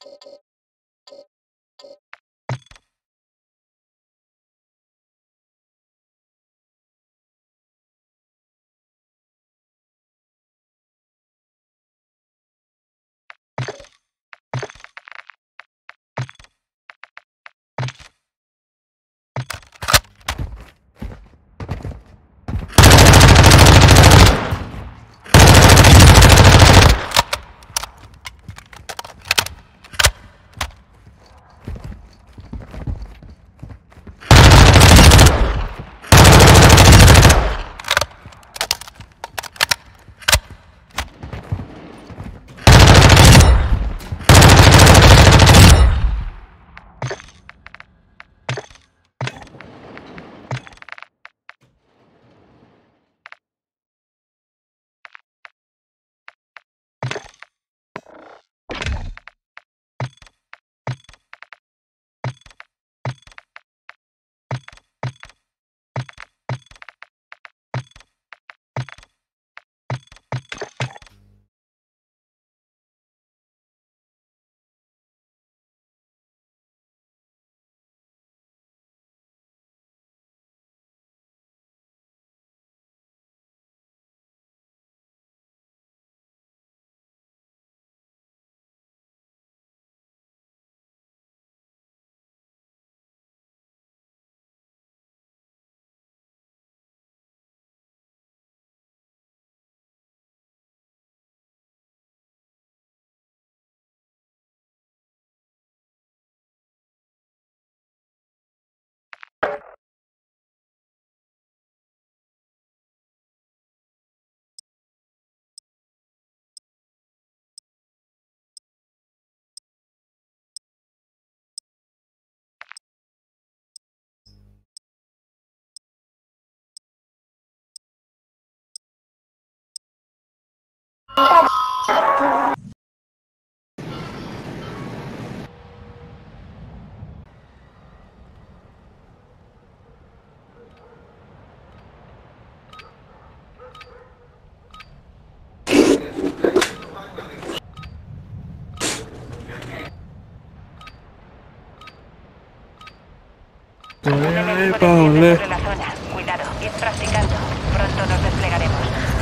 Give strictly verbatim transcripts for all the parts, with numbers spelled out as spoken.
Un enemigo desciende sobre la zona. Cuidado, id practicando. Pronto nos desplegaremos.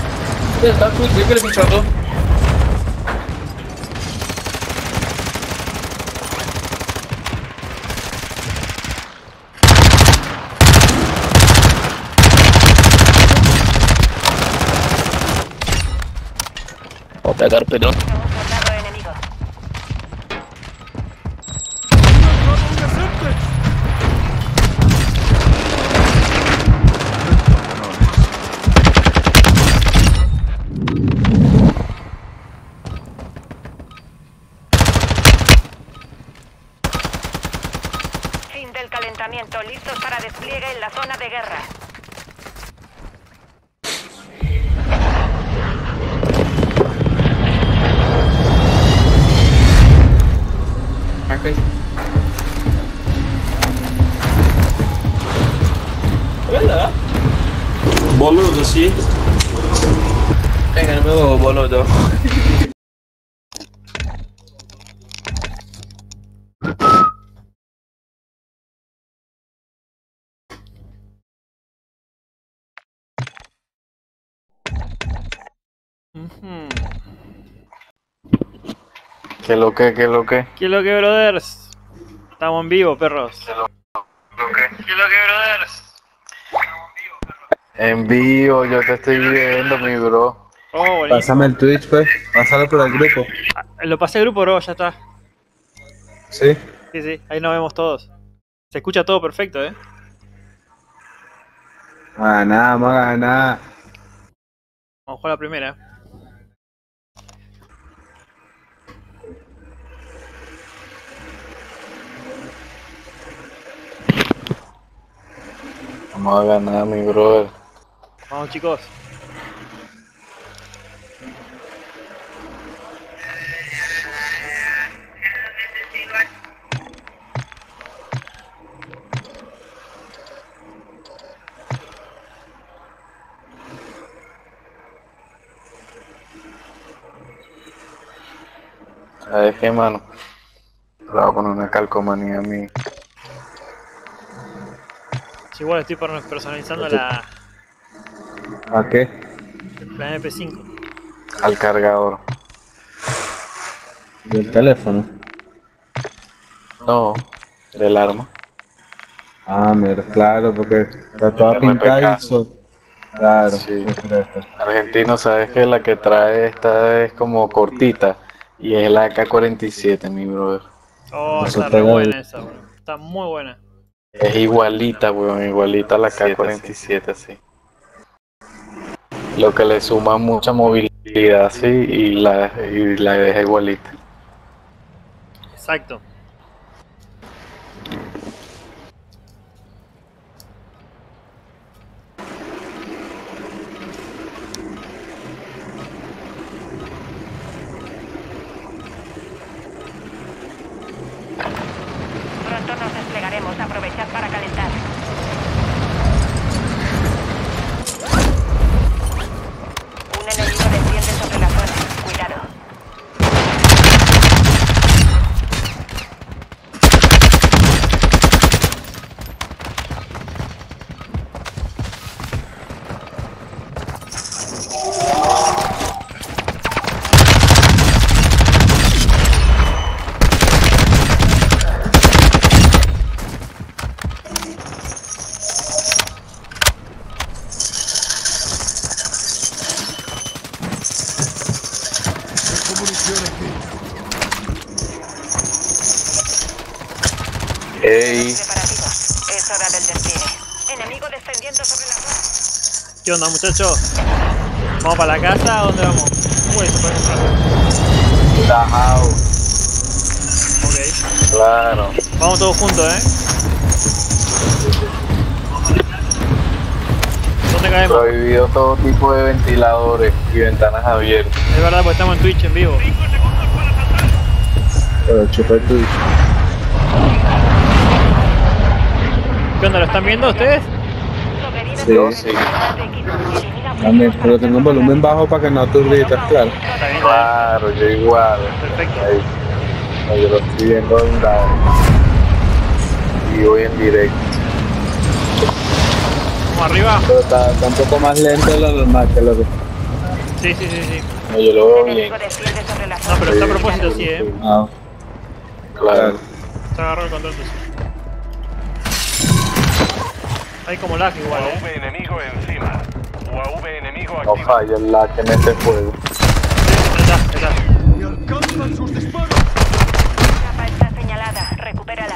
Ya está, tú, ¿qué quieres escucharlo? Atacar, pero... Un soldado enemigo. Fin del calentamiento. Listos para despliegue en la zona de guerra. Okay. ¿Verdad? Boludo, sí. Venga, no me hago boludo. Ujú. ¿Qué lo que, qué lo que? ¿Qué es lo que, brothers? Estamos en vivo, perros. ¿Qué lo que? ¿Qué es lo que, brothers? En vivo, yo te estoy viendo, mi bro. Oh, buenísimo. Pásame el Twitch, pues. Pásalo por el grupo. Ah, lo pasé al grupo, bro, ya está. Sí. Sí, sí, ahí nos vemos todos. Se escucha todo perfecto, eh. Ah, nada, vamos a ganar. Vamos a jugar la primera. Vamos a ganar, mi brother. Vamos, chicos. A ver qué, mano. Le voy a poner una calcomanía a mí. Sí, igual estoy personalizando la, ¿A qué? la M P cinco. Al cargador. ¿Del teléfono? No, del arma. Ah, mira, claro, porque está toda El M P K. pintada y so... Claro, Sí. sí, presta. Argentino, sabes que la que trae esta es como cortita y es la A K cuarenta y siete, mi brother. Oh, Eso está está re bien. buena esa, bro. Está muy buena. Es igualita, weón, igualita a la A K cuarenta y siete, sí. Lo que le suma mucha movilidad, sí, y la, y la deja igualita. Exacto. Pronto nos desplegaremos. Aprovechad para calentar. Un enemigo desciende sobre la zona. Cuidado. Ey, Preparativo. Es hora del despliegue. Enemigo descendiendo sobre la zona. ¿Qué onda, muchachos? ¿Vamos para la casa? ¿A dónde vamos? Uy, se puede comprar. tajao, Ok. claro. Vamos todos juntos, ¿eh? ¿Dónde caemos? Prohibido todo tipo de ventiladores y ventanas abiertas. Es verdad, pues estamos en Twitch en vivo. Pero chupa el Twitch. ¿Qué onda? ¿Lo están viendo ustedes? Sí, Sí, también, pero tengo un volumen bajo para que no aturditas, claro. Está bien, claro, yo igual. perfecto. Ahí. No, yo lo estoy viendo de un lado. Y voy en directo. Vamos arriba. Pero está, está un poco más lento de lo normal que lo que... Sí, sí, sí, sí. No, yo lo veo bien. Enemigo desciende sobre la No, zona. pero está a propósito, sí, ¿eh? Ah, Claro. Se agarró el control, pues. Hay como lag igual, U A ¿eh? V enemigo encima. U A V enemigo No activo. falla el lag en este juego. Ahí está, ahí está. La capa está señalada. Recupérala.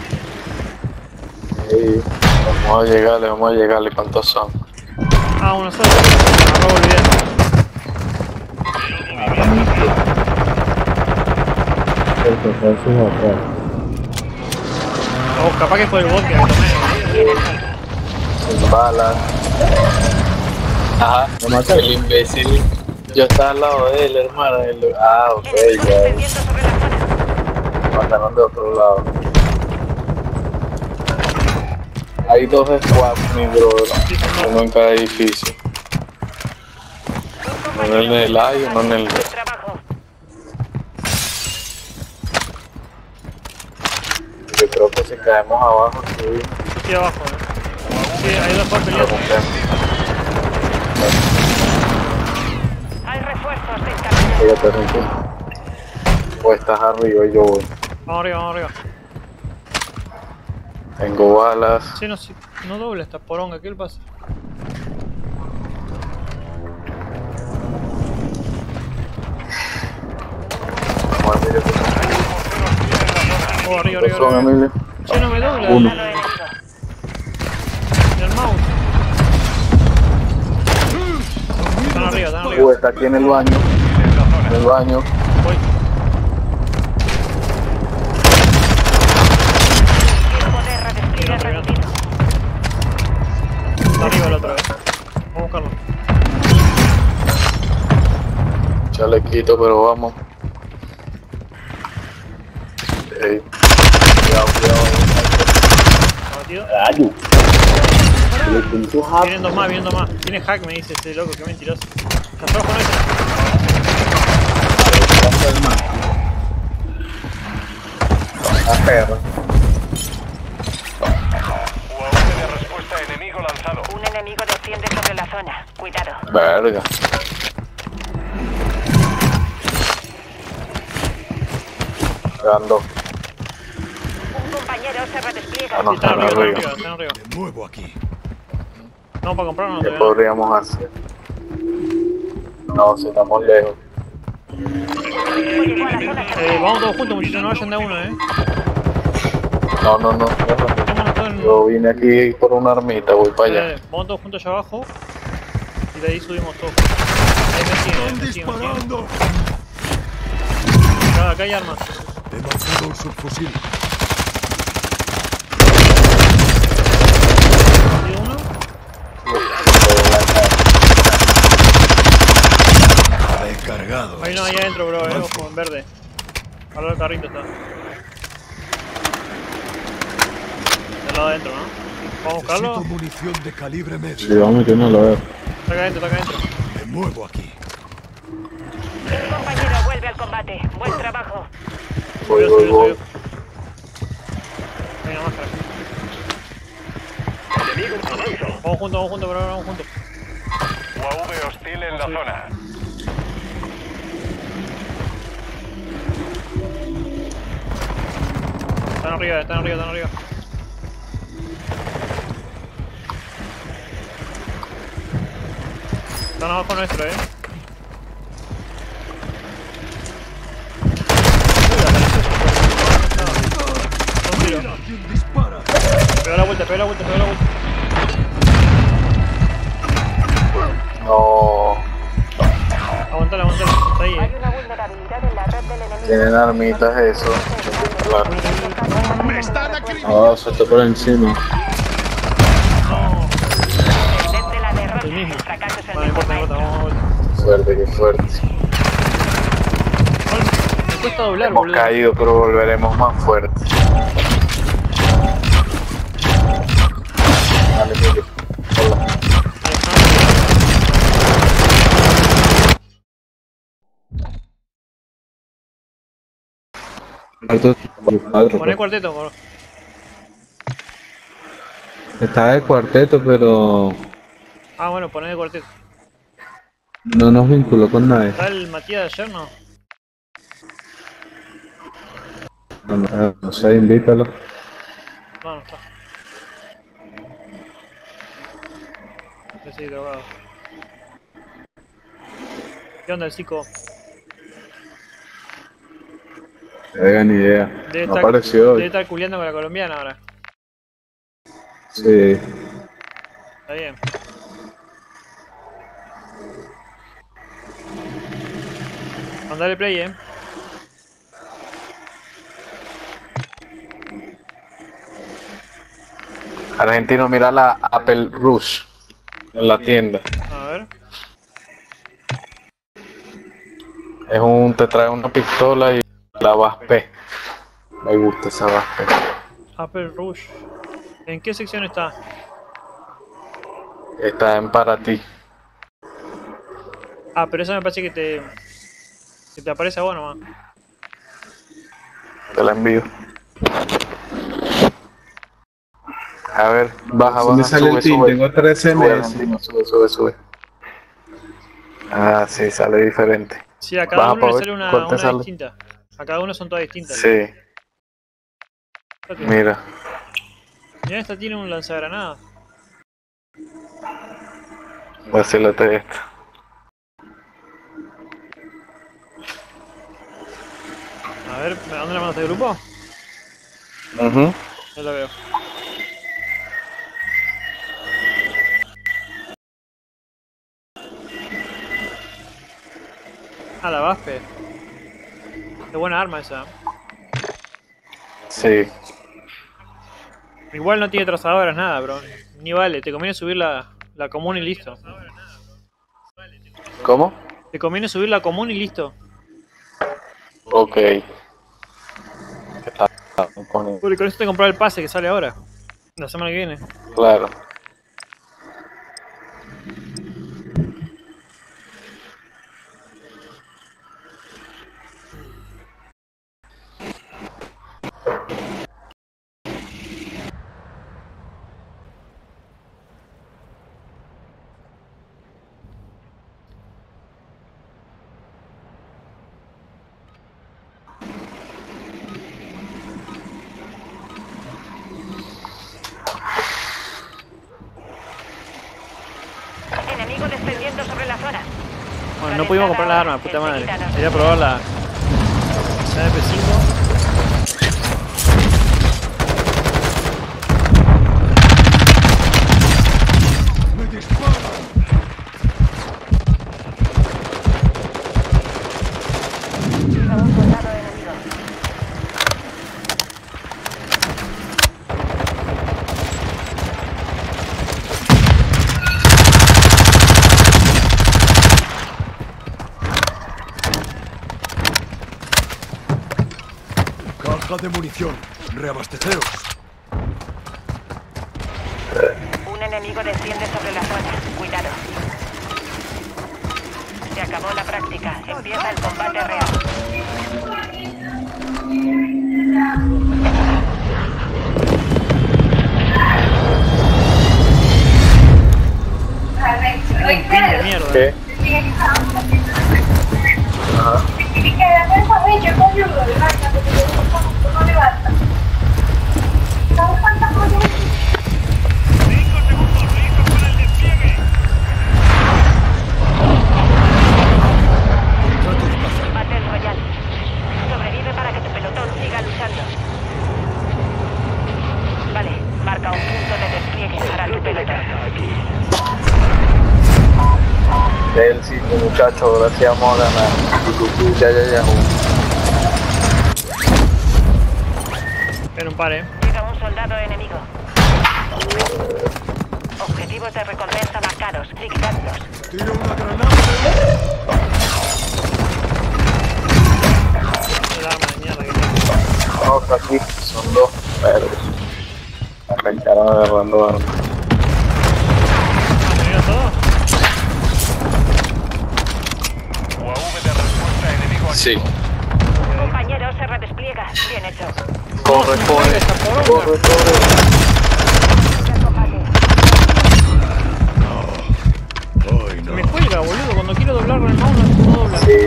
Sí. Vamos a llegarle, vamos a llegarle. ¿Cuántos son? Ah, uno solo. Agarró volviendo. el total sus atrás. Oh, capaz que fue el bot que me tomé. Balas. Ajá, ¿Lo mataste? el imbécil. Yo estaba al lado de él, hermano. él- Ah, ok, Enemigo ya. descendiendo sobre la zona. Mataron de otro lado. Hay dos squads, mi brother. Uno en cada edificio. Uno en el A y uno en el B. Buen trabajo. Yo creo que si caemos abajo, sí. Aquí abajo, ¿eh? Sí, hay dos por Lo peleando. rompemos. Hay refuerzos de camino. Fíjate, Ricky. O estás arriba y yo voy. Vamos arriba, vamos arriba. Tengo balas. Sí, no, sí, no doble esta poronga, ¿qué le pasa? Vamos a ver, Oh, arriba, ¿qué arriba, son, arriba. Emilio? Che, no me dobla. Uno. Lado enemigo. El mouse. Están arriba, están Uh, arriba. está aquí en el baño. En el baño. Voy. Tiempo de redespliegue reducido. Está arriba el otro, eh. Vamos a buscarlo. Chalequito, pero vamos. Ey. Cuidado, cuidado. ¿Está batido? Vienen dos más, vienen dos más. Tiene hack, me dice este loco, qué mentiroso. ¿Estás abajo con ese? La perra. U A V de respuesta enemigo lanzado. Un enemigo desciende sobre la zona. Cuidado. Verga. Ando. Un compañero se redespliega. Ah, no, Están están arriba, están arriba. arriba, están arriba. Me muevo aquí. No, para comprarnos ¿Qué todavía. podríamos hacer? No, si estamos lejos. Llegó a la zona segura. Eh, vamos todos juntos, muchachos, no vayan de a uno, eh. No, no, no. Vámonos todos en... Yo vine aquí por una armita, voy para allá. Eh, vamos todos juntos allá abajo. Y de ahí subimos todos. Ahí me siguen, eh, me siguen, me siguen. Acá, acá hay armas. He lanzado un subfusil. ¿Hay uno? Recargado. Hay uno ahí adentro, bro, eh, ojo, en verde. Al lado del carrito está. Del lado adentro, ¿no? ¿Vamos a buscarlo? Necesito munición de calibre Sí, medio. vamos, yo no lo veo. Está acá adentro, está acá adentro. Me muevo aquí. Un compañero vuelve al combate. Buen trabajo. Voy, Subió, voy, subió, voy. subió. Venga, máscara. Vamos juntos, vamos juntos, bro, vamos juntos. U A V hostil en la zona. Están arriba, están arriba, están arriba. Están abajo nuestro, eh. Un tiro. ¿Quién dispara? Pega la vuelta, pega la vuelta, pega la vuelta. No. Aguantala, aguantala. Está ahí, Hay eh. una vulnerabilidad en la red del enemigo. Tienen armitas eso. Claro. ¡Me están Ah, saltó por encima. No. Desde la derrota. El mismo. El fracaso es el Vale, no mejor importa, no importa, maestro. vamos a vuelta. Fuerte, qué fuerte. Me cuesta doblar, Hemos boludo. caído, pero volveremos más fuertes. Dale, Mili. Hola. Cuarto, cuatro, Poné pues. cuarteto, bro. Estaba de cuarteto, pero Ah, bueno, poné de cuarteto. no nos vinculó con nadie. ¿Está el Matías de ayer, no? No, no, no sé, invítalo. No, no está. Yo soy drogado. ¿Qué onda el psico? No tengo ni idea. Debe No estar, apareció debe hoy. estar culiando con la colombiana ahora. Sí. Está bien. Mandale play, eh. Argentino, mira la Apple Rush en la tienda. A ver. Es un, te trae una pistola y la V A S P. Me gusta esa V A S P. Apple Rush. ¿En qué sección está? Está en para ti. Ah, pero esa me parece que te... que te aparece a vos nomás. Te la envío. A ver, baja, ¿Dónde baja, sale sube, el team? sube. Tengo tres Sube, M S. Argentino, sube, sube, sube. Ah, sí, sale diferente. Sí, a cada Baja uno pa' le ver sale una, cuál te una sale. distinta. A cada uno son todas distintas. Sí, Fíjate. mira. Mira, esta tiene un lanzagranadas. Vacílate esto. A ver, ¿a dónde la mandaste el grupo? Ujú. Ya lo veo. Ah, la V A S P. Qué buena arma esa. Sí. Igual no tiene trazadoras, nada, bro. Ni vale, te conviene subir la, la común y listo. ¿Cómo? Te conviene subir la común y listo. Ok. ¿Qué tal? Con- Porque con eso te comprar el pase que sale ahora. La semana que viene. Claro. no pudimos comprar las armas, puta madre. Quería probar la C P cinco. ¡Me disparan! Caja de munición. Reabasteceos. Un enemigo desciende sobre la zona. Cuidado. Se acabó la práctica. Empieza el combate real. Un pin de mierda. ¿Qué? Ajá. Battle Royale. Sobrevive para que tu pelotón siga luchando. Vale, marca un punto de despliegue para tu pelotón. El sitio, muchacho, gracias, vamos a ganar. Ya, ya, ya. Espera un par, eh. Llega un soldado enemigo. Objetivos de recompensa marcados. Liquidadlos. Tiro una granada. La arma de mierda que tengo. Vamos aquí, son dos perros. Arrancaron agarrando armas. ¿Han tenido todo? U A V de respuesta enemigo aquí. Sí. Compañero, se redespliega. Bien hecho. Corre, corre, corre, corre. Ay, no. Me cuelga, boludo. Cuando quiero doblar con el mouse no puedo doblar. Sí.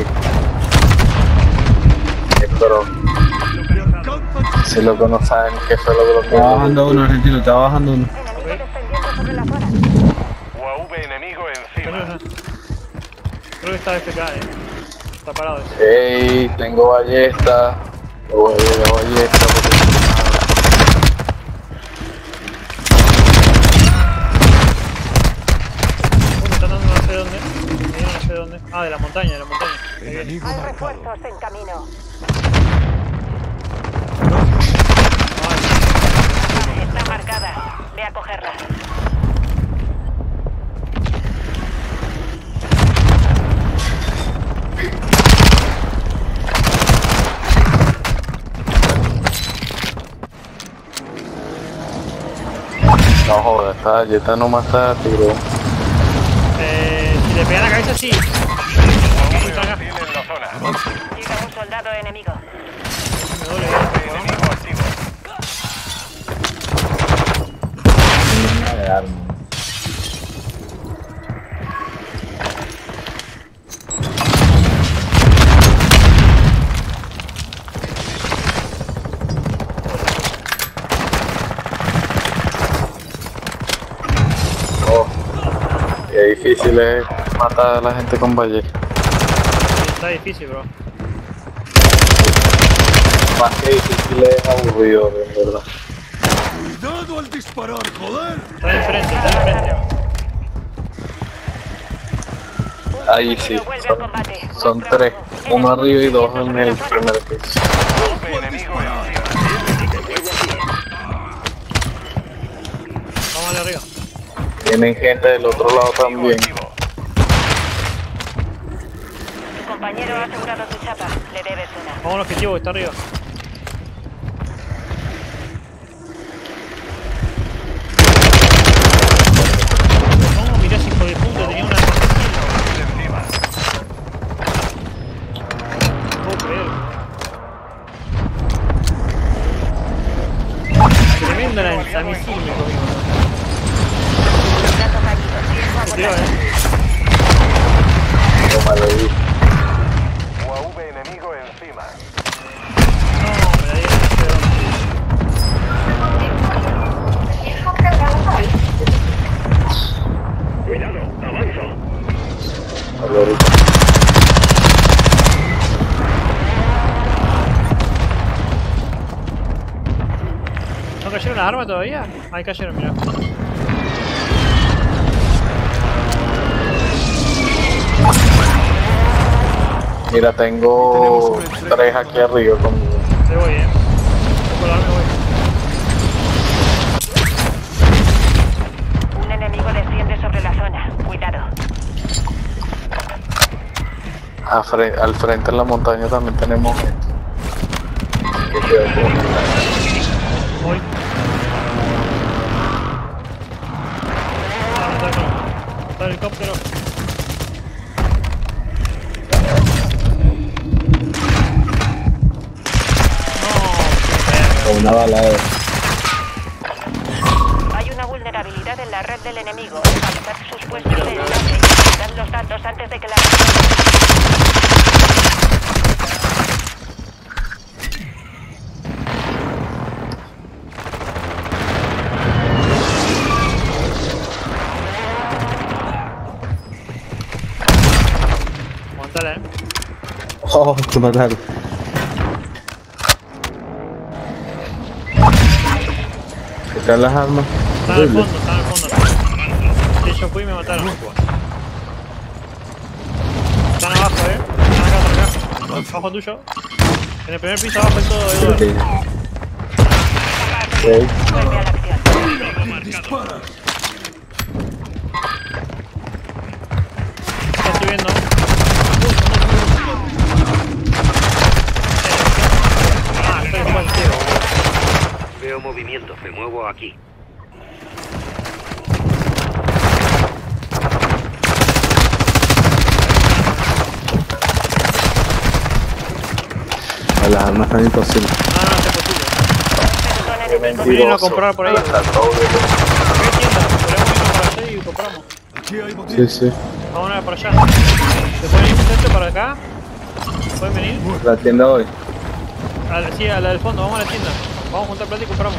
Sí, pero si lo que no saben qué fue lo que lo Está bajando uno, argentino, está bajando uno. Enemigo descendiendo sobre la zona. U A V enemigo encima. Creo que está F K, eh. Está parado ese. Ey, tengo ballesta. Voy a ir a ballesta porque... Uh, me están dando no sé dónde. Me dieron no sé dónde. Ah, de la montaña, de la montaña. Enemigo Hay marcado. refuerzos en camino. Está marcada. Ve a cogerla. No joda, esta ballesta no mata, tiro. Eh, si le pega la cabeza, sí. U A V hostil en la zona. Llega un soldado enemigo. Me duele, eh. Enemigo activo. De arma. Oh, qué difícil es matar a la gente con ballesta. Sí, está difícil, bro. Más que difícil es aburrido, en verdad. Cuidado al disparar, joder. Está enfrente, está enfrente. Ahí sí, Vuelve al son, combate. son tres, uno arriba y dos en el primer piso. U A V enemigo encima. Vamos de arriba. Tienen gente del otro lado también. Activo. Tu compañero ha asegurado tu chapa. Le debes una. Vamos al objetivo que está arriba. No, mirá ese hijo de puta, tenía una Hostil encima. no puedo creer. Tremenda lanzamisil me comió. Dato fallido. Tiempo a Te tiro, votar. eh. Toma, lo vi. U A V enemigo encima. No, me la dieron no sé dónde. Alorito. ¿No cayeron las armas todavía? Ahí cayeron, mirá. Mira, tengo tres aquí arriba conmigo. Te voy, eh. Tengo la arma y voy. Un enemigo desciende sobre la zona. Cuidado. A fre- al frente en la montaña también tenemos gente. Que queda como- Voy. Ah, está acá. Está el helicóptero. Con una bala de... Hay una vulnerabilidad en la red del enemigo. Actualizad sus puestos de enlace y capturad los datos antes de que la Aguantala, eh. Oh, te mataron. ¿Qué tal las armas? Están al Horrible. fondo, están al fondo. Sí, yo fui y me mataron. Están abajo, eh. Están acá, por acá. Abajo tuyo. En el primer piso abajo del todo, Eduardo. Ok. Ok. vuelve a la acción. Dispara. Está subiendo. Ah, estoy igual, tío. Veo movimiento, me muevo aquí. Las armas están imposibles. No, no, es posible. Zona Qué enemigo. Vienen a comprar por ahí. Está todo bien. ¿Qué tienda? Podemos irnos para allá y compramos. Aquí hay Sí, botín. sí. Vamos a ir para allá. ¿Se pueden ir gente para acá? ¿Pueden venir? La tienda hoy. A la, sí, a la del fondo, vamos a la tienda. Vamos a juntar plata y compramos.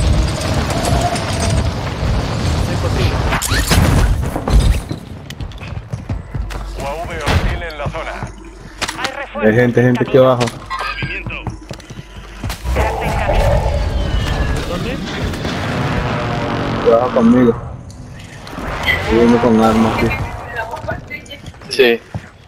No es posible. U A V hostil en la zona. Hay refuerzos. Hay gente, gente aquí abajo. Movimiento. Quedarse en camino. ¿Dónde? Aquí abajo conmigo. Estoy viendo con armas aquí. Sí.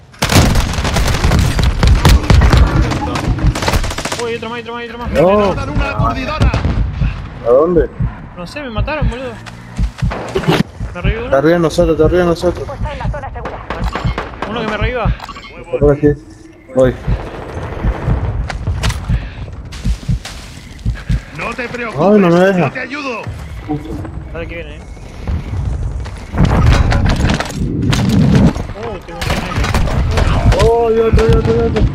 Uy, hay otro más, hay otro más, hay otro más. No. una coordinada. ¿A dónde? No sé, me mataron, boludo. ¿Me revivo Está uno? arriba de nosotros, está arriba de nosotros. Puesta en la zona segura. Uno que me reviva. Está por aquí. Voy. No te preocupes. Ay, no me deja. Yo te ayudo. Dale que viene, eh. Oh, tengo un sniper. Oh, yo otro, yo otro, yo otro.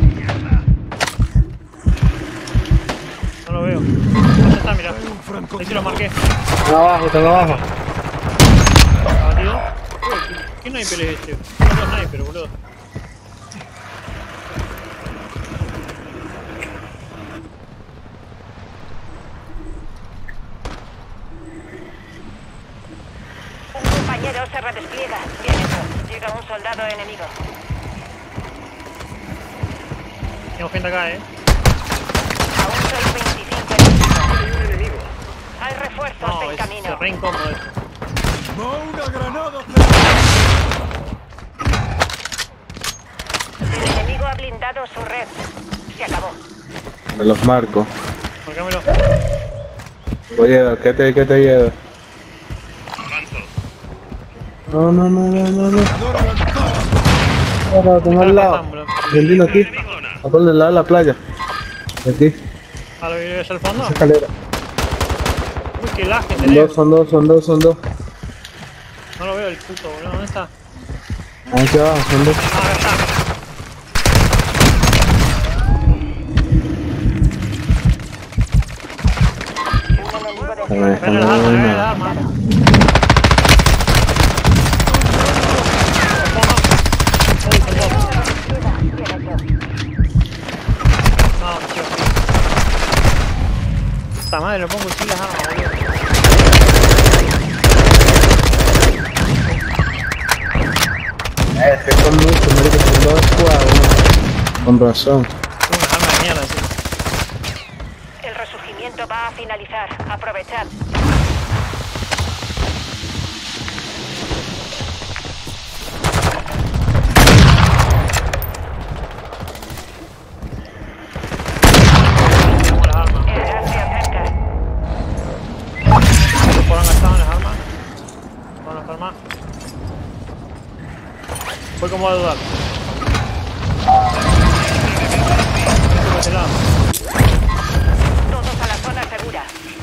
No lo veo. ¿Dónde está? Mirá. Un Ahí franco. se lo marqué. Está abajo, está abajo. Abatido. Uy, ¿qué sniper es este? No es sniper, boludo. Un compañero se redespliega. Bien hecho. Llega un soldado enemigo. Tengo gente acá, eh. Aún soy veinticinco enemigos. Hay refuerzos No, en es camino. re incómodo esto. No, una granada. El enemigo ha blindado su red. Se acabó. Me los marco. Marcámelo. Oye, ¿qué te, qué te lleva? Avanzo. No, no, no, no, no, no. Adoro lanzada. Ahora, tengo al lado. Boludo. Argentino aquí. A por el lado de la playa. Aquí, ¿A lo que allá al fondo? esa escalera. Uy, qué lag que Son tenés. dos, son dos, son dos, son dos. No lo veo el puto, boludo. ¿Dónde está? Aquí abajo, son dos. Ah, acá está. Un enemigo de A ver, Ven a las armas, ven ver, las armas. Uy, son dos. Bien hecho. No, tío. Esta madre, lo pongo sin las armas, boludo. Es que son muchos, marico, son dos escuadras. Con razón. Tengo unas armas de mierda, sí. El resurgimiento va va a finalizar. Aprovechad. Tenemos las armas. El gas se acerca. ¿Se fueron gastadas las armas? Van a estar más. Fue como va a dudar. Por ese lado. Todos a la zona segura.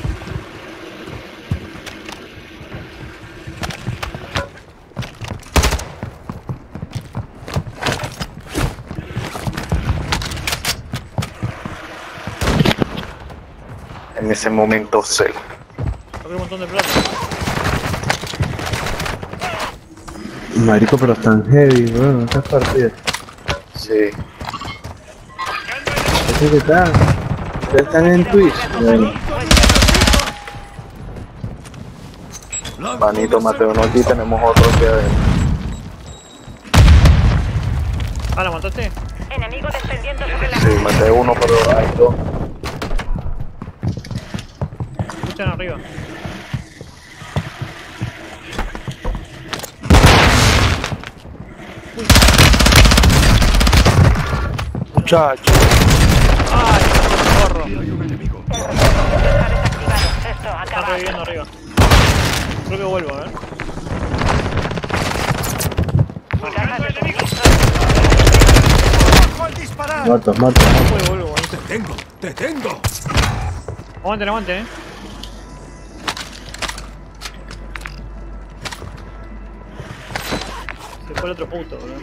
En ese momento, Cel. Saqué un montón de plata. Marico, pero están heavy, weón, estas partidas. Sí. ¿Eso qué tal? ¿Ustedes están en Twitch? Bueno, Manito, Mateo, uno aquí, tenemos otro que adentro. Ah, ¿la mataste? Enemigo descendiendo sobre la Sí, maté uno, pero hay dos. Escuchan arriba. Muchacho. ¡Ay, corro! Está desactivado. Esto Están acaba. reviviendo arriba. Creo que vuelvo, a ver. Caja de suministro. muertos, muertos. Vuelvo, vuelvo. ¡Te tengo! ¡Te tengo! Aguanten, aguanten, eh. Se fue el otro puto, boludo.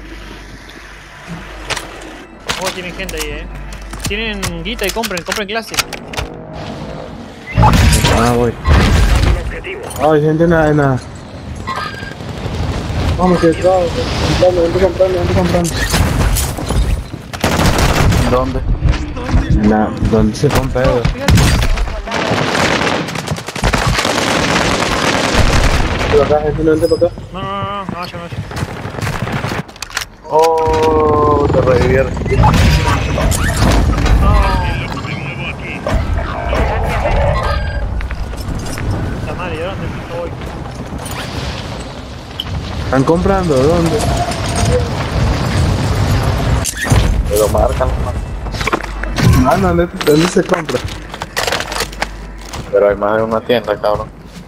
Oh, tienen gente ahí, eh. Tienen guita y compren, compren clase. Ah, voy. Ay, gente, nada, nada. Vamos, que claro, comprando, vente comprando, vente comprando. ¿Dónde? Nah, ¿dónde se compra eso? Por acá, gente, no vente por acá. No, no, no, no, no vaya, no vaya. Oh, te revivieron. Está mal, ¿y ahora dónde voy? ¿Están comprando? ¿Dónde? Pero marcan. Ah, no, ¿dónde, ¿dónde se compra? Pero hay más de una tienda, cabrón.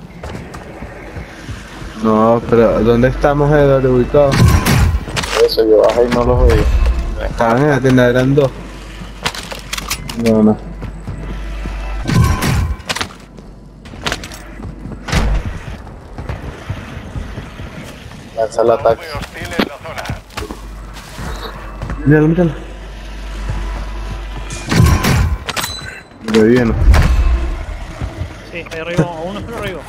No, pero ¿dónde estamos, Edward, ubicados? Eso, yo bajé y no los veía. Estaban en la tienda, eran dos. No, no. Lanza el ataque. Hostil en la zona. Míralo, míralo. Lo viene. Sí, ahí arriba, a uno solo arriba.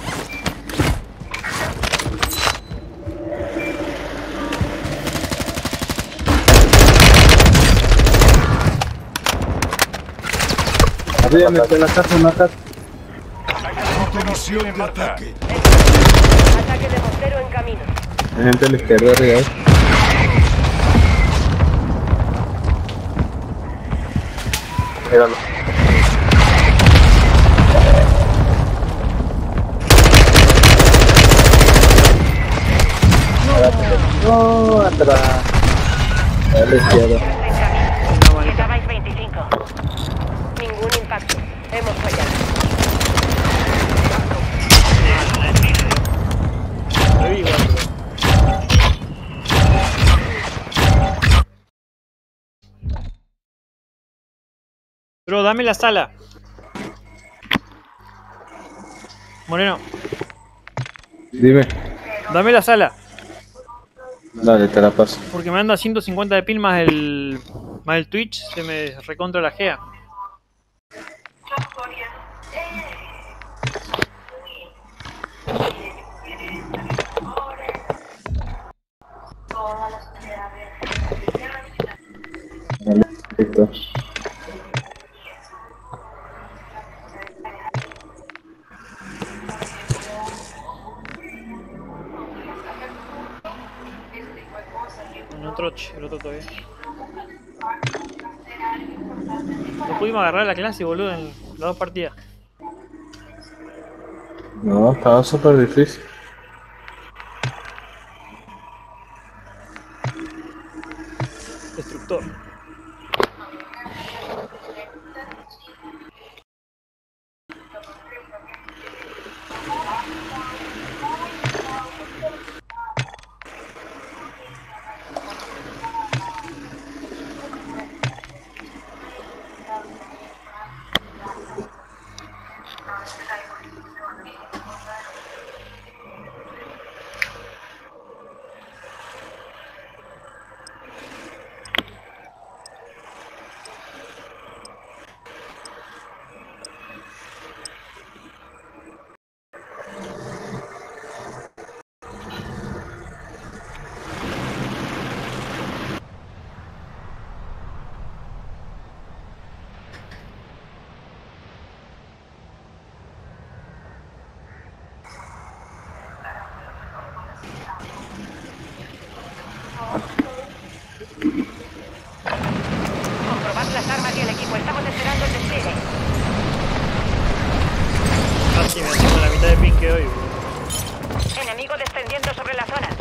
Arriba, en la casa, en la casa. Misión de ataque. Ataque de mortero en camino. Hay gente a la izquierda arriba. ¿eh? Míralo. No, atrás. A la izquierda. En camino. Necesitabais veinticinco. Ningún impacto. Hemos fallado. Ahí, igual, bro, dame la sala. Moreno, Dime. dame la sala. Dale, te la paso. Porque me anda ciento cincuenta de pil más el, más el Twitch. Se me recontra la gea. Dale, listo. En otro, el otro todavía. No pudimos agarrar la clase, boludo, en las dos partidas. No, estaba súper difícil. Destructor. Comprobad las armas y el equipo. Estamos esperando el despliegue. Casi me hacemos la mitad de ping que hoy, bro. Enemigo descendiendo sobre la zona.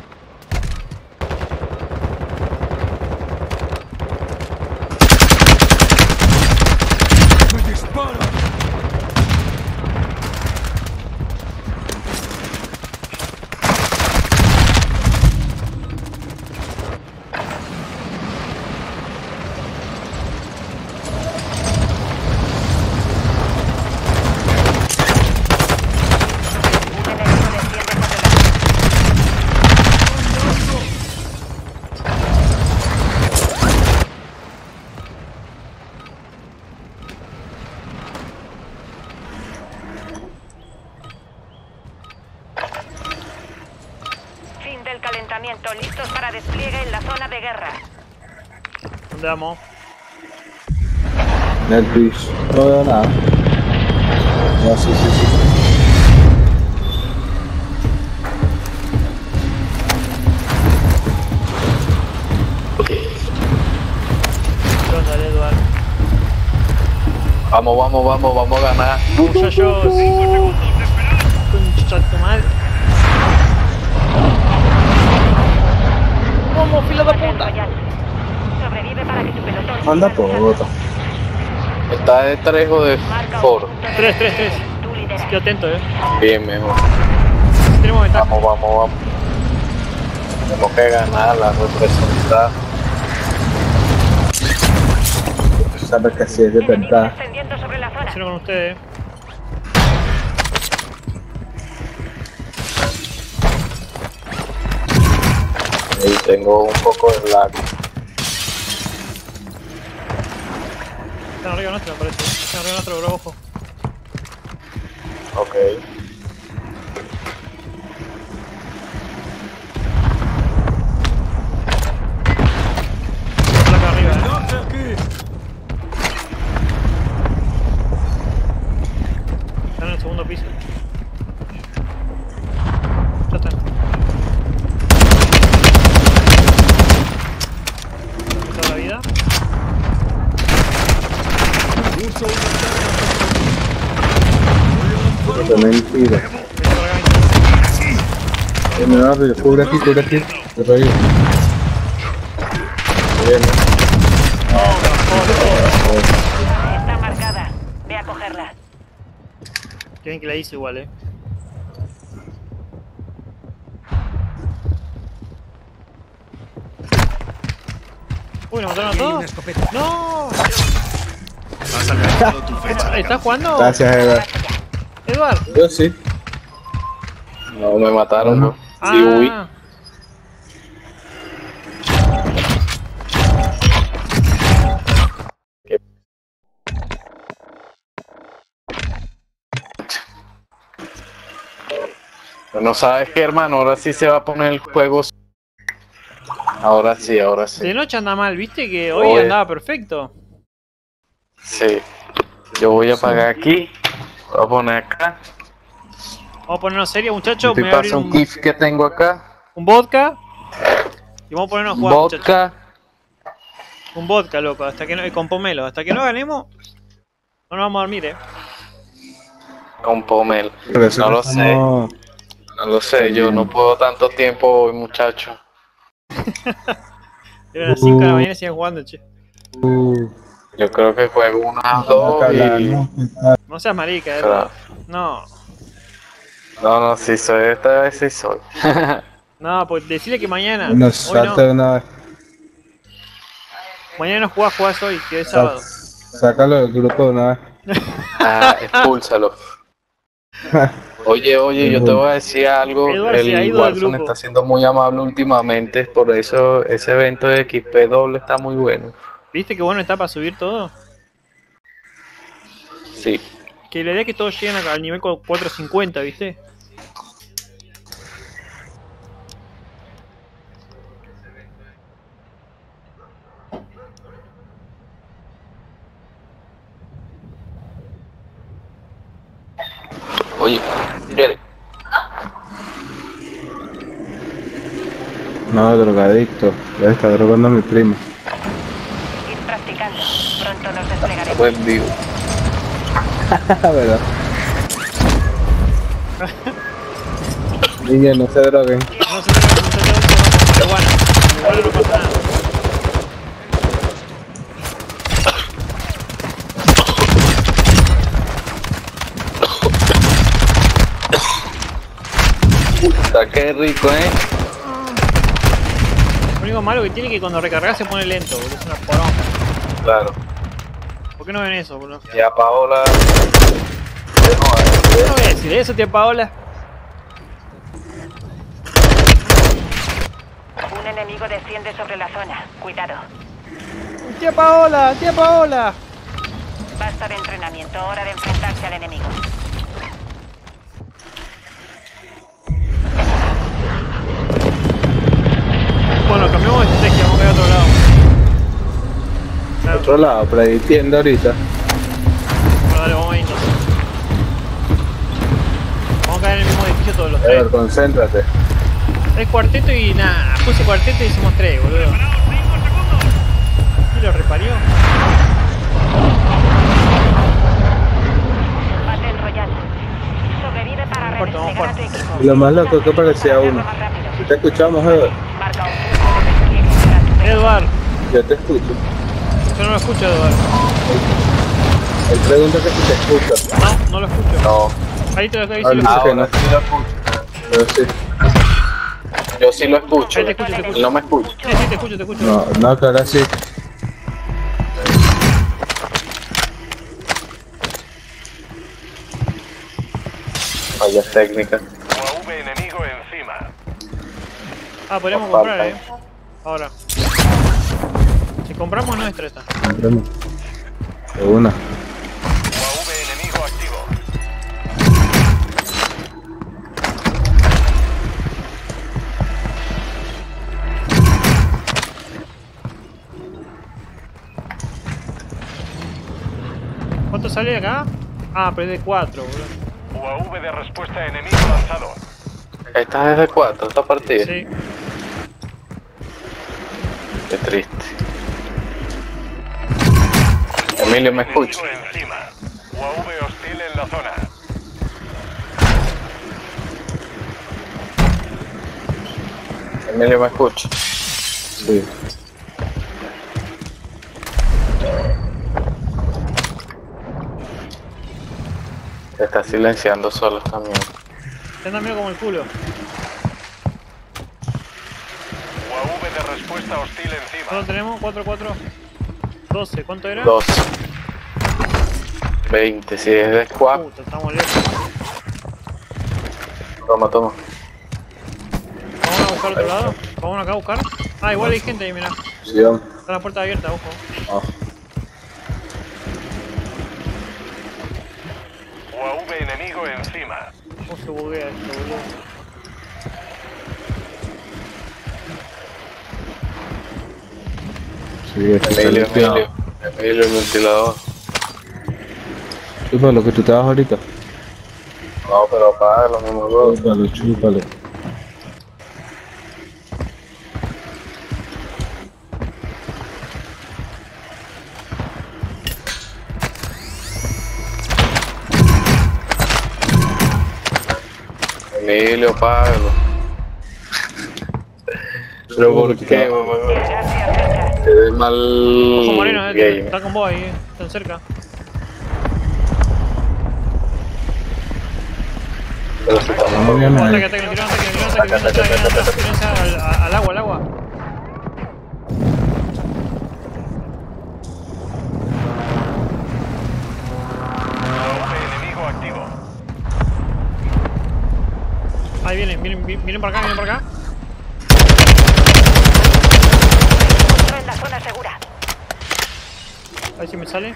Fin del calentamiento. Listos para despliegue en la zona de guerra. ¿Dónde vamos? En el piso. No veo nada. No, sí, sí, sí. ¿Dónde, Eduardo? Vamos, vamos, vamos, vamos a ganar. Muchachos. Concha tu madre. ¡Vamos, fila de puta! Royal. Sobrevive para que tu pelotón Anda siga por luchando. otra. ¿Está de tres o de Marca un foro? punto de Tres, tres, tres. Tú lideras. Estoy atento, eh. Bien, mejor. Tenemos ventaja. Vamos, vamos, vamos. Tenemos que ganar la representada. Sabes que así es de Enemigo verdad. descendiendo sobre la zona. Hicieron con ustedes. Ahí tengo un poco de lag. Están arriba nuestro, me parece. Están arriba nuestro, bro, ojo. Ok. Placa arriba, eh. Están en el segundo piso. Ya están. ¿Toda la vida? Qué mentira. Voy a cargar Eh, me va a cubre aquí, cubre aquí. Te reí. Bien, Está marcada. Ve a cogerla. Qué bien que la hice igual, eh. Uy, ¿nos mataron a todos? ¡No! ¿Estás jugando? gracias, Eva. Eduard. Yo sí. No me mataron, bro. Ah, Sí, uy. No sabes qué, hermano, ahora sí se va a poner el juego. Ahora sí, ahora de sí. noche anda mal, viste que hoy Oye. andaba perfecto. Sí. Yo voy a apagar aquí. Voy a poner acá. Vamos a ponernos serios, muchachos. Te Me voy a abrir paso un un, GIF que tengo acá. un vodka. Y vamos a ponernos a jugar, muchachos. Vodka. Un vodka, loco. Hasta que no, y con pomelo. Hasta que no ganemos, no nos vamos a dormir, eh. con Pomel. Por eso No que lo sé, estamos- no lo sé, yo no puedo tanto tiempo hoy, muchacho. Eran las cinco de la mañana y siguen jugando, che. Uh, Yo creo que juego unas dos acá, y... ¿no? No seas marica, eh. Claro. No. No, no, sí soy, esta vez sí soy. No, pues decirle que mañana. Nos Hoy salta de no. una vez. Mañana no jugás, jugás hoy, que es Sa- sábado. Sácalo del grupo de una vez. Ah, expúlsalo. Oye, oye, yo te voy a decir algo. Edward se ha El ido del Warzone grupo. está siendo muy amable últimamente, por eso ese evento de X P doble está muy bueno. ¿Viste que bueno está para subir todo? Sí. Que la idea es que todos lleguen al nivel cuatrocientos cincuenta, ¿viste? Oye, Jerry, No, drogadicto. Ya está drogando a mi primo. Ir practicando. Pronto nos desplegaremos. buen vivo. ¿Verdad? Niña, no se droguen. No sé si no se te gusta, pero bueno, igual no pasa nada. Está que rico, eh. Lo único malo que tiene es que cuando recargas se pone lento, boludo. Es una poronga. Claro. ¿Por qué no ven eso, boludo? Ya Paola. ¿Qué no voy a decir eso, tía Paola? Un enemigo desciende sobre la zona. Cuidado. ¡Tía Paola! ¡Tía Paola! Basta de entrenamiento. Hora de enfrentarse al enemigo. Bueno, cambiamos de estrategia, vamos a ir a otro lado. Claro, Otro lado, por ahí tienda ahorita. bueno, dale, vamos a ir entonces. Vamos a caer en el mismo edificio todos los A tres. ver, concéntrate. Es cuarteto y nada, puse cuarteto y hicimos tres, boludo. ¿Y lo reparió? Battle Royale. Sobrevive para No importa, vamos redesplegar a tu fuerte. equipo. Y lo más loco es que parecía Hacerlo uno. más rápido. Si te escuchamos, Edward. Marca un punto de despliegue para tu Edward, Yo te escucho. yo no lo escucho, Edward. Él pregunta que si te escucha. No, no lo escucho. No. Ahí te lo estoy Ah, diciendo. no. que Ahora sí lo escucho. Pero sí. Yo sí lo escucho. Ahí te escucho, te escucho. Él no me escucha. Sí, sí, te escucho, te escucho. No, no, que ahora sí. Fallas técnicas. U A V enemigo encima. Ah, podríamos Por comprar, falta. eh. Ahora. Si compramos nuestra esta. Entremos. De una. U A V enemigo activo. ¿Cuánto sale acá? Ah, pero es de cuatro, boludo. U A V de respuesta enemigo lanzado. Esta es de cuatro, esta partida. Sí. Qué triste. Emilio, ¿me escucha? Enemigo encima. U A V hostil en la zona. Emilio, ¿me escucha? Sí. Se está silenciando solo también. Te anda medio como el culo. U A V de respuesta hostil encima. ¿Cuánto tenemos? cuatro, cuatro. doce, ¿cuánto era? Dos. veinte, si es de squad. Puta, estamos lejos. Toma, toma. Vamos a buscar otro lado. Vamos acá a buscar. Ah, igual hay gente ahí, mirá. Sí, vamos. Está la puerta abierta, ojo. Ah. U A V enemigo encima. ¿Cómo se buguea esto, boludo? Sí, está Emilio, limpiado. Emilio. Emilio, el ventilador. Sí, para lo que tú te vas ahorita. No, pero apaga lo mismo, bro. Chúpalo, chúpalo. Emilio, págalo. Pero ¿por qué, mamá? El gas se acerca. Se ve mal. Ojo Moreno, eh, game. está con vos ahí, eh. Están cerca. Pero si estamos No, bien, Ataque, ahí. ataque, tiraron ataque, tiraron ataque, tiraron ataque, tiraron ataque, tírense al, a- al agua, al agua. Enemigo activo. Ahí vienen, vienen, vi- vienen para acá, vienen para acá. Entró en la zona segura. A ver si me sale.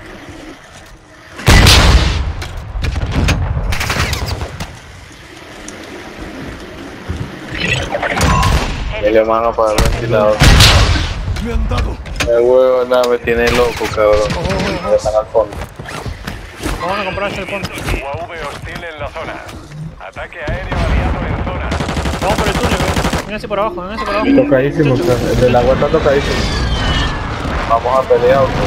Emilio, mano, para el ventilador. Me han dado. El huevo, nada, me tiene loco, cabrón. Ojo, ojo, ojo. Están al fondo. Vamos a comprar el ponte. U A V hostil en la zona. Ataque aéreo aliado en zona. Vamos por el túnel, eh. Vénganse por abajo, vénganse por abajo. Tocadísimo, Muchachos. el del agua está tocadísimo. Vamos a pelear, ¿ok?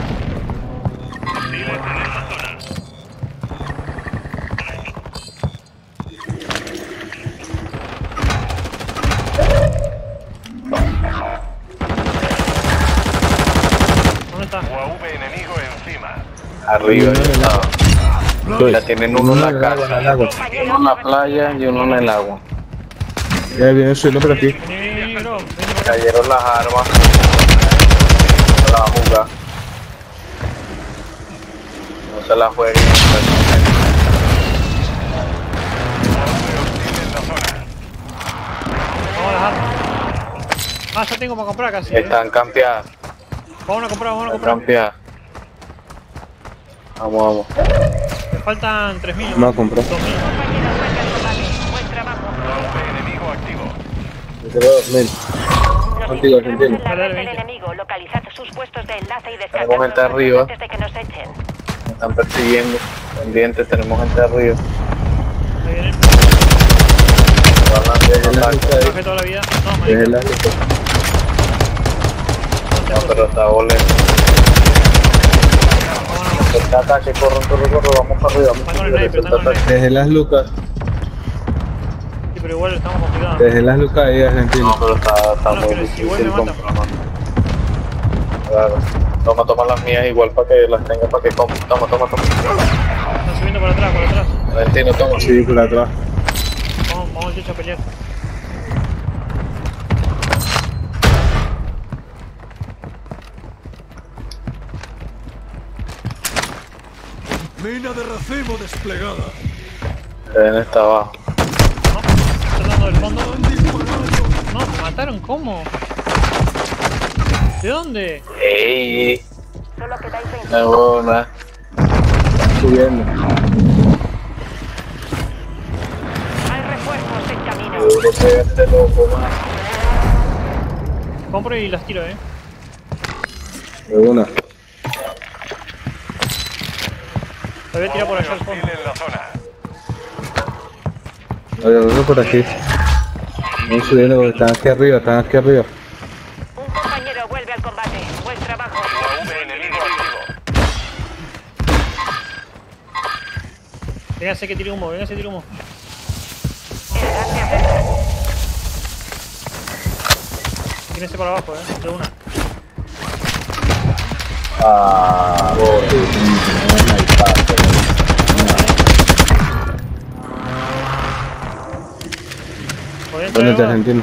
¿Dónde está? U A V enemigo encima. Arriba, Uno en el ya está. Ya tienen uno en la en el agua, en el casa, agua. uno en la playa y uno en el agua. Ya viene subiendo por aquí. Vení, vení, bro. Vení por acá. Cayeron las armas. No la va a jugar. No se la jueguen. En la zona. Vamos a las armas. Ah, ya tengo para comprar casi. eh. Están campeadas. Vamos a comprar, vamos a Están comprar. campeadas. Vamos, vamos. Me faltan tres mil. Vamos a comprar. dos mil. Compañeros, vuelve al combate. Buen trabajo. U A V enemigo activo. Me quedo dos mil. Nos Contigo, infiltramos Argentina. en la Dale, red del veinte. enemigo. Localizad sus puestos de enlace y Tenemos descargad gente los arriba. antes de que nos echen. Me están persiguiendo. Pendientes, tenemos gente arriba. Ahí viene. Van a hacer Dejen la ataque. lucha ahí. Bajé toda la vida. No, marico. Dejen la lucha. No, pero está volando. El ataque, corre, corre, corre, vamos para arriba. Están con el sniper, están con el sniper. Dejen las lucas. Sí, pero igual estamos complicados. Dejen las lucas ahí, argentino. No, pero está, está No, muy pero si igual difícil me matan. comprar. Claro. Toma, toma las mías igual para que las tenga para que compre. Toma, toma, toma. Están subiendo por atrás, por atrás. Valentino, toma. Sí, por atrás. Vamos, vamos al techo a pelear. Mina de racimo desplegada. Ven, está abajo. No, están dando del fondo. No, me mataron, ¿cómo? ¿De dónde? Ey, Solo quedáis veinte. una buena. Subiendo. Hay refuerzos en camino. Seguro que este loco, man. Compro y las tiro, eh. De una. Te voy a tirar por allá al fondo. Hostil en la zona. Oye, vengo por aquí. Vamos subiendo porque están aquí arriba, están aquí arriba. Un compañero vuelve al combate. Buen trabajo. U A V enemigo activo. Véngase que tire humo, véngase que tire humo. El gas se acerca. Tírense para abajo, eh. De una. Ah, Podés entrar ¿dónde está ahora. argentino?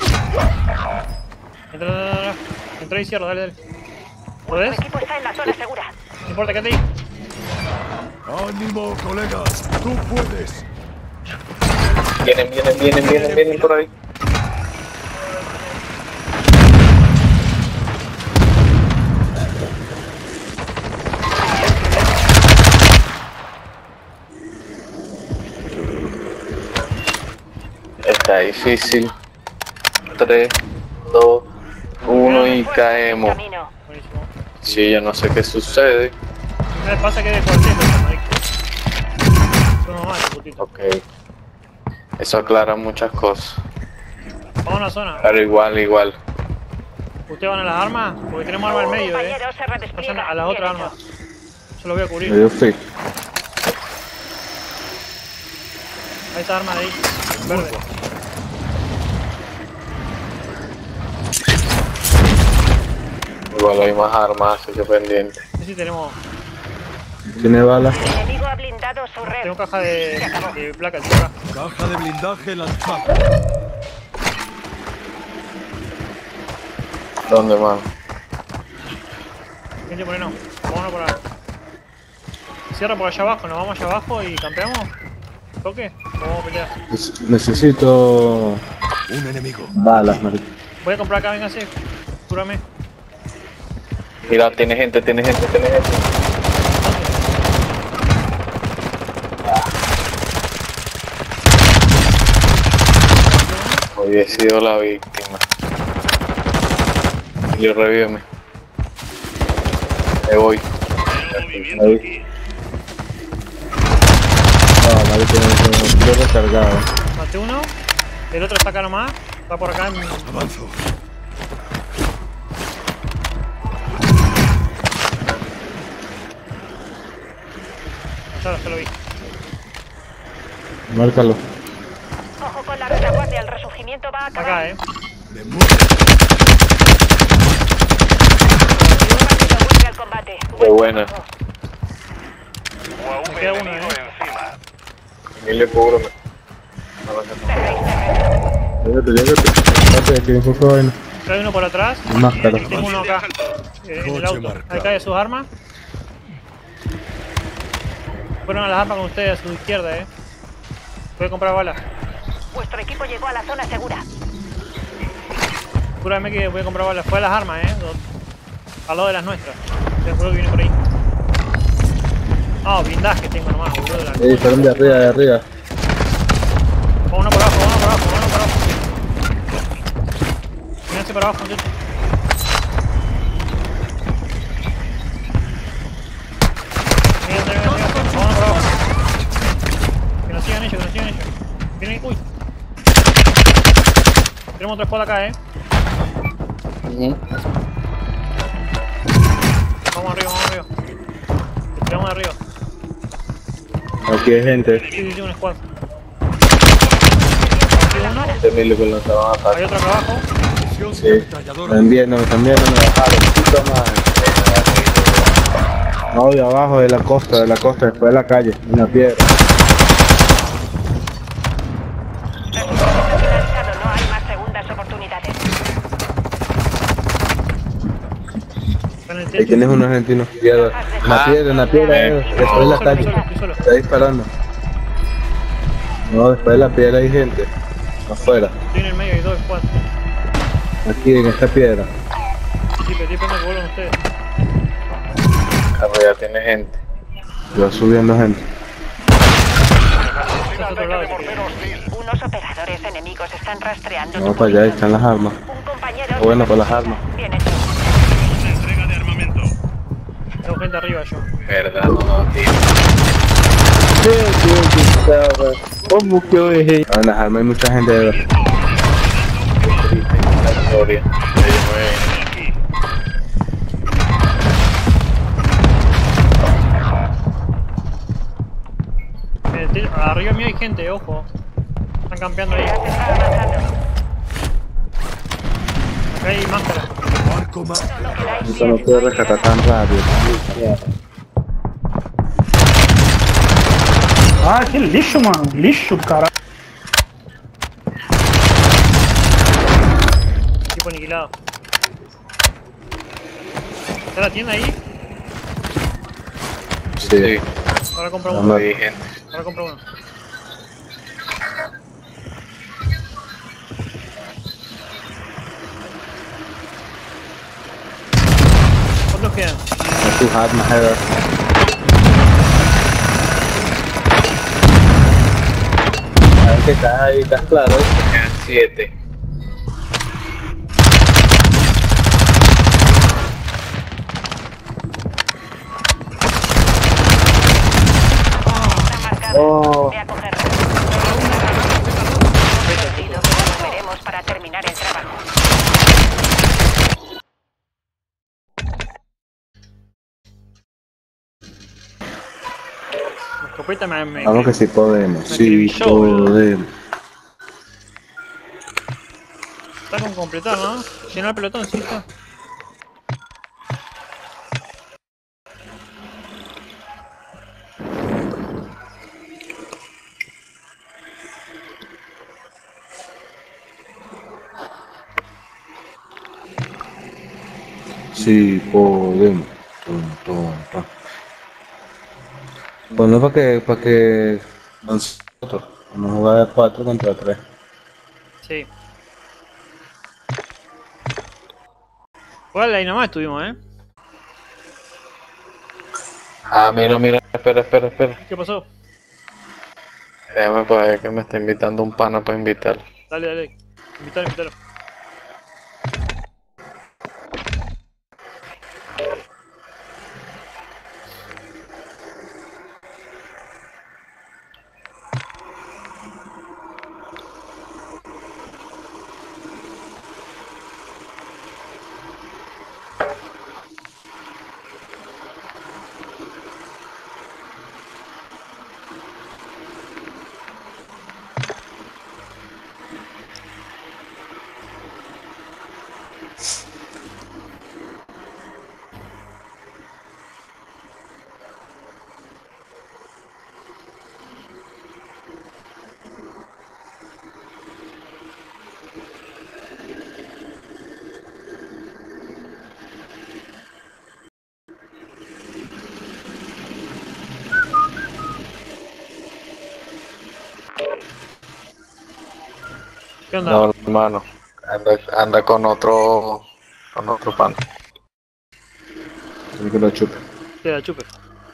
Entra, entra, entra. Entra y cierra, dale, dale. Tu ¿Podés? equipo está en la zona segura. No importa, quédate ahí. Ánimo, colegas. Tú puedes. Vienen, vienen, vienen, vienen, vienen por ahí. Está difícil. tres, dos, uno y caemos. Camino. Buenísimo. Sí, yo no sé qué sucede. ¿Qué les pasa que de cuarteto, marico? Eso no mata, putito. Ok. Eso aclara muchas cosas. Vamos a una zona. Pero igual, igual. ¿Ustedes van a las armas? Porque tenemos armas en medio, eh. Compañero se Vayan redespliega. a las Bien otras hecho. armas. Yo lo voy a cubrir. Me dio free. Ahí está arma de ahí. Verde. Igual hay más armas, así que pendiente. Sí, sí, tenemos. Tiene balas. El enemigo ha blindado su red. Tengo caja de, de placa, tío, acá. Caja de blindaje lanzada. ¿Dónde, man? Gente moreno. Vámonos por ahí. Cierra por allá abajo, nos vamos allá abajo y campeamos. ¿Toque? ¿O vamos a pelear? Nece- Necesito Un enemigo. balas, marico. Voy a comprar acá, véngase. Cúrame. Mira, tiene gente, tiene gente, tiene gente. Hoy he sido la víctima. Yo revíveme. Me voy. Movimiento Ahí. aquí. No, marico, no estoy recargado. Maté uno. El otro está acá nomás. Está por acá en... Avanzo. Ya, ya lo vi. Márcalo. Ojo con la retaguardia, el resurgimiento va a acabar. Acá, eh. Me muevo. Rápido, vuelve al combate. Qué buena. O a un Me queda uno, enemigo eh. encima. Mil le cubro. Cerréis terreno. Llegate, llegate. Espérate, que hay poco vaina. Hay uno por atrás. Máscara. Y tengo uno acá. eh, en el Coche auto. marcado. Ahí cae sus armas. Fueron a las armas con ustedes a su izquierda, eh. Voy a comprar balas. Vuestro equipo llegó a la zona segura. Júrame que voy a comprar balas. Fue a las armas, eh. Dos- Al lado de las nuestras. Te juro que viene por ahí. Ah, blindaje tengo nomás, boludo. La Ey, fueron de arriba, de arriba. Vámonos por abajo, vámonos por abajo, vámonos por abajo. Mírense para abajo, muchachos. Mírense, mírense, mírense. Vámonos por abajo. Que nos sigan ellos, que nos sigan ellos. Vienen, uy. Tenemos otro squad acá, eh. Vamos arriba, vamos arriba. Tiramos arriba. Aquí hay gente. Sí, sí, sí, un squad. Aquí uno. Este mil le lanzaban Hay ataque. otro acá abajo. Misión Sí. ametralladora. Están viendo, están viendo, me bajaron. Puta madre. No, de abajo, de la costa, de la costa, después de la calle, en la piedra. Resurgimiento finalizado, no hay más segundas oportunidades. Está en el Ahí techo. tienes un argentino. Izquierda. En la piedra, en la piedra, eh, después de la Estoy calle. solo, estoy solo. Está disparando. No, después de la piedra hay gente. Afuera. Estoy en el medio, hay dos squads. Aquí, en esta piedra. Sí, pero estoy esperando que vuelvan ustedes. Arriba tiene gente. Va subiendo gente. Sin Está a otro ataque lado, de si mortero hostil. Unos operadores enemigos están rastreando Vamos tu para allá, ahí posición. están las armas. Un compañero... Bueno, para las armas. Bien hecho. Una entrega de armamento. Tengo gente arriba yo. Verdad, no, tío. ¿Cómo que hoy? En las armas hay mucha gente de verdad. La historia. Aquí. En el techo- arriba mío hay gente, ojo. Están campeando ahí. Ya se está avanzando. Acá hay máscara. Barco más. Solo quedáis Esto no diez. puedo rescatar tan rápido. Ah, que lixo, mano. Lixo, cara. Tipo aniquilado. ¿Está la tienda ahí? Sí. Ahora compra No, uno. Hay gente. Ahora compra uno. ¿Cuántos quedan? Tus armas, Heather. A ver que estás ahí, estás claro. ¿eh? Quedan siete. Está marcado. Oh. Ve a cogerlo. Prometido que volveremos para terminar el trabajo. Copeta me, me, Vamos que sí podemos. Sí acribilló, boludo. podemos. Está con completar, ¿no? Llenar el pelotón, sí está. Sí podemos. Tum, tum, tum. Bueno, para que, para que nosotros vamos a jugar cuatro contra tres. Sí. Igual ahí nomás estuvimos, ¿eh? Ah, mira, mira, espera, espera, espera. ¿Qué pasó? Déjame para ver que me está invitando un pana para invitar. Dale, dale. Invítalo, invítalo. ¿Qué onda? No, hermano, anda, anda con otro, con otro pana. Tiene que lo chupe. Te la chupe.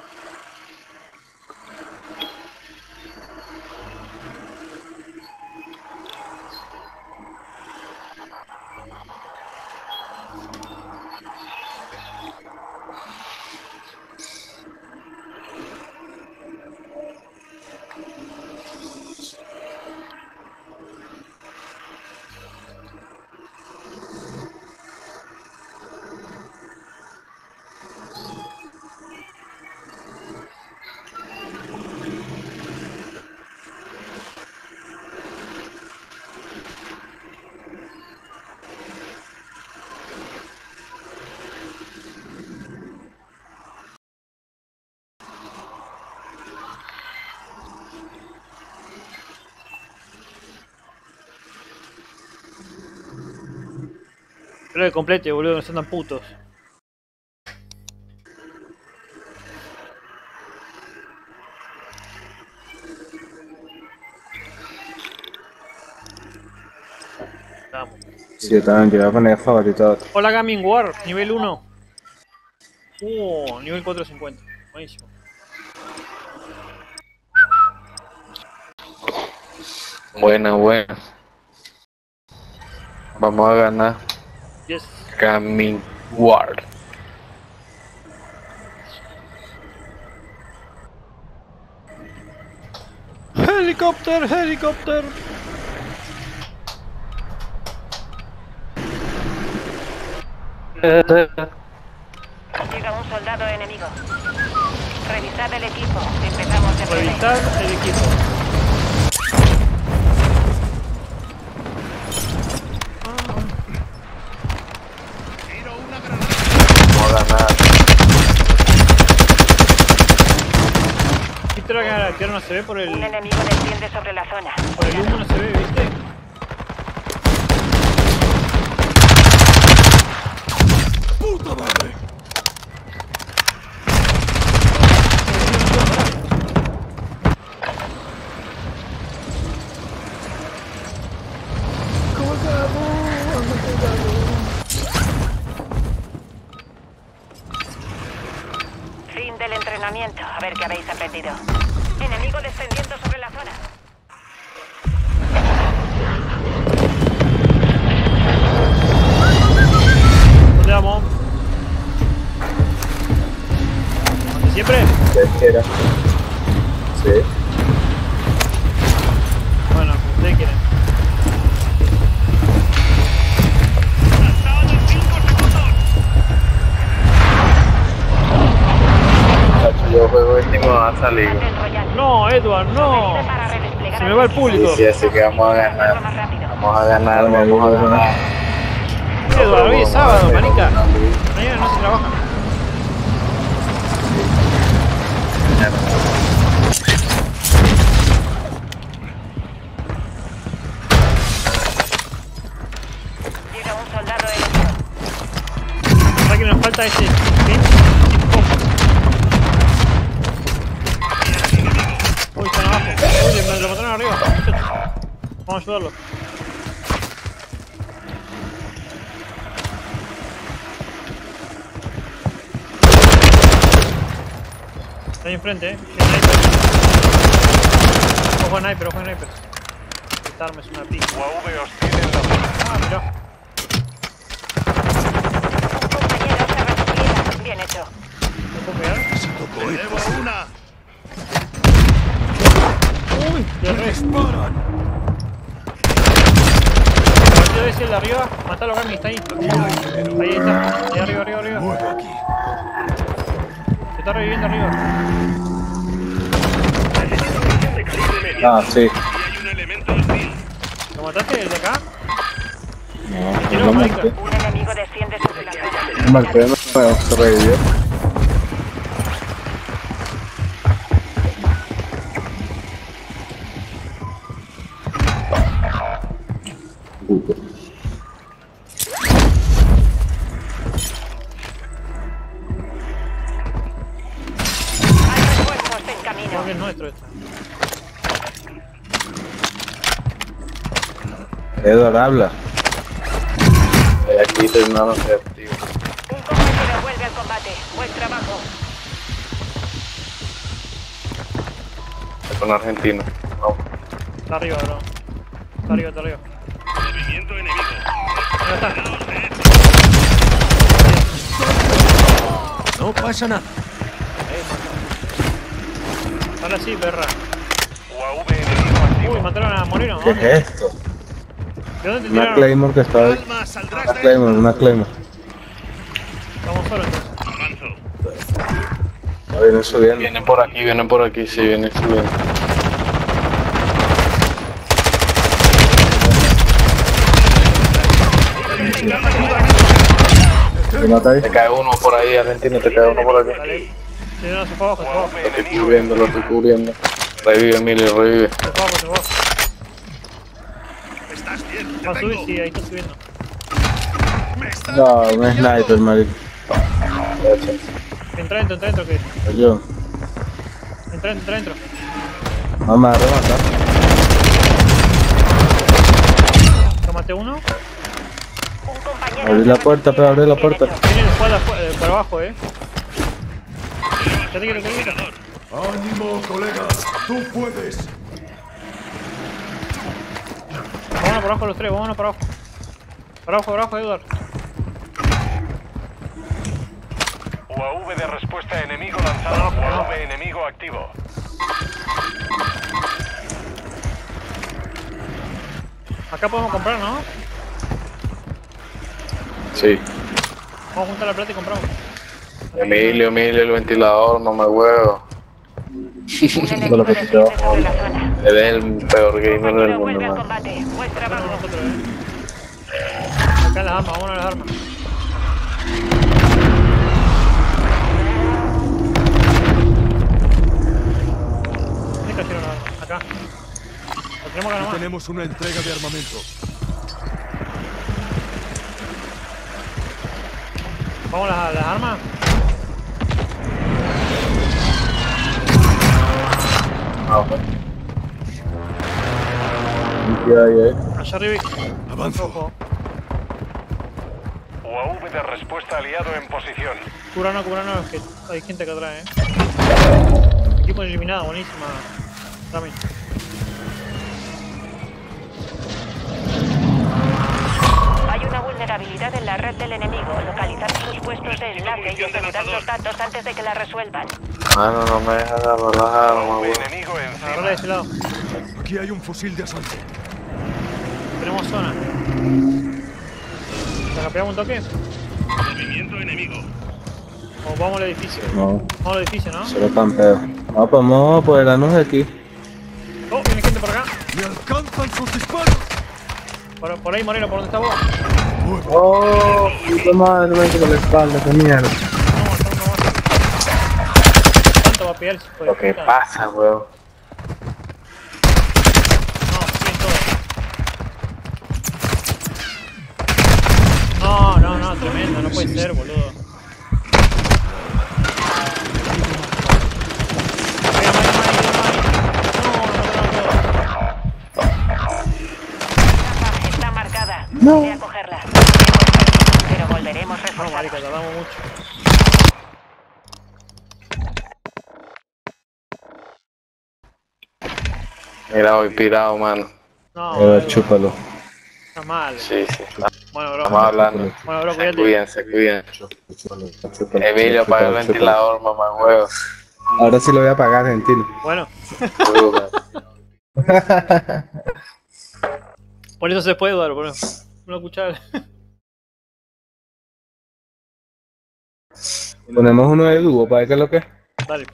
Pero que complete, boludo, no sean tan putos. Vamos. Sí, yo también quiero poner favorito. Hola Gaming War, nivel uno. Uh, nivel cuatrocientos cincuenta. Buenísimo. Buena, buena. Vamos a ganar. Yes. Gaming War. Helicóptero, helicóptero. Llega un soldado enemigo. Revisad el equipo. Empezamos de primero. Revisar el equipo. Tiro una granada. Vamos a ganar. ¿Viste la que la tierra no se ve por el, Un enemigo desciende sobre la zona. por el humo? No se ve, ¿viste? ¡Puta madre! Fin del entrenamiento. A ver qué habéis aprendido. Enemigo descendiendo sobre la zona. ¿Dónde vamos? ¿Dónde siempre? Tercera. Sí. Bueno, como ustedes quieren. Lanzado en cinco segundos. Yo juego este y me va a salir. Battle Royale. No, Edward, no. Para redesplegar Se me va el público. Sí, así que vamos a ganar. más rápido. Vamos a ganar, vamos a ganar. Edward, hoy es sábado, manica. Mañana no se trabaja. Llega un soldado enemigo. Ahora que nos falta ese. ¿Qué? Uy, están abajo. Uy, me lo mataron arriba. Vamos a ayudarlo. Está ahí enfrente, eh. Tiene sniper. Ojo a sniper, ojo a sniper. Esta arma es una pica. U A V hostil en la zona. Ah, mirá. Compañero se repliega. Bien hecho. ¿Me puedo pegar? Llevo una. Uy, de re. ¡Disparan! El partido ese, el de arriba. Matalo, Gami, está ahí. Ahí está. Ahí arriba, arriba, arriba. Muevo aquí. Se está reviviendo arriba. Ah, sí. Y hay un elemento hostil. ¿Lo mataste el de acá? No, Tiró, no marica. marqué. Un enemigo desciende sobre la zona. No marqué, no, no, se revivió. Hay refuerzos en camino. Creo que es nuestro esto. Edward, habla. Estoy aquí terminando de activo. Un compañero vuelve al combate. Buen trabajo. Estoy con Argentina. Vamos. Está arriba, bro. Está arriba, está arriba. Movimiento enemigo. Ahí está. No pasa nada. Ahora sí, perra. U A V enemigo activo. Uy, mataron a Moreno. ¿Qué ¿Dónde? es esto? ¿De dónde te Una tiraron? Claymore que está ahí. Calma, saldrás Una de ahí. Claymore, una Claymore. Vamos solo entonces. Avanzo. Ya vienen subiendo. Vienen por aquí, vienen por aquí, sí, vienen subiendo. ¿Te mata ahí? Te cae uno por ahí, Argentina, te cae uno por aquí. Dale. Sí, no, se fue abajo, se fue abajo. Lo estoy cubriendo, lo estoy cubriendo. Revive, Emilio, revive. Se fue abajo, se fue abajo. Estás bien. Te ¿Va a subir? tengo. Sí, ahí está subiendo. Me están No, un sniper, marico. Entra dentro, entra dentro, que. Yo. Entra dentro, entra dentro. Vamos a rematar. Tómate uno. Un compañero. Abrí la puerta, pero abrí la puerta. Tiene el espalda fu- eh, por abajo, eh. Quédate quieto, quédate quieto. ¡Ánimo, colega! ¡Tú puedes! Vámonos por abajo los tres, vámonos por abajo. Por abajo, por abajo, Edward. U A V de respuesta enemigo lanzado. U A V enemigo activo. Acá podemos comprar, ¿no? Sí. Vamos a juntar la plata y compramos. Emilio, Emilio, el ventilador, no me huevo. Un enemigo lo que desciende te sobre la zona. Él es el peor gamer del Compañero mundo, vuelve al man. combate. Buen Bueno, trabajo. nosotros, eh. Acá las armas, vámonos a las armas. ¿Dónde cayeron las armas? Acá. Lo tenemos que ganar más. Tenemos una entrega de armamento. Vamos a las, las armas. Ah, bueno. ¿Qué hay ahí? Allá arriba. Avanzo. Ojo. U A V de respuesta aliado en posición. Curanos, curanos, que hay gente acá atrás, eh. Equipo eliminado, buenísima. Dame. Hay una vulnerabilidad en la red del enemigo. Localizar sus puestos de enlace y asegurar los datos antes de que la resuelvan. Mano, no me deja agarrar las U A armas, V weón. enemigo Agarrala de ese lado. Aquí hay un fusil de asalto. Tenemos zona. ¿La pegamos un toque? Movimiento enemigo. O vamos al edificio. No, Vamos al edificio, ¿no? solo campeo. No, pues vamos a apoderarnos de aquí. ¡Lanzan sus disparos! Por, por ahí, Moreno, ¿por dónde estás vos? Oh, puta madre, me con la espalda, qué mierda. No, no, no. ¿Cuánto va a pegar ese hijo de Lo que puta? pasa, weón. No, siguen todos. No, no, no, tremendo, no puede ser, boludo. Venga, Mike, Mike, Mike. No, no, no, La está marcada. No. Voy a cogerla. Pero volveremos no. No, reforzados. marica, tardamos mucho. Mira, hoy pirado, mano. No, Eh, Edu, chúpalo. está mal. Sí, sí. Bueno, bro. Estamos hablando. Bueno, bro, Se cuídate. cuidan, se cuidan. Chúpalo, chúpalo, Emilio, apaga el chúpalo. ventilador, mamá, huevo. Ahora sí lo voy a apagar, gentil. Bueno, Bruja. por eso se puede, Eduardo, bro. Una cuchara. Ponemos uno de dúo para ver qué es lo que es. Dale.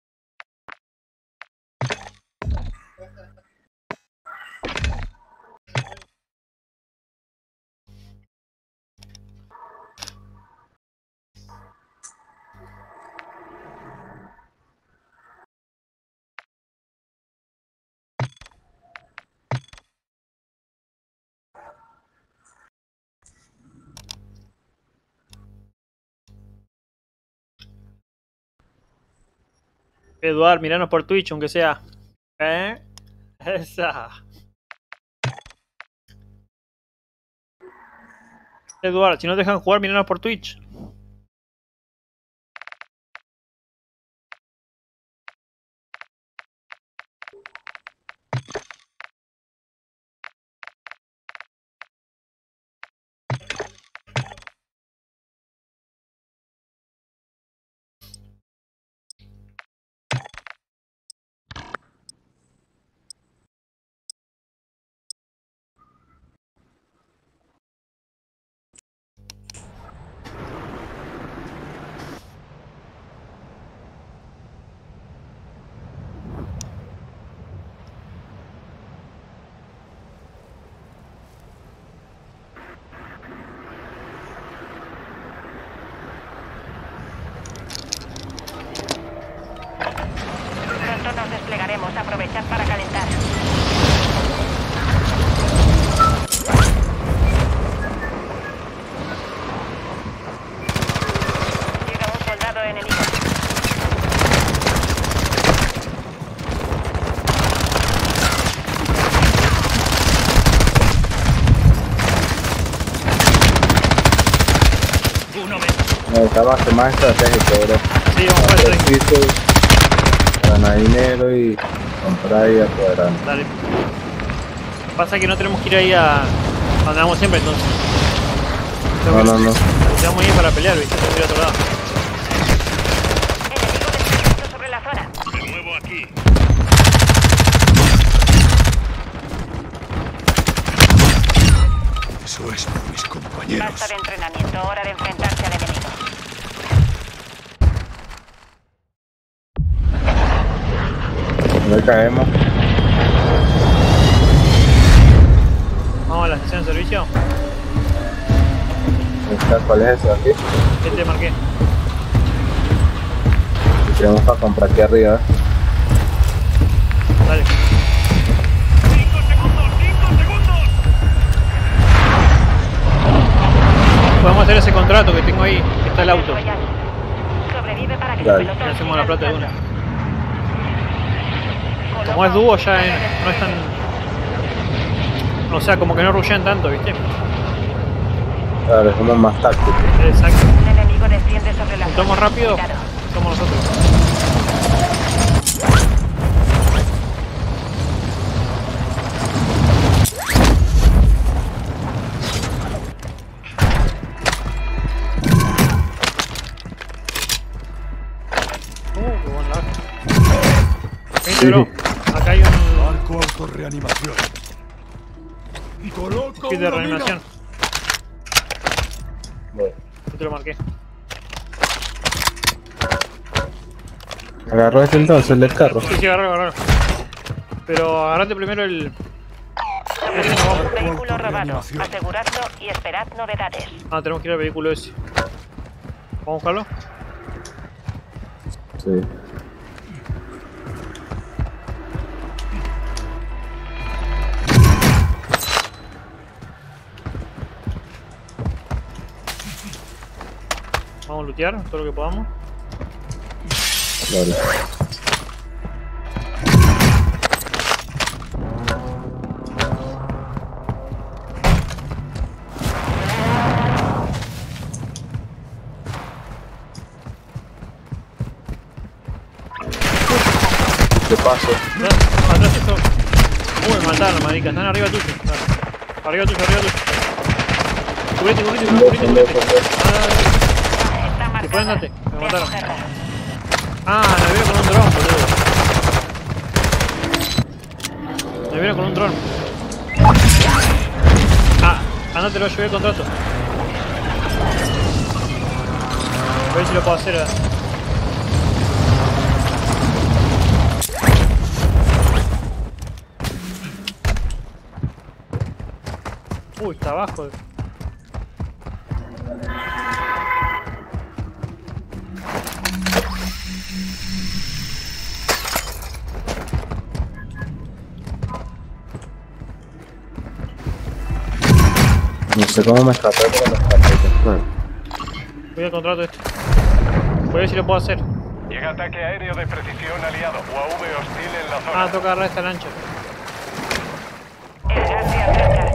Eduard, miranos por Twitch, aunque sea. ¿Eh? Esa. Eduard, si no te dejan jugar, miranos por Twitch. Pronto nos desplegaremos. Aprovechad para calentar. Llega un soldado enemigo. Uno menos. Necesitamos hacer más estratégico, bro. Sí, vamos a Hacer ver. pisos, ganar dinero y comprar y apoderar. Dale. Pasa que no tenemos que ir ahí a donde vamos siempre, entonces. No, no, no. Vamos a ir para pelear, ¿viste? Tengo que ir a otro lado. Enemigo desplazado sobre la zona. Me muevo aquí. Eso es por mis compañeros. Basta de entrenamiento. Hora de enfrentarse al enemigo. No caemos. Vamos a la estación de servicio. Esta, ¿cuál es eso aquí? ¿Qué te marqué? Y tenemos para comprar aquí arriba. ¿eh? Dale. ¡Cinco segundos! ¡Cinco segundos! Podemos hacer ese contrato que tengo ahí, que está el auto. Royal. Sobrevive para que Dale. el pelotón Y hacemos siga la plata de luchando. una. Como es dúo ya en- no es tan... O sea, como que no rushean tanto, ¿viste? Claro, es como más táctico. Exacto. Un enemigo desciende sobre la Juntamos zona. rápido, Cuidado. somos nosotros. Uh, qué buen lag. Vente, bro. Acá hay un Marco autorreanimación. Coloco kit de una mina. reanimación. Bueno, Yo te lo marqué. agarro este entonces el del carro. Sí, sí, agarralo, agarralo. Pero agarrate primero el... Tenemos no, un por vehículo robado. reanimación. Aseguradlo y esperad novedades. Ah, tenemos que ir al vehículo ese. ¿Vamos a buscarlo? Sí. Vamos a lootear todo lo que podamos. Vale. ¿Qué pasó? No, atrás esto. Uy, me mataron, marica. Están arriba tuyo. Dale. Arriba tuyo, arriba tuyo. Cubrite, cubrite, cubrite, cubrite. Ah, Está si pueden, marcada. date. Me Veamos mataron. cerrar. Ah, me viene con un dron, boludo. Me viene con un dron. Ah, andate, lo llevé el contrato. A ver si lo puedo hacer. eh. Uy, está abajo. No sé cómo me escapé, pero me escapé. Bueno, Voy al contrato este. Voy a ver si lo puedo hacer. Llega ataque aéreo de precisión aliado. U A V hostil en la zona. Ah, toca agarrar esta lancha. El gas se acerca.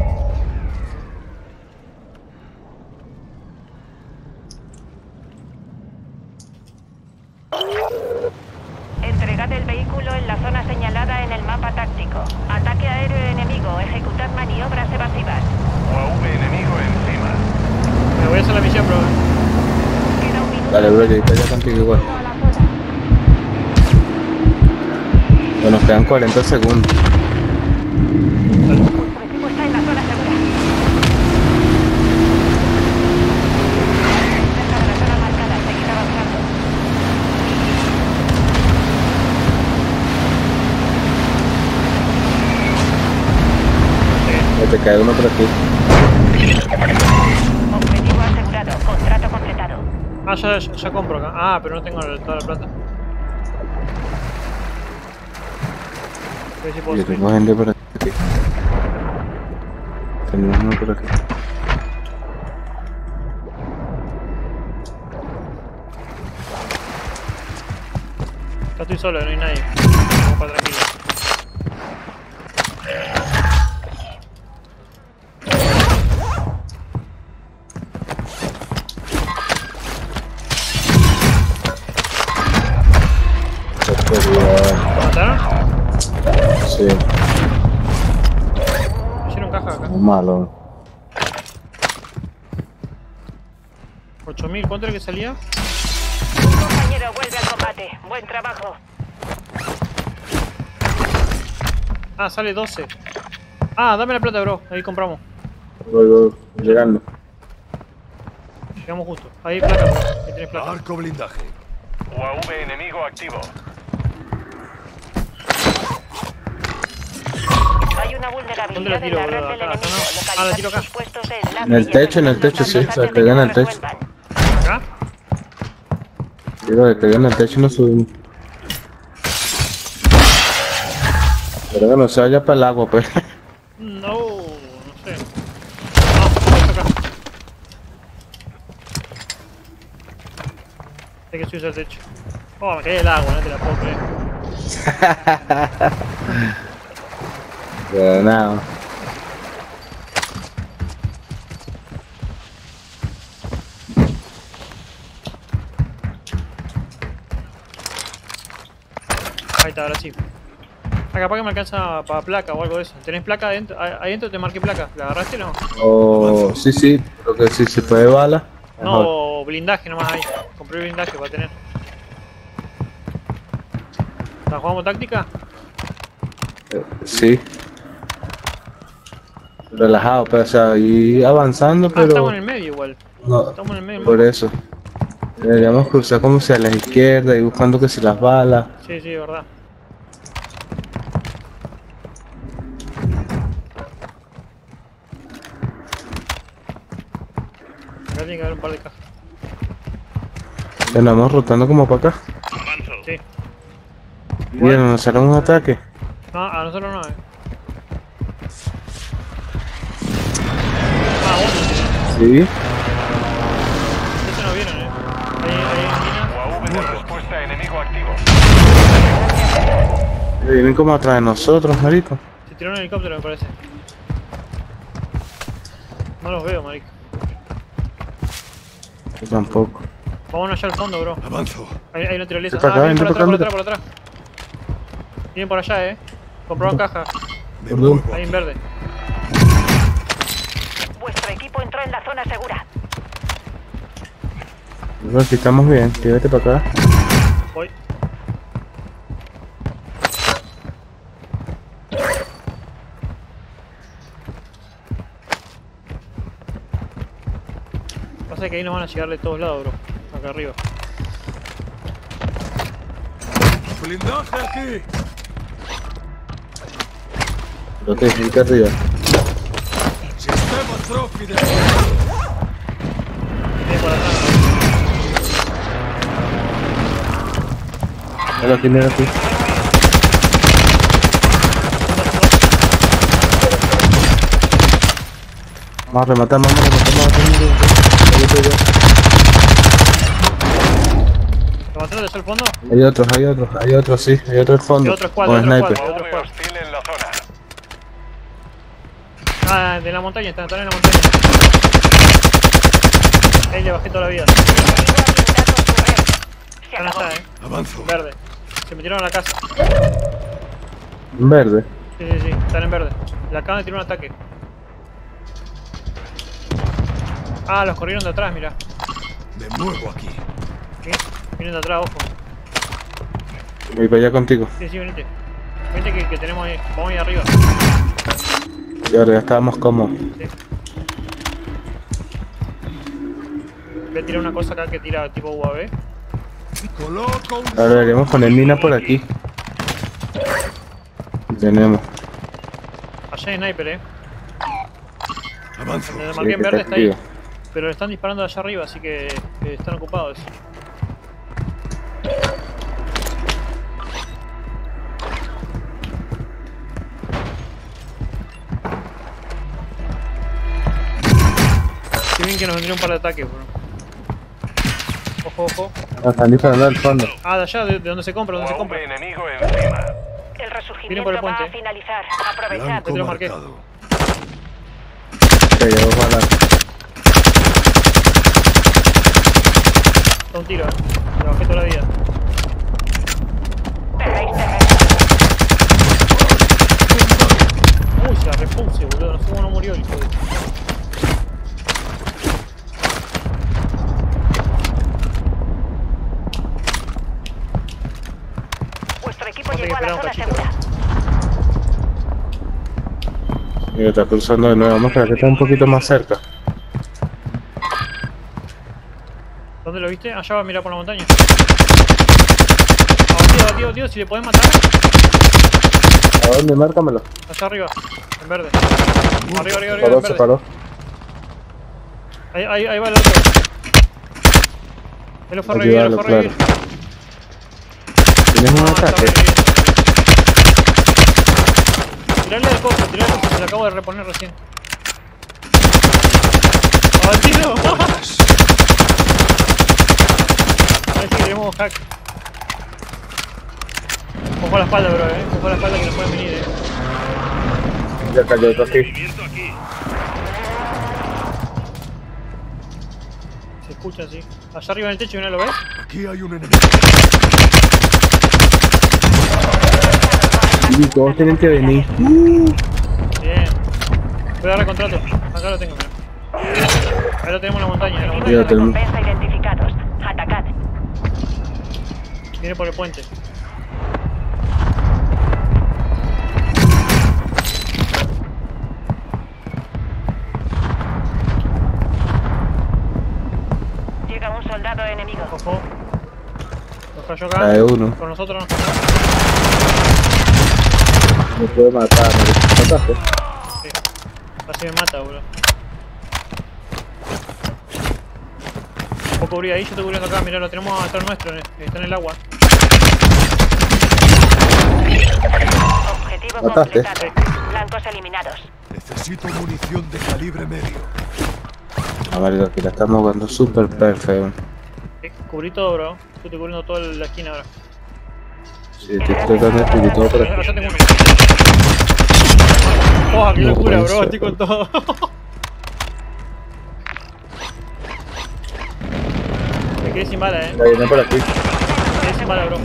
Entregad el vehículo en la zona señalada en el mapa táctico. Ataque aéreo enemigo. Ejecutad maniobras evasivas. U A V enemigo encima. Me voy a hacer la misión, bro. Queda un minuto. dale, bro, yo ahorita ya contigo igual. Bueno, nos quedan cuarenta segundos. Vuestro equipo está en la zona segura. Cerca de la zona marcada. Seguid avanzando. Ya te cae uno por aquí. Objetivo asegurado. Contrato completado. Ah, ya, ya, ya compro acá. Ah, pero no tengo toda la plata. A ver si puedo Yo subir. tengo gente por aquí. Tenemos uno por aquí. Ya estoy solo, no hay nadie. Vamos para tranquilo. Sería... ¿Lo mataron? Sí, Me hicieron caja acá. muy malo. ocho mil, ¿cuánto era que salía? Un compañero vuelve al combate. Buen trabajo. Ah, sale doce. Ah, dame la plata, bro. Ahí compramos. Voy, voy, llegando. Llegamos justo. Ahí plata, bro. Ahí tenés plata. Arco blindaje. U A V enemigo activo. Hay una ¿Dónde la vulnerabilidad en tiro, la red boludo? del Acá, enemigo. acá, no. Ah, la tiro Localizad acá. sus puestos de enlace En el y techo, en el ejecutad techo, los sí, datos se antes de pega en que el lo techo. resuelvan. ¿Acá? Digo, que caigan en el techo y no subimos. Pero que no se vaya para el agua, pues. No, no sé. No, esto acá. Hay que subirse al techo. Oh, me caí el agua, no te la puedo creer. Pero nada. Ahí está, ahora sí. Ah, capaz que me alcanza para placa o algo de eso. ¿Tenés placa adentro? Ahí ahí adentro te marqué placa. ¿La agarraste o no? O... Sí, sí, pero que si se puede bala. mejor. No, blindaje nomás ahí. Compré blindaje para tener. ¿La jugamos táctica? Eh, Sí. Relajado, pero o sea, ir avanzando, Ah, pero... estamos en el medio igual. No, Estamos en el medio. por del eso. Deberíamos cruzar como si a la izquierda y buscando que si las balas. mapa. Sí, sí, verdad. tiene que haber un par de cajas. Andamos rotando como para acá. Avanzo. Sí. Bien, nos harán un ataque. No, a nosotros no, eh. Ah, bueno. Sí. Eso no vieron, eh. Ahí, ahí en mina. U A V de respuesta enemigo activo. Vienen como atrás de nosotros, marico. Se tiró un helicóptero, me parece. No los veo, marico. Yo tampoco. Vámonos allá al fondo, bro. Avanzo. Hay, hay una tirolesa. Vente para Ah, acá, vienen por vente atrás, por para atrás, acá. por atrás. Vienen por allá, eh. Compraron caja. Me Perdón. muevo. Ahí en verde. Vuestro equipo entró en la zona segura. Bueno, si estamos bien, quédate para acá. Voy. Pasa que ahí nos van a llegar de todos lados, bro. Acá arriba. Blindaje aquí. Lo te dije arriba. Sistema trophy de... Vienen por atrás. Ahora tiene aquí. Vamos a rematar, vamos a rematar, vamos a rematar. ¿Lo mataron desde el fondo? Hay otros, hay otros, hay otros, sí, hay otro al fondo. Hay otro squad, Con otro sniper. squad. U A V hostil en la zona. Ah, de la montaña, están, están en la montaña. Ahí le bajé toda la vida. Se Acá no acabó. está, eh. Avanzo. Verde. Se metieron a la casa. En verde. Sí, sí, sí, están en verde. Le acaban de tirar un ataque. Ah, los corrieron de atrás, mira. Me muevo aquí. ¿Sí? Vienen de atrás, ojo. Voy para allá contigo. Sí, sí, venite. Venite que, que tenemos ahí. Vamos ahí arriba. Y ahora ya estábamos cómodos. Sí. Voy a tirar una cosa acá que tira tipo U A V. Coloco un... Ahora deberíamos poner mina por aquí. Tenemos. Allá hay sniper, eh. Avanzo. El de Sí, marqué en que verde está está ahí. activo. Pero le están disparando de allá arriba, así que eh, están ocupados. Qué bien que nos vendría un par de ataques, bro. Ojo, ojo. Nos están disparando al fondo. Ah, de allá, de, de donde se compra, donde se U A compra. V enemigo encima. El Vienen resurgimiento por el va a puente. finalizar. Aprovechad. Blanco te lo marqué. marcado. Se llevó para la... Da un tiro, eh. Le bajé toda la vida. Perdéis terreno. Uy, se la repuse, boludo. No sé cómo no murió el hijo de... Vuestro equipo Vamos a llegó a la esperar un zona cachito. segura. Mira, está cruzando de nuevo. Vamos a esperar que está un poquito más cerca. ¿Dónde lo viste? Allá va a mirar por la montaña. Abatido, abatido, abatido. Si le podés matar. ¿A dónde? Márcamelo. Allá arriba. En verde. Arriba, arriba, arriba. Paró, En se verde. paró. Ahí, ahí, ahí va el otro. Él lo fue a revivir, lo fue a Ayúdalo, revivir. ¿Tienes un No, está ataque? reviviendo. Tirarle el coso, tirarle el coso. Se lo acabo de reponer recién. ¡Abatido! A ver si queremos hack. Ojo a la espalda, bro, eh. Ojo a la espalda que nos pueden venir, eh. Ya cayó otro aquí. Movimiento aquí. Se escucha así. Allá arriba en el techo, ¿no lo ves? Aquí hay un enemigo. Y todos tienen que venir. Bien. Voy a darle contrato. Acá lo tengo, mira. Ahí lo tenemos en la montaña, en la Equipos montaña. de Ya tenemos. recompensa identificados. Atacad. Viene por el puente. Llega un soldado enemigo. Ojo. Nos cayó acá. Cae uno. Con nosotros no. Me puede matar, me mataste. Sí. Casi me mata, bro. puedo cubrir ahí, yo estoy cubriendo acá, mirá, lo tenemos atrás nuestro, está en el agua. Objetivo Mataste. completado. Blancos eliminados. Necesito munición de calibre medio. A ver, aquí la estamos jugando super perfecto. Eh, cubrí todo, bro. Yo estoy cubriendo toda la esquina ahora. Sí, estoy tratando de cubrir todo por Allá aquí. tengo uno. Oh, qué No locura, puede bro, ser. estoy con todo. Me quedé sin bala, eh. La viene por aquí. Me quedé sin bala, bro.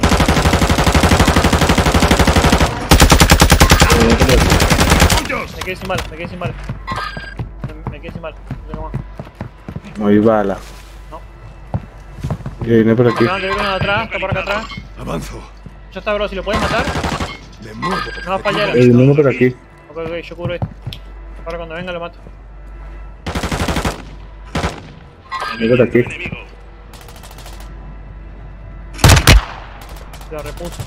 La viene por aquí. Me quedé sin bala, me quedé sin bala. Me, me quedé sin bala. No tengo más. No hay bala. No. Y viene por aquí. Acaban de ver uno de atrás, está por acá atrás. Avanzo. Ya está, bro, si lo puedes matar. De nuevo. No va a fallar. Hay uno por aquí. Ok, ok, yo cubro esto. Ahora cuando venga lo mato. Viene por aquí. Enemigo. La repuso.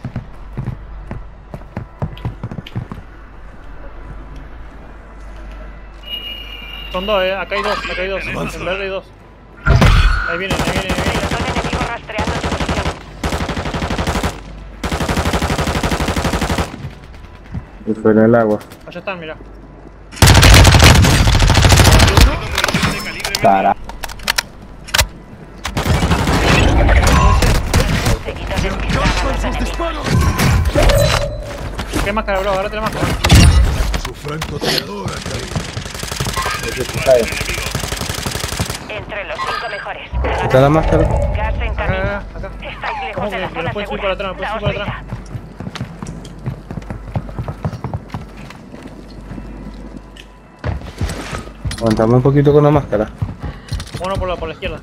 Son dos, eh. Acá hay dos, acá hay dos. En verde hay dos. Ahí vienen, ahí vienen, ahí vienen. Pelotón enemigo rastreando su posición. Y fue en el agua. Allá están, mira. Cara. Seguidos de un ¡Sus disparos! ¿Qué máscara, bro? Agárrate la máscara. Su francotirador ha caído. Entre los cinco mejores. ¿Está la máscara? Gas en Acá, camino. acá, acá. Estáis ¿Cómo lejos de que la me zona lo puedes subir segura. para atrás? ¿Me puedes Daos subir para atrás? prisa. Aguantamos un poquito con la máscara. Uno por la, por la izquierda.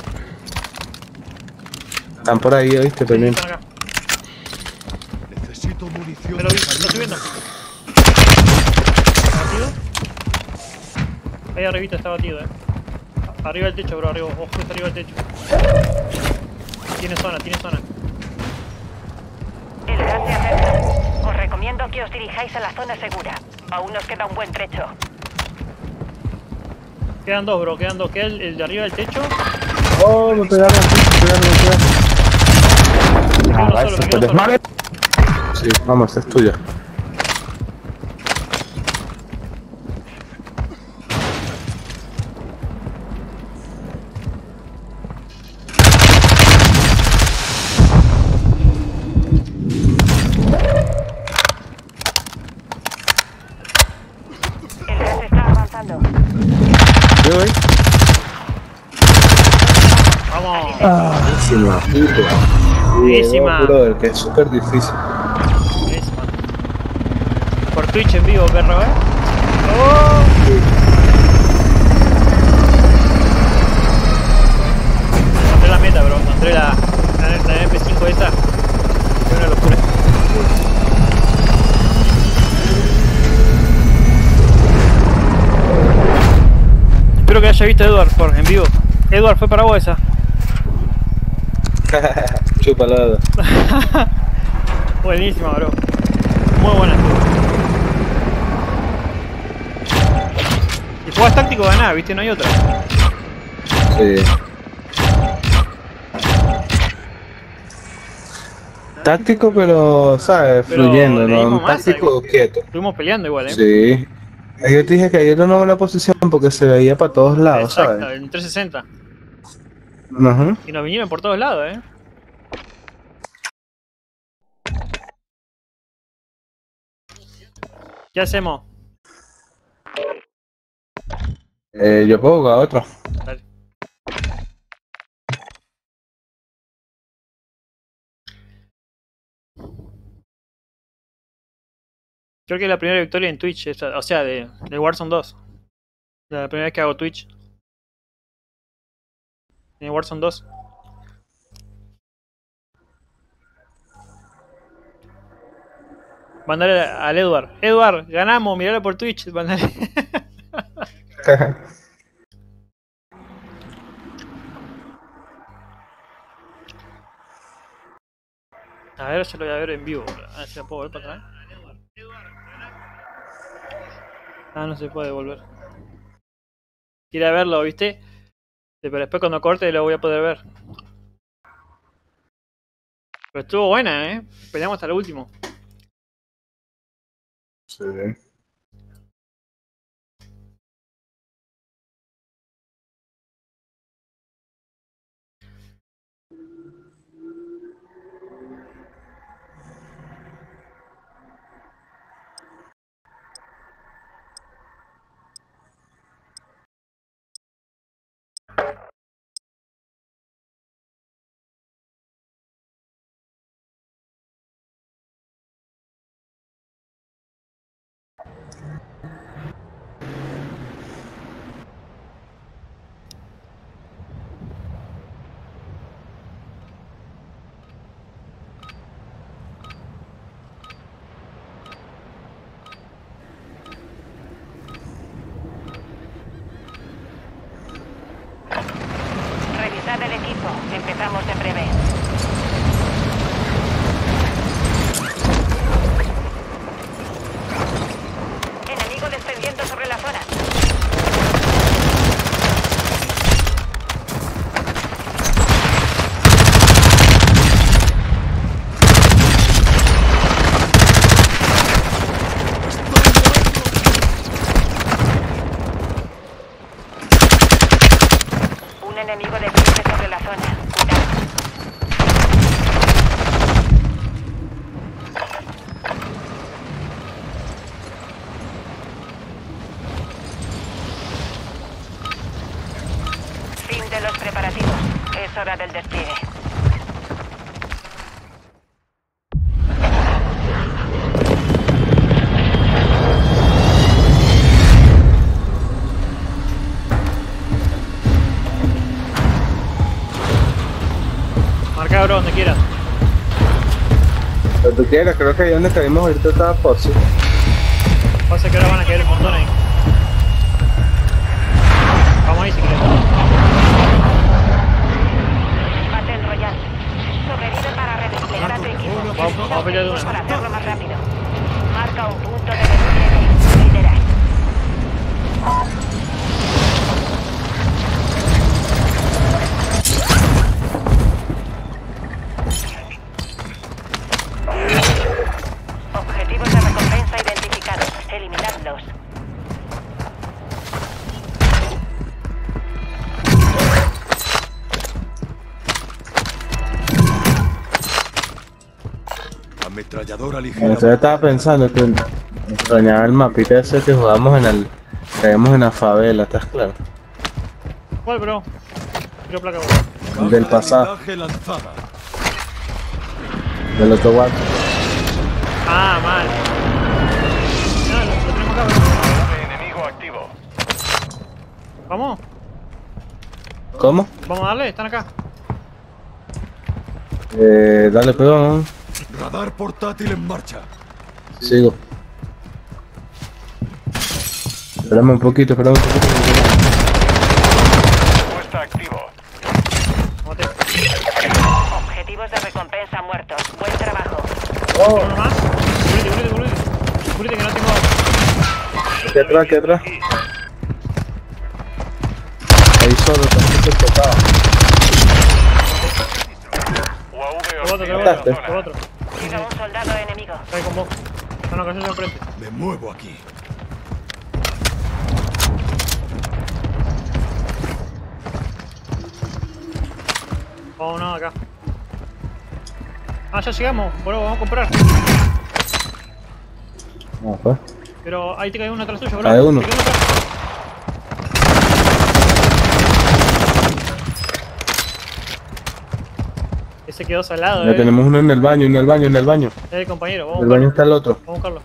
Están por ahí, ¿oíste? Pendiente. Están acá. Necesito munición Me lo de vi, está calibre subiendo. medio. ¿Está batido? Ahí arribita está batido, eh. Arriba del techo, bro, arriba. Ojo, está arriba del techo. Tiene zona, tiene zona. El gas se acerca. Os recomiendo que os dirijáis a la zona segura. Aún nos queda un buen trecho. Quedan dos, bro, quedan dos. Queda el, el de arriba del techo. Oh, me pegaron aquí, me pegaron, me pegaron. Me queda uno Ah, solo, eso me fue queda uno solo. desmadre. Sí, vamos, esta es tuya. El gas está avanzando. ¿Yo voy? Vamos. Buenísima, puto. Buenísima. Brother, que es súper difícil. Buenísima. Por Twitch en vivo, perro, eh. Oh. Encontré la meta, bro. Encontré la, la, la M P cinco esa. Es una locura. Espero que haya visto a Edward por, en vivo. Edward, fue para vos esa. Chupalado. Buenísima, bro. Muy buena. Si jugás táctico ganás, viste, no hay otra. Sí. Táctico, pero, ¿sabes? Pero Fluyendo, le ¿no? dimos Un masa táctico igual. quieto. Estuvimos peleando igual, eh. Sí. Yo te dije que ayer no la posición porque se veía para todos lados, Exacto, ¿sabes? en trescientos sesenta. Ajá. Y nos vinieron por todos lados, eh. ¿Qué hacemos? Eh, yo puedo jugar otro. Dale. Creo que es la primera victoria en Twitch, esa- o sea, de, de Warzone dos. La primera vez que hago Twitch. En Warzone dos. Mandale al Edward. Edward, ganamos, miralo por Twitch. Mandale. A ver, yo lo voy a ver en vivo. A ver si lo puedo volver para atrás. Ah, no se puede volver. Quiere verlo, ¿viste? Sí, pero después cuando corte lo voy a poder ver. Pero estuvo buena, eh. Peleamos hasta el último. Sí. Revisad el equipo. Empezamos en breve. Enemigo descendiendo sobre la zona. Un enemigo desciende sobre la zona. Cuidado. Fin de los preparativos. Es hora del despliegue. Marca, bro, donde quieras. Lo que tú quieras, creo que ahí donde caímos ahorita estaba Foxy. Pasa que ahora van a caer un montón ahí. Vamos ahí si quieres. Battle Royale. Sobrevive para redesplegar a tu equipo. Vamos, vamos a pelear de una. Para hacerlo más rápido. Marca un punto de despliegue. Lidera. Objetivos de recompensa identificados. Eliminadlos. Ametralladora ligera. Entonces estaba pensando que extrañaba el mapita ese que jugamos en el... Caímos en la favela, ¿estás claro? ¿Cuál, bro? Tiro placa, bro. El del pasado, Blindaje lanzada. del otro guapo. Ah, mal. No, lo, lo tenemos acá, bro. Nave enemigo activo. Vamos, ¿Cómo? vamos a darle, están acá. Eh, dale, pues vamos. Radar portátil en marcha. Sigo. Esperame un poquito, esperame un poquito. Respuesta activo. Mate. Objetivos de recompensa muertos. Buen trabajo. Oh, ¿Uno más? Cúbrete, cúbrete, cúbrete. Cúbrete que no tengo... aquí atrás, aquí atrás. Ahí solo, tampoco tocado. U A V Tengo otro, tengo hostil en otro, la tengo zona. otro. Cuida un soldado enemigo. Cae con vos. Está en una ocasión enfrente. Me muevo aquí. Vámonos acá. Ah, ya llegamos. Bueno, vamos a comprar. No, pues. Pero ahí te cae uno atrás tuyo, bro. Cae uno. Te cae atrás. Ese quedó salado, Ya eh. tenemos uno en el baño, en el baño, en el baño. Eh, compañero, vamos a En el baño buscarlo. está el otro. Vamos a buscarlo.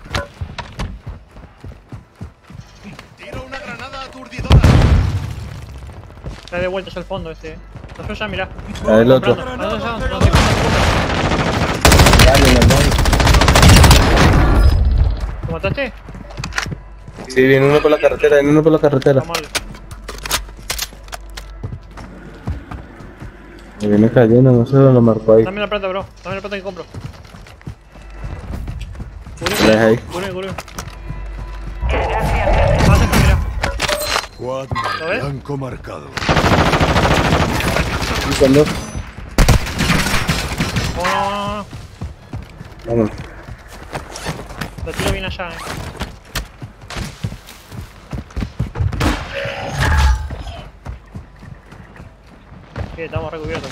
Tiro una granada aturdidora. Está de vuelta ya al fondo este. eh. No, yo ya, mirá. Está el otro. Comprando. No, no, no, no, no, no. Baño, en el baño. ¿Lo mataste? Sí, viene uno por la carretera, viene uno por la carretera. Vamos a darle. Me viene cayendo, no sé dónde lo marcó ahí. Dame la plata, bro. Dame la plata que compro. La deja ahí. Cubre, cubre. El gas se acerca. Más acá, mirá. Squad ¿Lo ves? blanco marcado. ¿Cuándo? Oh, no, no, no. Vamos. Lo tiro bien allá, eh. Bien, estamos recubiertos.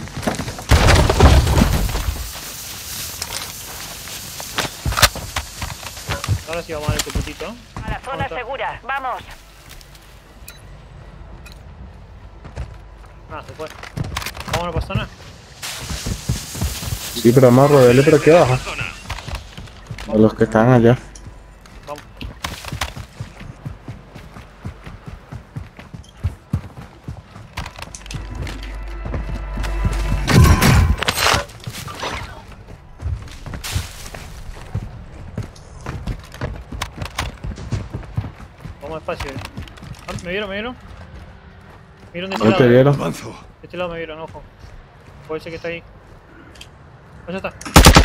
Ahora sí vamos a ver este putito. A la zona segura, vamos. Ah, se fue. Vámonos para zona. Sí, pero vamos a rodearle por aquí abajo. A los que están allá. Vamos. Vamos despacio. eh. Ah, ¿Me vieron? ¿Me vieron? ¿Me vieron de este ¿No lado? te eh? vieron? Avanzo. De este lado me vieron, ojo. Puede ser que está ahí. Allá está.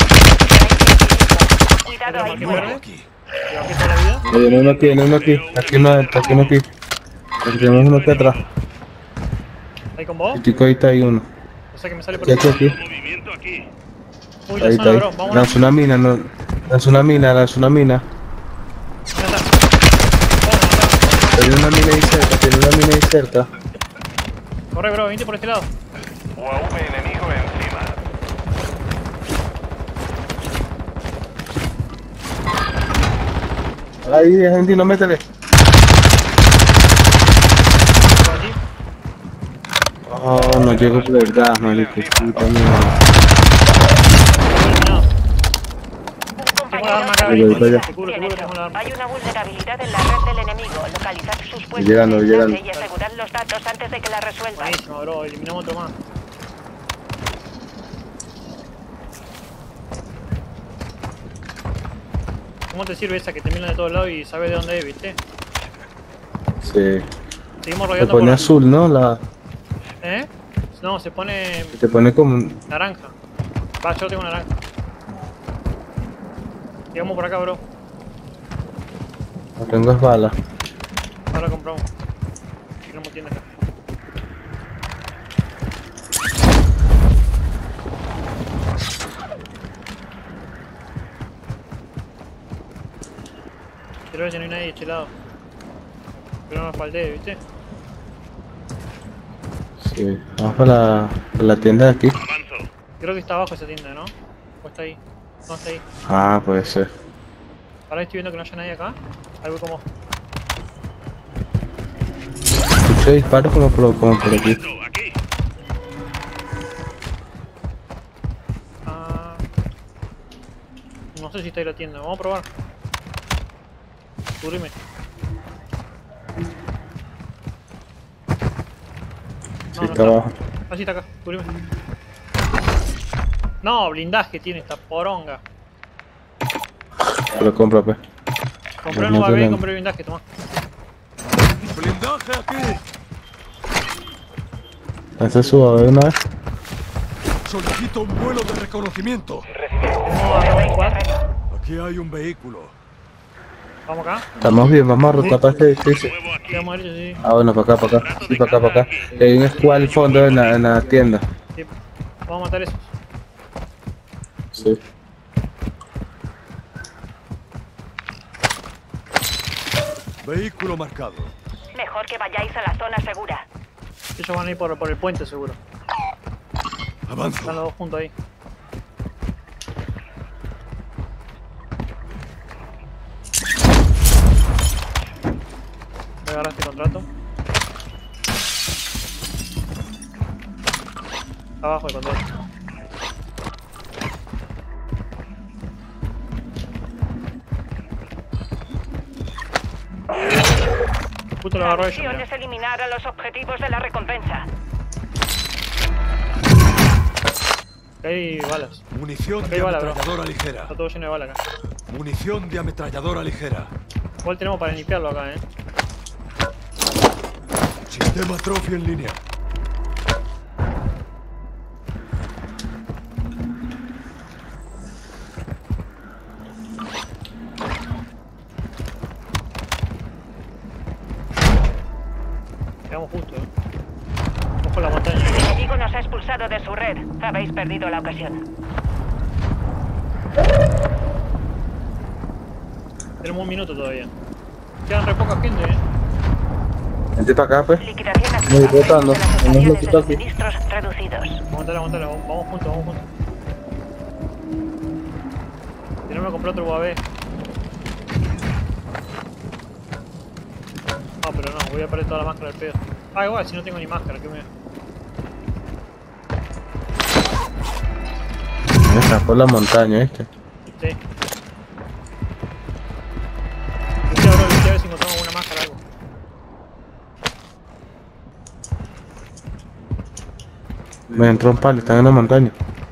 Cuidado ahí ¿Qué fuera. verde? Aquí. Llevo aquí toda la vida. Hay uno aquí, hay uno aquí. Aquí uno adentro, aquí uno aquí. Aquí tenemos uno aquí atrás. ¿Ahí con vos? El chico ahí está, hay uno. O sea que me sale por Aquí, aquí. aquí. Uy, la Ahí zona, está, ahí. bro. Vámonos. Lanza una mina, no. Lanza una mina, lanza una mina. Ya está. Vámonos, Tiene una mina ahí cerca, tiene una mina ahí cerca. acá. Corre, bro. Vente por este lado. U A V enemigo encima. Ahí, argentino, métele. Por aquí. Oh, no llego por el gas, marico. Puta mierda. Eliminado. Un Tengo la arma acá. Voy, voy para allá. Seguro, Bien seguro hecho. tengo la arma. Hay una vulnerabilidad en la red del enemigo. Localizar sus puestos llegando, de llegando. enlace y asegurar los datos antes de que la resuelvan. Buenísimo, bro. Eliminamos otro más. ¿Cómo te sirve esa que te miran de todos lados y sabes de dónde es, viste? Sí. Seguimos Te rodeando pone por... azul, ¿no? La... ¿Eh? No, se pone Te pone como... un- naranja. Va, yo tengo naranja. Llegamos por acá, bro. No tengo es bala. Ahora compramos. Tenemos tienda acá. Quiero ver si no hay nadie de este lado. Pero no me falté, ¿viste? Sí. Vamos para la, para la tienda de aquí. Creo que está abajo esa tienda, ¿no? O está ahí. No, está ahí. Ah, puede ser. Ahora estoy viendo que no haya nadie acá. Ahí voy como... Escuché disparos como por, como por aquí. Ah, no sé si está ahí la tienda. Vamos a probar. Cubrime. Sí, está abajo. Ah, sí, está acá. Cubrime. No, blindaje tiene esta poronga. Te lo compro, pues. Compré No un U A V y tenemos. compré blindaje, toma. Blindaje aquí. Lanza su a ver una vez. Solicito un vuelo de reconocimiento. Tenemos a un squad. Aquí hay un vehículo. Vamos acá. Estamos bien, vamos a rotar para este edificio. Quedamos derecho, sí. Ah, bueno, para acá, para acá. Sí, para acá, para acá. Hay un squad al fondo en la, en la tienda. Sí. Vamos a matar esos. Sí. Vehículo marcado. Mejor que vayáis a la zona segura. Ellos van a ir por, por el puente, seguro. Están Avanzo. los dos juntos ahí. Voy a agarrar este contrato. Abajo el contrato. Justo lo La agarró ella, misión mirá. es eliminar a los objetivos de la recompensa. Hay balas. Munición Aquí de hay bala, bro. ametralladora ligera. Está todo lleno de balas acá. Munición de ametralladora ligera. Igual tenemos para limpiarlo acá, eh. Sistema Trophy en línea. Quedamos justo, eh. Ojo la montaña. El enemigo nos ha expulsado de su red. Habéis perdido la ocasión. Tenemos un minuto todavía. Quedan re poca gente, eh. Vente para acá, pues. Liquidación Muy activa. rotando. De las Hemos unidades de loquito aquí. suministros reducidos. Aguantala, aguantala. Vamos, vamos juntos, vamos juntos. Tenemos que comprar otro U A V. Ah, pero no, voy a perder toda la máscara del pedo. Ah, igual, si no tengo ni máscara, que me... Está por la montaña, ¿viste? Sí. Lucha, bro, lucha a ver si encontramos una máscara o algo. Me entró un palo, están en la montaña.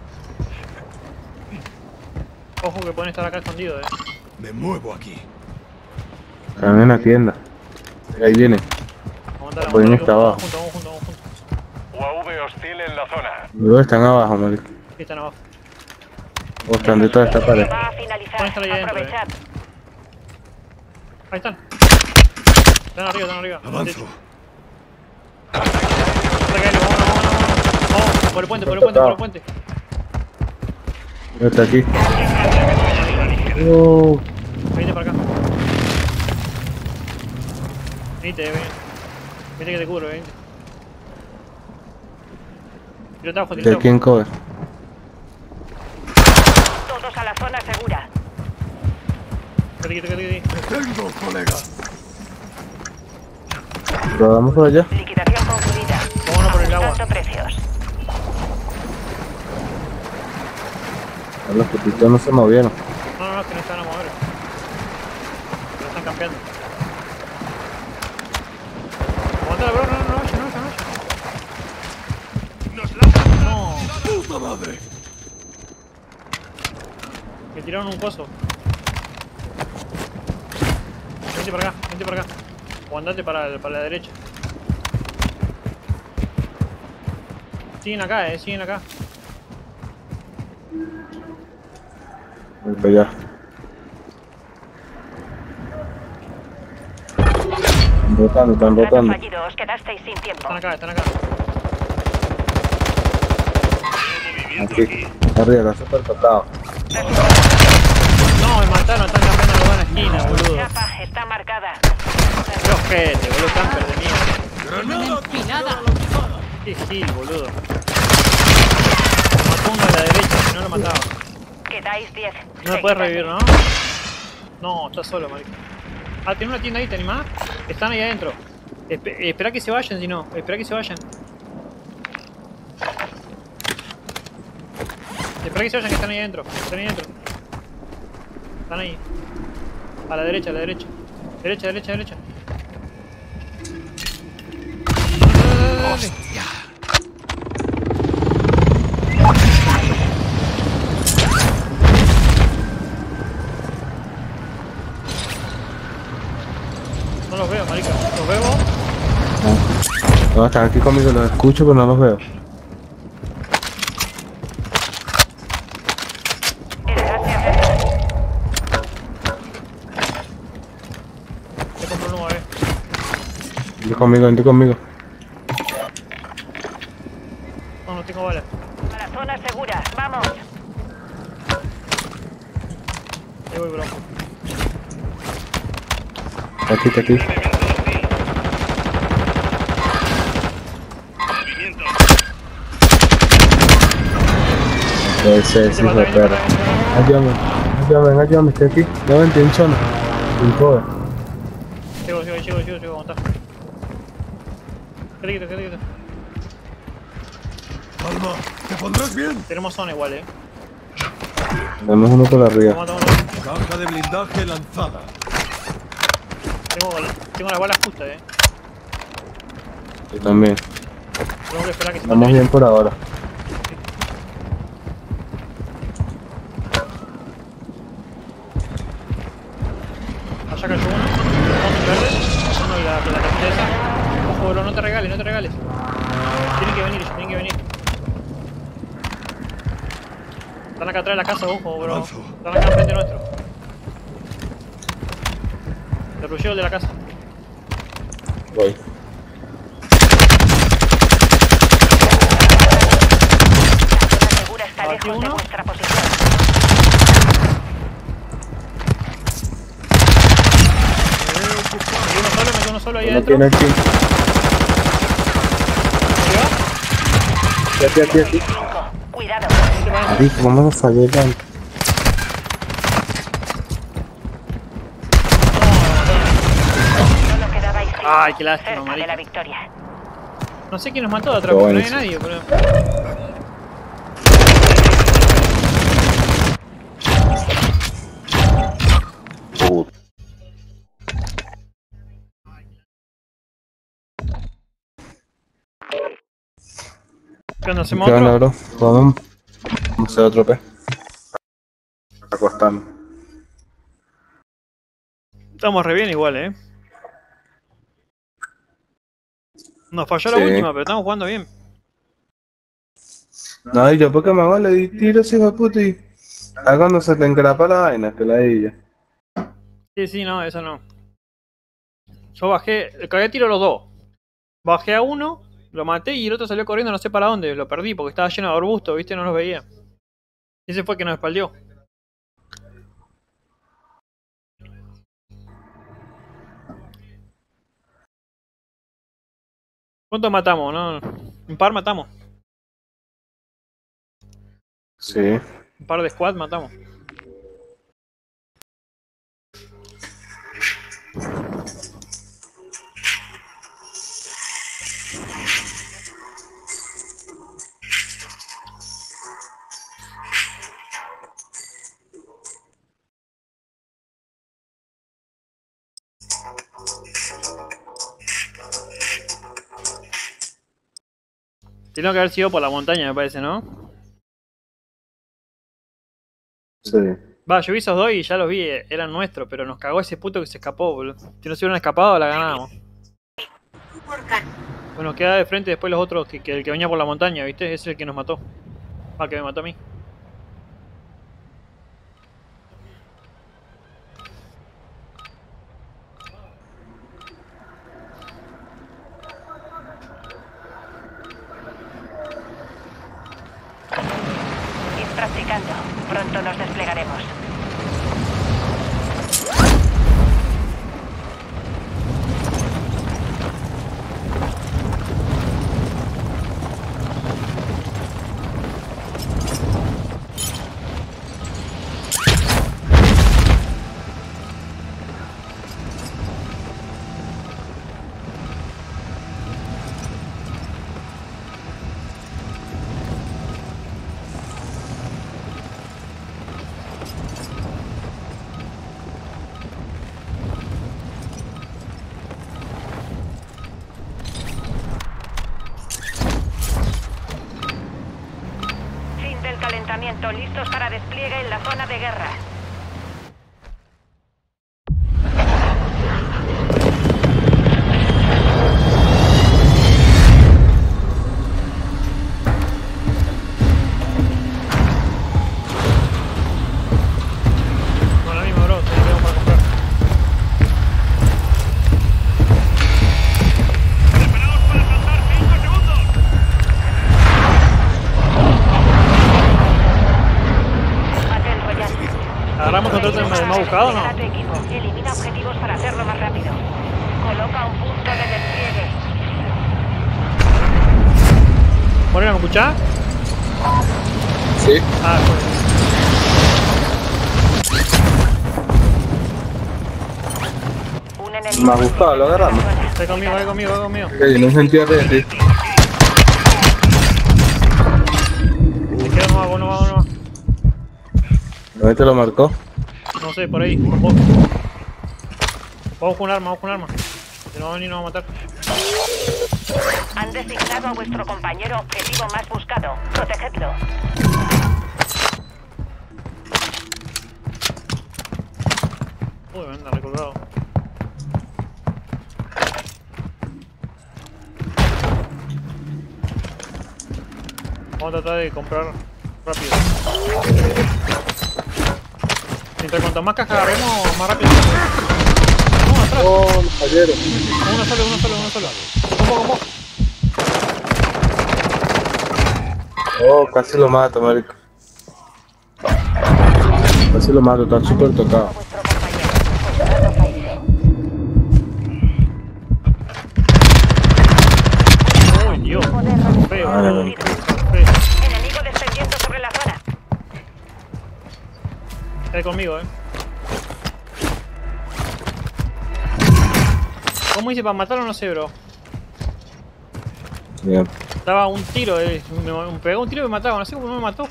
Ojo que pueden estar acá escondidos, eh. Me muevo aquí. Están en la tienda. Ahí viene. Aguantala, Pueden aguantala, estar vamos abajo. juntos, vamos juntos, vamos juntos. U A V hostil en la zona. Luego están abajo, marico. Aquí están abajo. O están detrás de esta pared. Va a finalizar. Pueden estar ahí adentro, Aprovechad. Ahí están. Están arriba, están arriba. Avanzo. Recaelo, vámonos, vámonos, vámonos. Vamos, por el puente, por el puente, por el puente. Está aquí. Oh, Venite para acá. Venite, venite. Venite que te cubro, venite. Tirate abajo, de tirate aquí abajo. en cover. Todos a la zona segura. Quédate quieto, quédate quieto. Te tengo, colega. Lo damos por allá. Liquidación concluida. Vámonos por el agua. Ajustando precios. Los putitos no se movieron. No, no, no, que no están a mover. Pero están campeando. Aguántala, bro, no, no, no, vaya, no, vaya, no. ¡Nos lanzan! No, ¡Puta madre! me tiraron un coso. Vente para acá, vente para acá. O andate para, para la derecha. Siguen acá, eh, siguen acá. Voy para allá. Están rotando, están Trato rotando. fallido. Os quedasteis sin tiempo. Están acá, están acá. Aquí. Arriba, está súper tocado. No, me mataron, están campeando los dos en la esquina, boludo. Chapa está marcada. Qué ojete, boludo, camper de mierda. ¡Granada! Qué gil, boludo. Mató uno a la derecha, si no lo mataba. Quedáis diez. No me puedes revivir, ¿no? No, está solo, marico. Ah, tiene una tienda ahí, ¿te animás? Están ahí adentro. Espe espera que se vayan, si no. Espera que se vayan. Espera que se vayan, que están ahí adentro. Están ahí adentro. Están ahí. A la derecha, a la derecha. Derecha, derecha, derecha. Dale, dale, dale. No los veo, marica. ¿Los veo? No, están aquí conmigo, los escucho pero no los veo. El gas se acerca. Te compro uno, a ver. Vente conmigo, vente conmigo. No, no tengo balas. A la zona segura. Vamos. Ahí voy, bro. Está aquí, está aquí. Puede ser, sí, hijo de perra. Ayúdame, ayúdame, ayúdame, estoy aquí. Ya vente en zona. En cover. Llego, llego, llego, llego, llego, aguantar. Quédate quieto, quédate quieto. Calma, te pondrás bien. Tenemos zona igual, eh. Tenemos uno por arriba. Aguanta, aguanta. Caja de blindaje lanzada. Tengo, tengo las balas justas, eh. Yo también. Tengo que esperar que se Estamos mate. bien por ahora. Allá cayó uno. Vamos verde. Uno y la, la casita esa. Ojo, bro, no te regales, no te regales. Tienen que venir, ellos tienen que venir. Están acá atrás de la casa, ojo, bro. Avanzo. Están acá enfrente nuestro. Te rusheo el de la casa. Voy. solo ahí No adentro. tiene aquí. Aquí, aquí, aquí. Cuidado. Marico, ¿cómo me fallé tanto? Solo quedabais cinco. Ay, qué lástima, Cerca de marica. la victoria. No sé quién nos mató de atrás, Qué porque no hay buenísimo. nadie, pero... Puta. ¿Qué onda? ¿Hacemos ¿Qué onda, otro? bro? Vamos vamos a hacer otro P. Acostando. Estamos re bien igual, eh. Nos falló la Sí. última, pero estamos jugando bien. No, y yo porque me hago le di tiros, hijo de puta, y... Ah, cuando se te engrapa la vaina, que la di ya. Sí, sí, no, eso no. Yo bajé, cagué tiro a los dos. Bajé a uno, lo maté y el otro salió corriendo no sé para dónde. Lo perdí porque estaba lleno de arbustos, viste, no los veía. Ese fue el que nos espaldió. ¿Cuántos matamos? No, un par matamos. Sí. Un par de squad matamos. Tiene que haber sido por la montaña, me parece, ¿no? Sí. Va, yo vi esos dos y ya los vi, eh, eran nuestros, pero nos cagó ese puto que se escapó, boludo. Si no se hubieran escapado, la ganábamos. Bueno, queda de frente después los otros, que, que el que venía por la montaña, ¿viste? Ese es el que nos mató. Ah, que me mató a mí. Ir practicando. Pronto nos desplegaremos. Fin del calentamiento. Listos para despliegue en la zona de guerra. Bueno, mismo, bro, tenemos para comprar. ¡Preparaos para saltar cinco segundos! Battle Royale. ¿Agarramos control del más buscado o no? A tu equipo. Elimina objetivos para hacerlo más rápido. Coloca un punto de despliegue. ¿Ponen a escuchar? Sí. Ah, pues. Un enemigo. Me ha gustado, lo agarramos. Ve conmigo, ve conmigo, ve conmigo. Que no sentía de ti. Te quedas, no hago, no hago, no hago. ¿Dónde te lo marcó? No sé, por ahí, con vos. Vamos con un arma, vamos con un arma. Si no, ni nos va a matar. Han designado a vuestro compañero objetivo más buscado. Protegedlo. Uy, me anda recolgado. Vamos a tratar de comprar rápido. Mientras cuanto más cajas agarremos, más rápido. Vamos atrás. Oh, me fallaron. Uno solo, uno solo, uno solo. Combo, combo. Oh, casi lo mato, marico. Casi lo mato, está súper tocado. Vuestro compañero. Vuestro país. Ah, no, no. Enemigo descendiendo sobre la zona. Está ahí conmigo, eh. ¿Cómo hice para matarlo? No sé, bro. Bien. Daba un tiro, eh. Me, me pegó un tiro y me mataba. No sé cómo no me mató.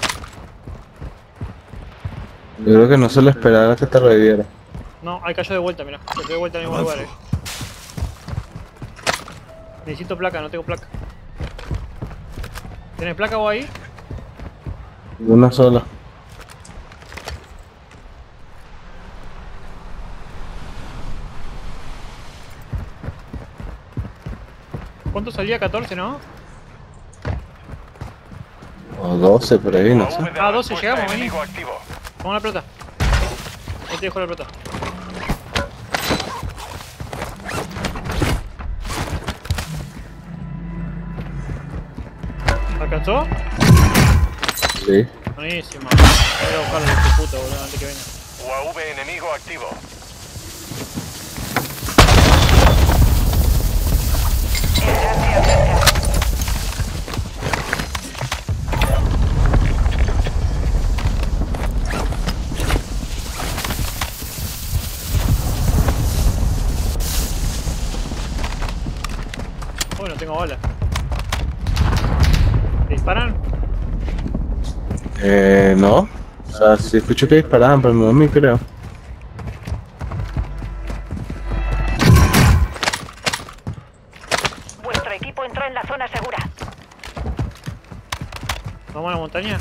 Yo creo que no se lo esperaba que te reviviera. No, ahí cayó de vuelta, mira. Cayó de vuelta en el mismo lugar, eh. Necesito placa, no tengo placa. ¿Tienes placa vos ahí? Una sola. ¿Cuánto salía? catorce, ¿no? O doce por ahí, no sé. U A V de Ah, doce respuesta llegamos, vení. enemigo activo. Vamos a la plata. Ahí te dejo la plata. ¿Alcanzó? Sí. Buenísimo. Voy a buscarlo de tu puta, boludo, antes que venga. U A V enemigo activo. El gas se acerca. Uy, no tengo balas. ¿Te disparan? Eh, no. O sea, sí escucho que disparaban, pero no a mí creo. Vuestro equipo entró en la zona segura. ¿Vamos a la montaña?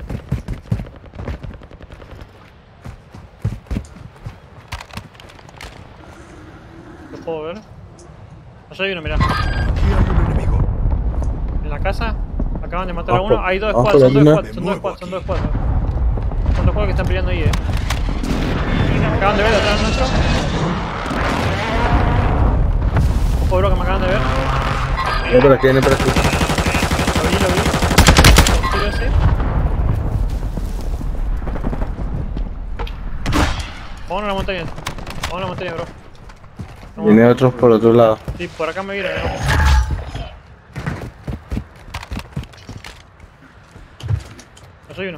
¿Lo puedo ver? Allá hay uno, mirá. Aquí hay un enemigo. En la casa. Acaban de matar a Ojo, uno. Hay dos ojo, squads, son dos Luna. squads, son dos squads, son dos squads. Son dos squads que están peleando ahí, eh. Acaban de ver atrás nuestro. Ojo, bro, que me acaban de ver. Viene por aquí, viene por aquí. Lo vi, lo vi. Tiro ese. Vamos a la montaña. Vamos a la montaña, bro. Vamos. Viene otros por otro lado. Sí, por acá me vieron, eh. Allá hay uno.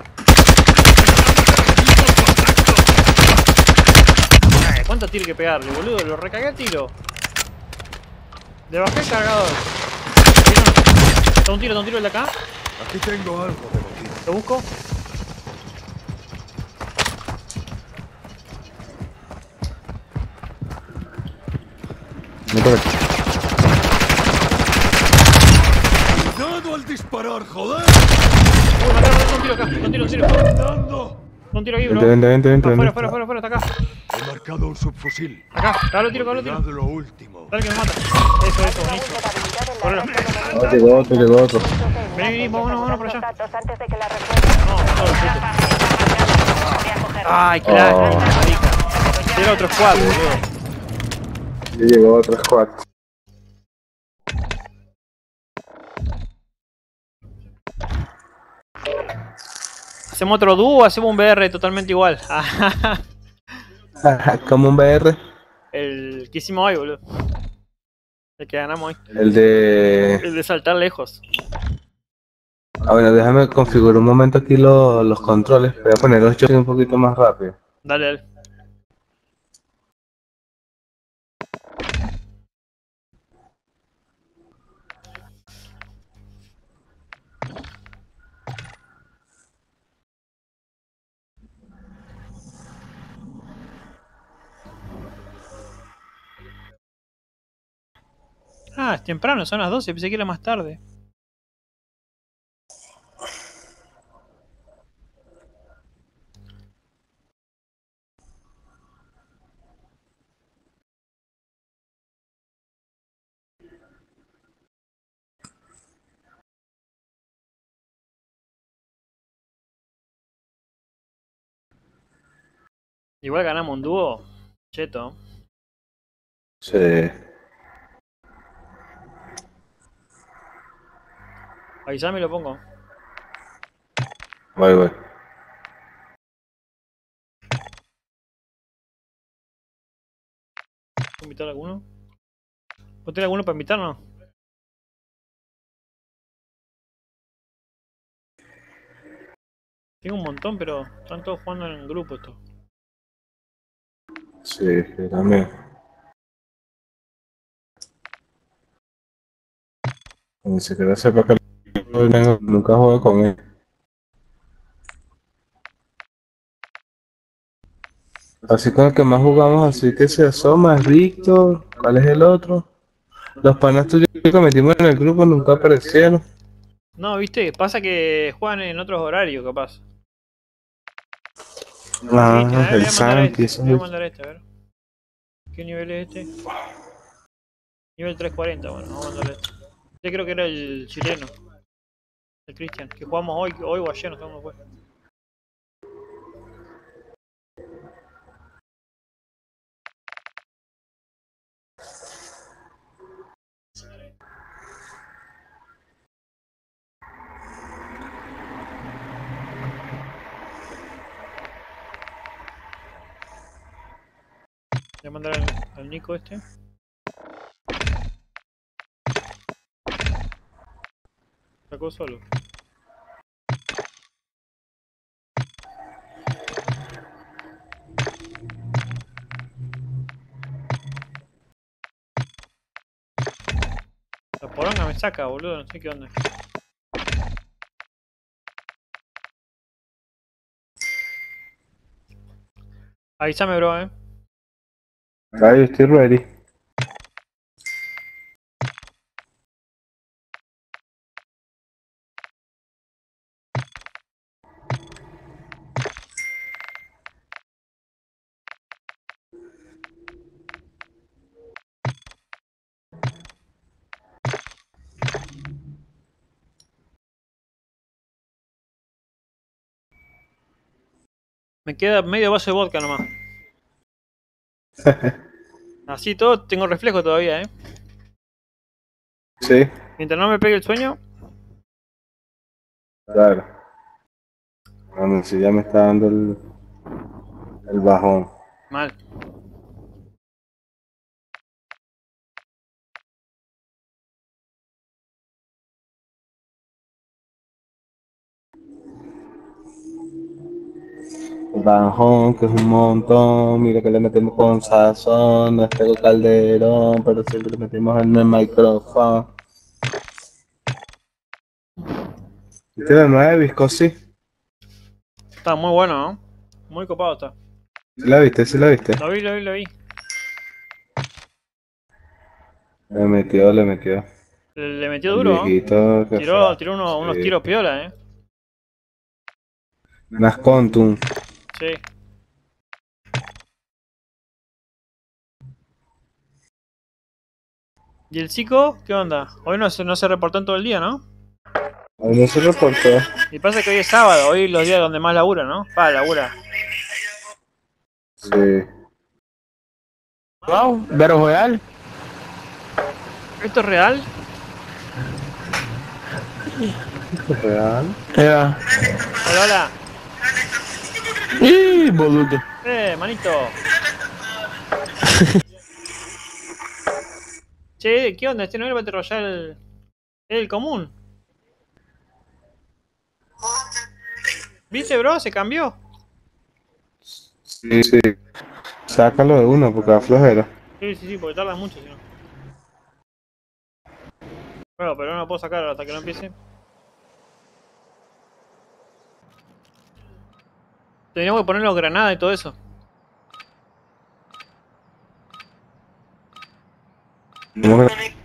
Ay, ¿cuánto tiene que pegarle, boludo? Lo recagué a tiro. Le bajé el cargador. Ahí no. Está un tiro, está un tiro el de acá. Aquí tengo algo de botín. Lo busco. Viene por aquí. ¡Cuidado al disparar, joder! Uy, mataron, mataron, un tiro acá. Un tiro, un tiro. ¡Dando! Un tiro ahí, bro. Vente, vente, vente, vente. Afuera, vente. afuera, afuera, afuera, está acá. He marcado un subfusil. Acá, cagalo tiro, cagalo tiro. Olvidad lo último. Dale que me mata. Eso, eso, Una buenísimo. vulnerabilidad en la Correlo. red del enemigo. Ah, llegó otro, llegó otro. Vení, vení, vámonos, vámonos por allá. Los datos antes de que la respuesta. No, no, lo siento. Voy a cogerlo. Ay, claro, Oh. marica. Era otro squad, boludo. Y llegó otro squad. ¿Hacemos otro dúo o hacemos un B R totalmente igual? Como un B R. El que hicimos hoy, boludo. El que ganamos hoy. El de... El de saltar lejos. Ah, bueno, déjame configurar un momento aquí lo- los controles. Voy a poner los choques un poquito más rápido. Dale, dale. Ah, es temprano, son las doce, pensé que era más tarde. Igual ganamos un dúo. Cheto. Sí. Avisame y lo pongo. Voy, voy. ¿Puedo invitar a alguno? ¿Puedo tener alguno para invitarnos? Tengo un montón, pero están todos jugando en grupo esto. Sí, yo también. Ni siquiera sepa que nunca juego con él. Así con el que más jugamos, así que se asoma, es Víctor. ¿Cuál es el otro? Los panas tuyos que metimos en el grupo nunca aparecieron. No, viste, pasa que juegan en otros horarios, capaz. Ah, Viste, a ver, el voy a mandar Santi, este, eso voy a es. mandar este, a ver. ¿Qué nivel es este? Nivel trescientos cuarenta, bueno, vamos a mandarle este. Este creo que era el chileno. El Cristian, que jugamos hoy, hoy o ayer, no sé cómo fue. Voy a mandar al, al Nico este. Sacó solo. La poronga me saca, boludo, no sé qué onda. Avísame, bro, eh. Ahí estoy ready. Me queda medio vaso de vodka nomás. Así todo, tengo reflejo todavía, eh. Sí, Mientras no me pegue el sueño. claro. Bueno, si ya me está dando el, el bajón. Mal. El bajón, que es un montón. Mira que le metemos con sazón. No es Tego Calderón, pero siempre le metimos en el micrófono. ¿Viste la nueva de Viscosi? Está muy bueno, ¿no? Muy copado está. ¿Sí la viste? ¿Sí la viste? Lo vi, lo vi, lo vi. Le metió, le metió. Le, le metió El duro, ¿no? viejito que Tiró, fue. tiró uno- Sí. unos tiros piola, eh. Unas Contum. Sí. ¿Y el chico? ¿Qué onda? Hoy no se, no se reportó en todo el día, ¿no? Hoy no se reportó. Y pasa que hoy es sábado, hoy los días donde más labura, ¿no? Pa, labura. Sí. Wow, Battle Royale. ¿Esto es real? Real. Ya. Hola, hola. Ih, boludo. Eh, manito. Che, ¿qué onda? Este no era Battle Royale. Es el común. ¿Viste, bro? Se cambió. Sí, sí. Sácalo de uno porque da flojera. Sí, sí, sí, porque tarda mucho, si no. Bueno, pero no lo puedo sacar hasta que no empiece. Teníamos que poner los granadas y todo eso. ¿Cómo que-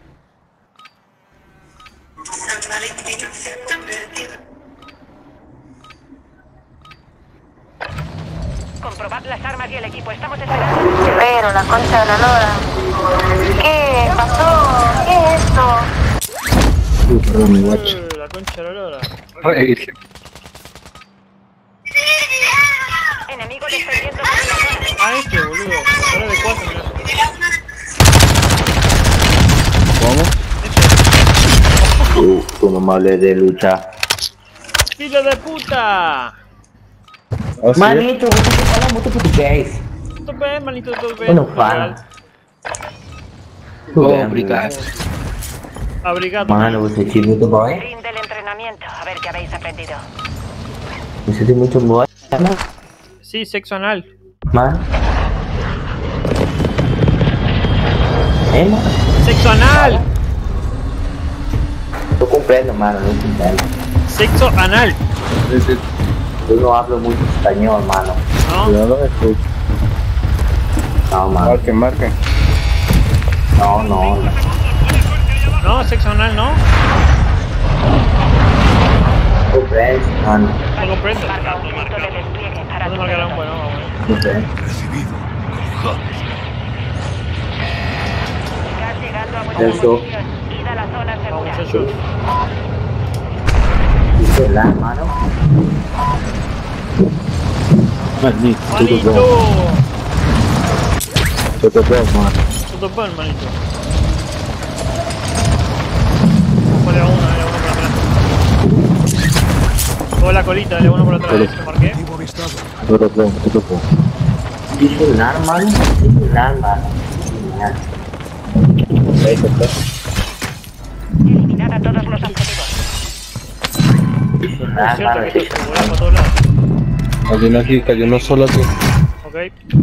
Comprobad las armas y el equipo. Estamos esperando. Pero la concha de la lora. ¿Qué pasó? ¿Qué es esto? Uy, perdón, mi guacho. Eh, la concha de la lora. Enemigo defendiendo sobre la zona. Ah, este, boludo. Ahora de cuatro, mirá. Uh, tu mamá le de lucha. ¡Filho de puta! ¿Oh, sí? Manito, você fala muito português. Tudo bem, manito, tudo bem. Eu não falo. Oh, obrigado. Obrigado. Mano, você tinha muito bom, hein? Fin del entrenamiento. A ver qué habéis aprendido. Me sentí mucho bueno. Sí, sexo anal. Mano. ¿Eh, mano? ¡Sexo anal! No comprendo, mano, no comprendo. ¡Sexo anal! Yo no hablo mucho español, mano. ¿No? Yo no lo escucho. No, mano. Marquen, marquen. No, no. No, sexo anal no. No comprendo, mano. No comprendo. Marca un punto de despliegue para ¿Dónde tu marcarán? pelotón. Bueno, vamos. No comprendo. Recibido. Cojamos. Gas llegando a vuestra Eso. posición. Id a la zona Vamos, segura. muchachos. Dice la mano. Manito, ¡Manito! Yo te puedo, mano. Todo pan, manito. Dale a uno, dale a uno por atrás. Toda la colita, dale a uno por atrás. ¿Lo marqué? Activo avistado. Yo te puedo, yo te puedo. Dice la mano. Dice la mano. Eliminad a todos los objetivos. Dice Es la cierto mano. que esto se vuela para todos lados. Hay uno aquí, cayó uno solo aquí. Ok.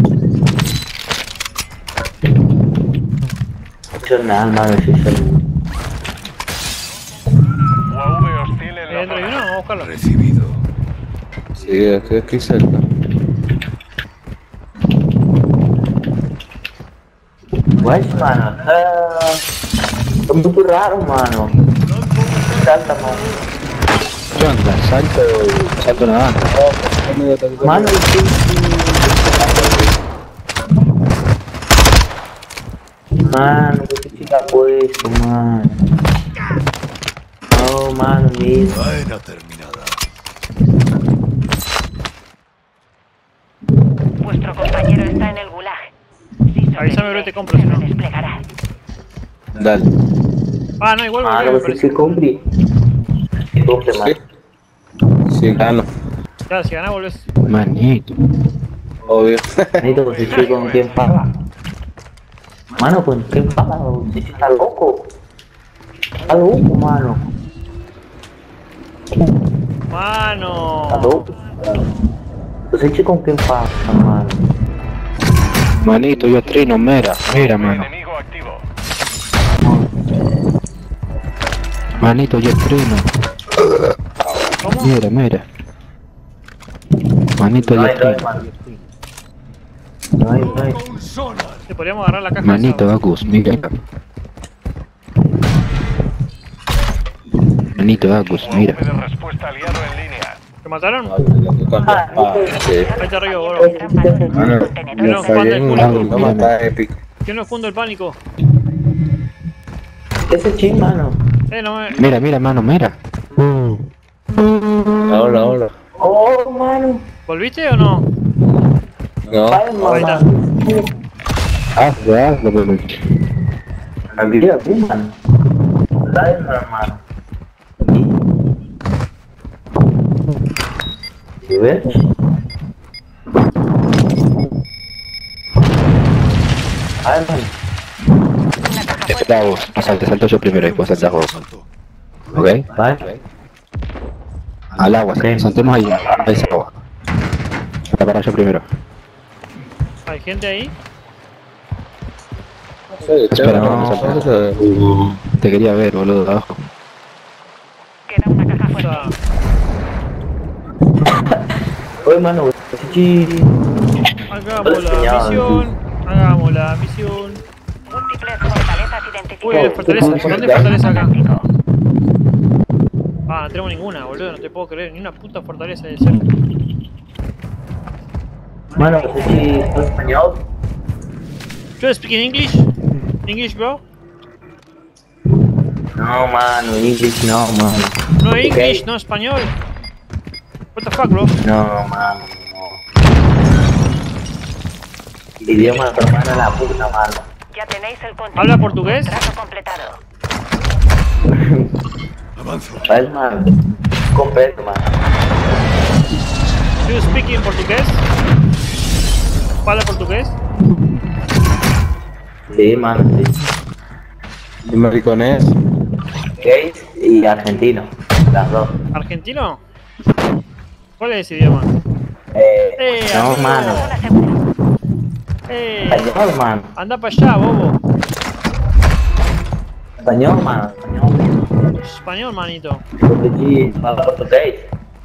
Dice la mano. Dice U A V hostil en ¿Ahí la dentro hay uno? zona. Vamos a buscarlo. Recibido. Sí, estoy aquí cerca. Pues, mano. Ah, es muy raro, mano. Salta, mano. ¿Qué onda? Salto, salto nadando. Mano, sí, sí. Mano, ¿qué chica fue eso, mano? No, mano, mira. Faena terminada. Vuestro compañero está en el gulag. Si Avísame, bro, te compro, se si no. desplegará. Dale. Ah, no, igual Mano, volví, me ¿qué parece. se cumple? ¿Qué cumple, mano? Sí, gano. Claro, si ganás volvés. Manito. Obvio. Necesito que se con quién paga. Mano, ¿con quién paga? Se está loco. Está loco, mano. Está Mano. loco. Pues con quién paga, mano. Manito, yo trino, mira, mira, mano. Enemigo activo. Manito, yo trino. ¿Cómo? Mira, mira. Manito, No yo hay, no hay, trino. mano. No hay, no hay. Un sonar. Sí, podríamos agarrar la caja. Manito, esa. Agus, mira. Manito, Agus, U A V mira. de respuesta aliado en línea. ¿Te mataron? Ah, sí. Vete arriba, bro. Mano, No, me fallé en una Juan, no matar épico. ¿Quién no esconde el pánico? Ese ching, mano. Eh, no me... Mira, mira, mano, mira. Hola, hola. Oh, mano. ¿Volviste o no? No, Ay, Ahí está. mamá. Hazlo, hazlo, bebé. Aquí, aquí, mano. Dale, hermano. ¿Sí ves? Ay, mano. Espera vos, salte, salto yo primero y después saltas vos. Salto. ¿Ok? Vale. Al agua, Ok. saltemos ahí, a esa agua. Para parar yo primero. ¿Hay gente ahí? Espera, No. no, no saltes. Uh, te quería ver, boludo, de abajo. Queda una caja O fuerte. sea, Oye, mano, chichi. hagamos la misión. Hagamos la misión. Múltiples fortalezas Uy, identificadas. fortaleza. ¿Dónde hay fortaleza acá? Ah, no tenemos ninguna, boludo. No te puedo creer. Ni una puta fortaleza de ser. Mano, chichi, ¿habla español? ¿You speak in English? English, bro? No, mano, English no, mano. No English, no español. What the fuck, bro? No, mano, no. Idioma de hermano la puta, mano. Ya tenéis el contenido. ¿Habla portugués? Contrato completado. Avanzo. ¿Sabes, mano? Completo, mano. ¿You speak in portugués? ¿Habla portugués? Sí, mano, sí. y mariconés. Gays y argentino, las dos. ¿Argentino? ¿Cuál es ese idioma? Eh, Eh, no, amigo. mano. Zona segura. Eh, Español, mano. anda para allá, bobo. Español, mano. Español. Español, manito. Portugués, fala portugués.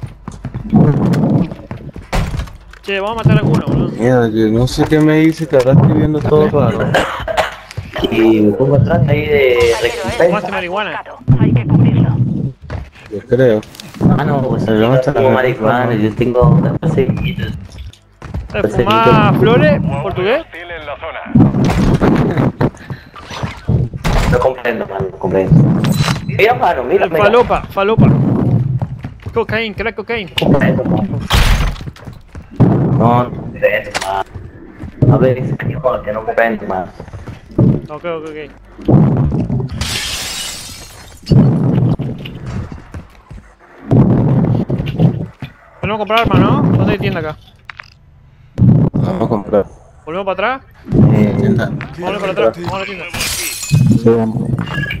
Che, vamos a matar a alguno, boludo. Mierda, yo no sé qué me dice, que ahora estoy viendo todo raro. Y me pongo atrás ahí de Compañero, eh, ¿Fumaste recompensa. marihuana? buscado. Hay que cubrirlo. Yo creo. Mano, pues Pero no yo está tengo bien, marihuana, no. yo tengo perseguidos. Eh, ¿Fumás flores? ¿Portugués? Hostil en la zona. No comprendo, mano, no comprendo. Mira, mano, mira, El mira. falopa, falopa. Cocaine, crack cocaine. Comprendo, mano. No, no comprendo, mano. A ver, ese callejón que no comprendo, mano. Ok, ok, ok. Volvemos a comprar armas, ¿no? ¿Dónde hay tienda acá? Vamos a comprar. ¿Volvemos para atrás? Eh, tienda. Vamos a volver para atrás, vamos a la tienda. Sí, vamos.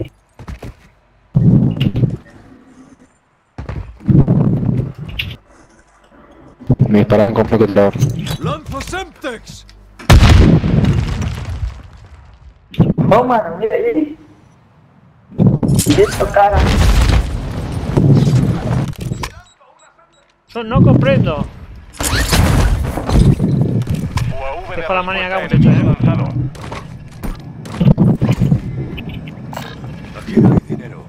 Me disparan con computador. ¡Lanza Semtex! Oh, mano, mira, mira. Y esto, cara. Yo no comprendo. U A V de Dejo la manía acá, respuesta muchachos, eh. lanzado. Aquí hay dinero.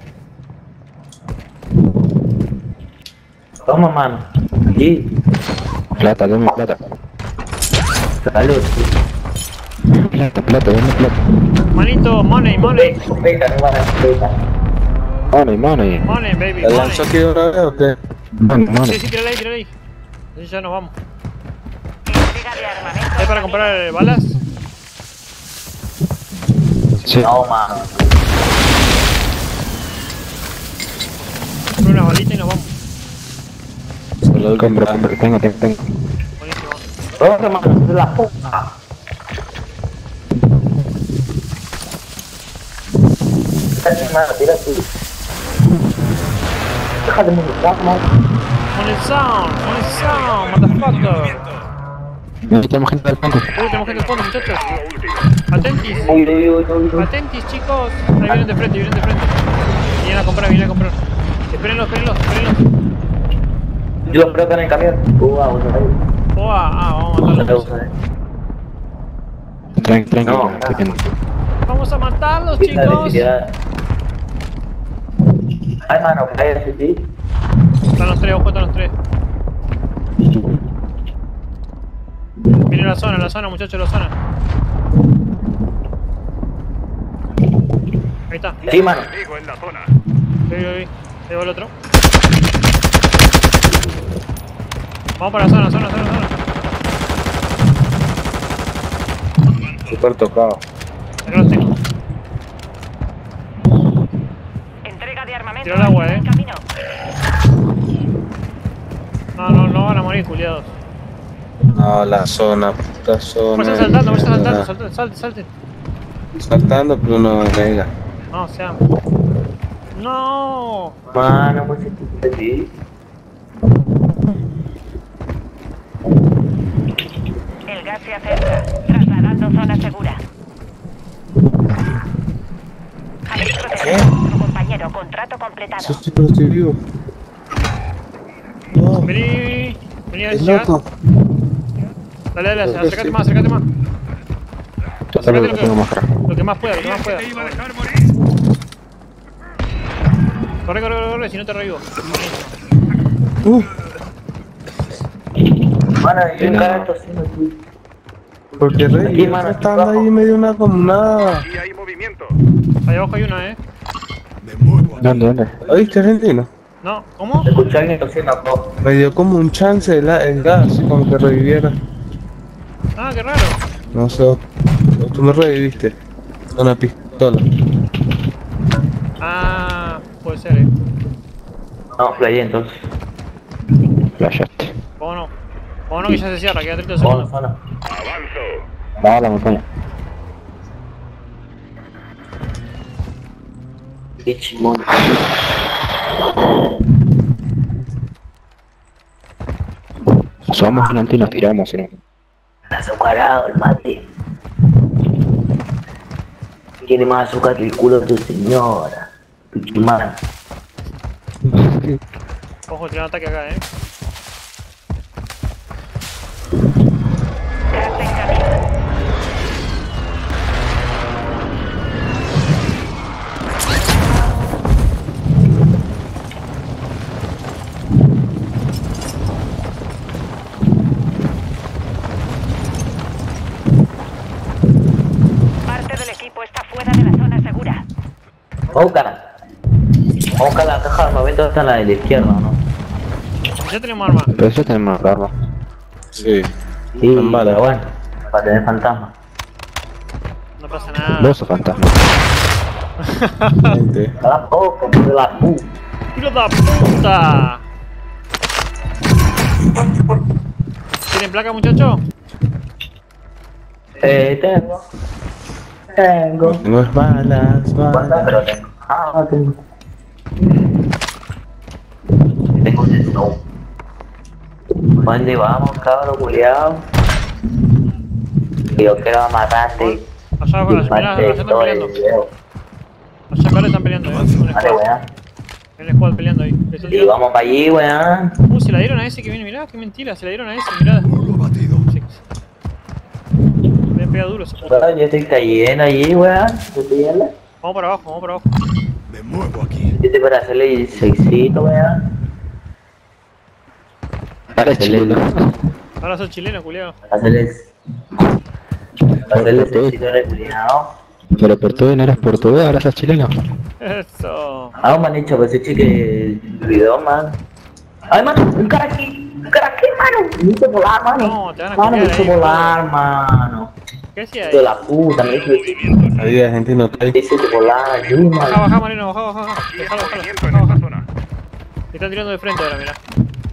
Toma, mano. Aquí. Plata, dame plata. Salud. Plata, plata, dame plata. Manito, money, money. Venga, no van a escupeta. Money, money. Money, baby, ¿La money. lanzo aquí una vez o qué? Money, Sí, money. sí, tírale ahí, tírale ahí. Así ya nos vamos. Entrega de armamento. ¿Hay para comprar eh, balas? Sí. No, mano. Comprar unas balitas y nos vamos. Solo compra, compra. Tengo, tengo, tengo. Buenísimo. Corre, mano, de la puta. Mano, tira tú. Deja de molestar, mano. Money sound, money sound, motherfucker. Necesitamos gente del banco. Uy, tenemos gente al fondo, muchachos. Atentis. Uy, uy, uy, uy, uy. Atentis, chicos. Ahí vienen de frente, vienen de frente. Vienen a comprar, vienen a comprar. Espérenlos, espérenlos, espérenlos. Yo los creo que en el camión. Uh, wow, no hay. Oh, ah, ah, vamos a matarlos. Tranqui, tranqui. No. tranqui. Vamos a matarlos, La chicos. electricidad. Ay, mano, cállate, sí. Están los tres, ojo, están los tres. Viene la zona, la zona, muchachos, la zona. Ahí está. Sí, mano. Enemigo en la zona. Ahí, ahí, ahí. Ahí va el otro. Vamos para la zona, zona, zona, zona. Super tocado. Acá los tengo. Entrega de armamento. Tira el agua, eh. en camino. No, no, no van a morir, culiados. No, la zona, puta zona. Me están saltando, me están saltando, salten, salten, salten. Saltando, pero no venga. No, sean. No. Mano, pues sí, sí. El gas se acerca. Trasladando zona segura. Habéis protegido a vuestro compañero. Contrato completado. Yo estoy, pero estoy vivo. No, Vení. Vení a es llegar. loco. Dale, dale, acércate más, acércate más. Yo Acércate también lo que, tengo máscara. lo que más pueda, lo que más pueda. ¿Te iba a dejar morir? Corre, corre, corre, corre, si no te revivo. Uh, Mano, y un No. cara tosiendo aquí. porque Aquí, Rey mano, aquí estando abajo. ahí medio una como una. Aquí hay movimiento. Ahí abajo hay una, eh. Me muevo. ¿Dónde, dónde? ¿Oíste, argentino? No, ¿cómo? Escuché a alguien tosiendo acá. Me dio como un chance el, el gas, así como que reviviera. Ah, qué raro. No sé, tú me reviviste. Una pistola. Ah, puede ser, eh. No, flayé entonces. Flashaste. ¿Cómo no? ¿Cómo no que ya se cierra? Queda treinta Zona, segundos. zona. Avanzo. Va a la montaña. Qué chimón. Somos delante y nos tiramos, ¿sí? Azucarado el mate. Tiene más azúcar que el culo de tu señora. Pichimana. Ojo, tiene un ataque acá, eh. Gas en camino. Parte del equipo está fuera de la zona segura. Búscala. Busca la caja de armamento, está en la de la izquierda, ¿no? Ya tenemos arma. Pero eso tenemos arma. Sí. Sí, pero bueno, para tener fantasma. No pasa nada. Vos sos fantasma. Gente. A la poca, de la puta. ¡Hilo de puta! ¿Tienen placa, muchachos? Eh, tengo. Tengo. Tengo balas, ¿Cuántas? balas. Pero tengo. Ah, no tengo. Tengo un snow. ¿Dónde vamos, cabrón, culiao? Yo quiero matarte. Allá abajo, allá, mirá, allá están peleando. Allá acá están peleando, eh. Hay un Vale, squad. weón. Hay un squad peleando ahí. ¿Ves el Y tío? vamos para allí, weón. Uh, se la dieron a ese que viene, mirá, qué mentira, se la dieron a ese, mirá. Uno batido. Sí. Me han pegado duro ese puto. Yo estoy cayendo allí, weón. Yo estoy en la- Vamos para abajo, vamos para abajo. Me muevo aquí. Yo estoy para hacerle dieciséisito, weón. Para chileno. Ahora sos chileno, culiao. Hacerle. Hacerle dieciséisito de culiao. Pero por todo no eres portugués, ahora sos chileno. Eso. Ah, man, hecho, pues ese chique olvidó, man. Ay, mano, un cara aquí. Un cara aquí, mano. Me hizo volar, mano. No, te van a Mano, me copiar hizo ahí, volar, mano. ¿Qué hacía ahí? De la puta, me hizo Ahí la gente no está ahí. me hizo volar, Baja, ayuda. baja, Marino, baja, baja, baja. Dejalo, dejalo. Baja, baja. Me están tirando de frente ahora, mirá.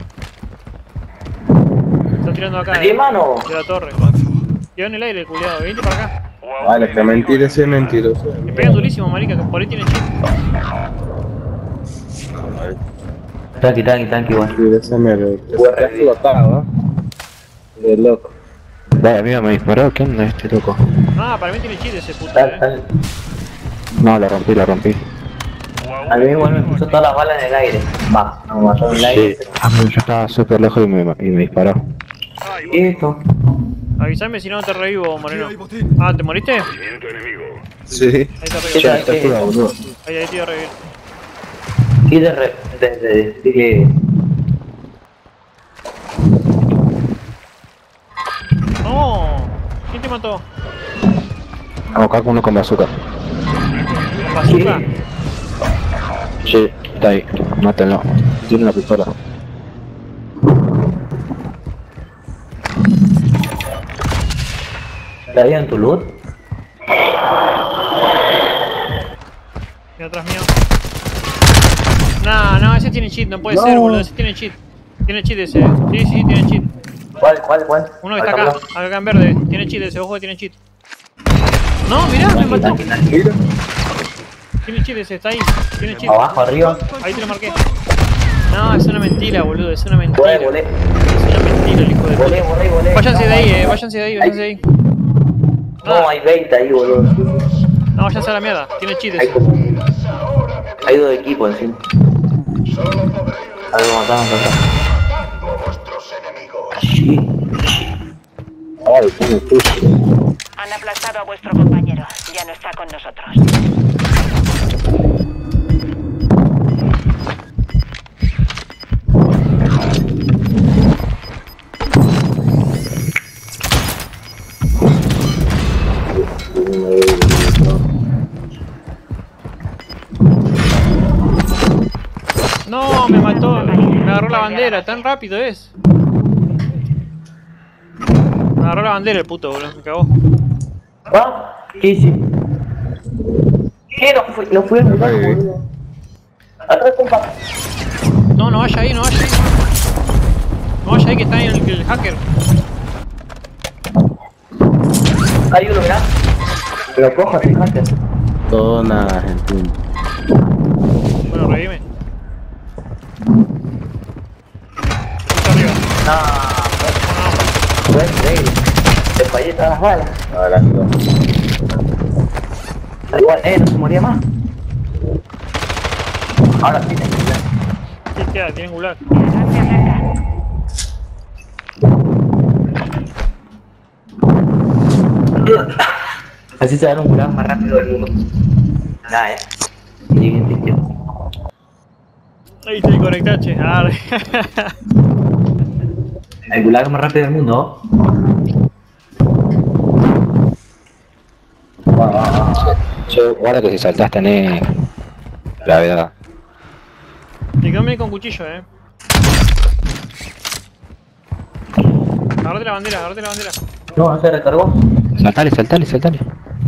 Me están tirando acá, Aquí, eh. mano. De la torre. Quedó en el aire el culiado, vente para acá. Vale, que mentira ese es mentiroso. Me pegan durísimo, marica, que por ahí tiene chip. Tranqui, tranqui, tranqui, weón. Mentira ese mierda. Está explotado, ¿eh? De loco. Vaya, amigo, me disparó. ¿Qué onda este loco? Ah, para mí tiene chip ese puto, Tal, eh. tal. No, la rompí, la rompí. A mí igual me puso todas las balas en el aire. Va, no me mató en el aire. Sí. Ah, pero yo estaba súper lejos y me, y me disparó. Listo. Avísame si no te revivo, Aquí Moreno. hay botín. Ah, ¿te moriste? Ahí Sí. está ¿Qué revivo. tal? ¿Qué? boludo. Ahí, ahí te iba a revivir. Y de re... de... de... dile... No. ¿Quién te mató? Acá con uno con bazooka. ¿Con bazooka? Sí, está ahí. Mátenlo. Tiene una pistola. ¿Está ahí en tu loot? Mira atrás mío. No, no, ese tiene cheat, no puede ser, boludo. Ese tiene cheat. Tiene cheat ese. Sí, sí, tiene cheat. ¿Cuál, cuál, cuál? Uno que está acá, acá en verde. Tiene cheat ese, ojo que tiene cheat. No, mirá, me mató. Tranqui, tranqui, tranqui. Tiene cheat ese, está ahí. Tiene cheat. Abajo, arriba. Ahí te lo marqué. No, es una mentira, boludo, es una mentira. Volé, volé. Es una mentira el hijo de Volé, puta. volé, volé. Váyanse de ahí, eh, váyanse de ahí, váyanse de ahí. No, hay veinte ahí, boludo. No, váyanse a la mierda, tiene cheat Hay ese. como... Hay dos equipos encima. A ver, mataron, mataron. Sí. Ay, tiene push. Han aplastado a vuestro compañero. Ya no está con nosotros. No, me mató, me agarró la bandera, tan rápido es. Me agarró la bandera el puto, boludo, me cagó. ¿Va? Sí, sí. ¿Qué? No fui, no fui a lugar, boludo. Atrás, compa. No, no vaya ahí, no vaya ahí. No vaya ahí que está ahí el, el hacker. Hay uno, mirá. Pero coja, te hacker. Todo nada, Argentina. Bueno, revime. Está arriba. Nah, todas las balas. Ahora no. Da igual, eh, no se moría más. Ahora sí, tengo que ¿Qué queda? Tienen gulag. Así se dan un gulag más rápido del mundo. Nada, eh. Siguiente izquierda. Ahí está el conectache. Ah, El gulag más rápido del mundo. Yo, ahora que si saltás tenés gravedad. te quedó bien con cuchillo, eh. Agarrate la bandera, agarrate la bandera. No, no se recargó. Saltale, saltale, saltale.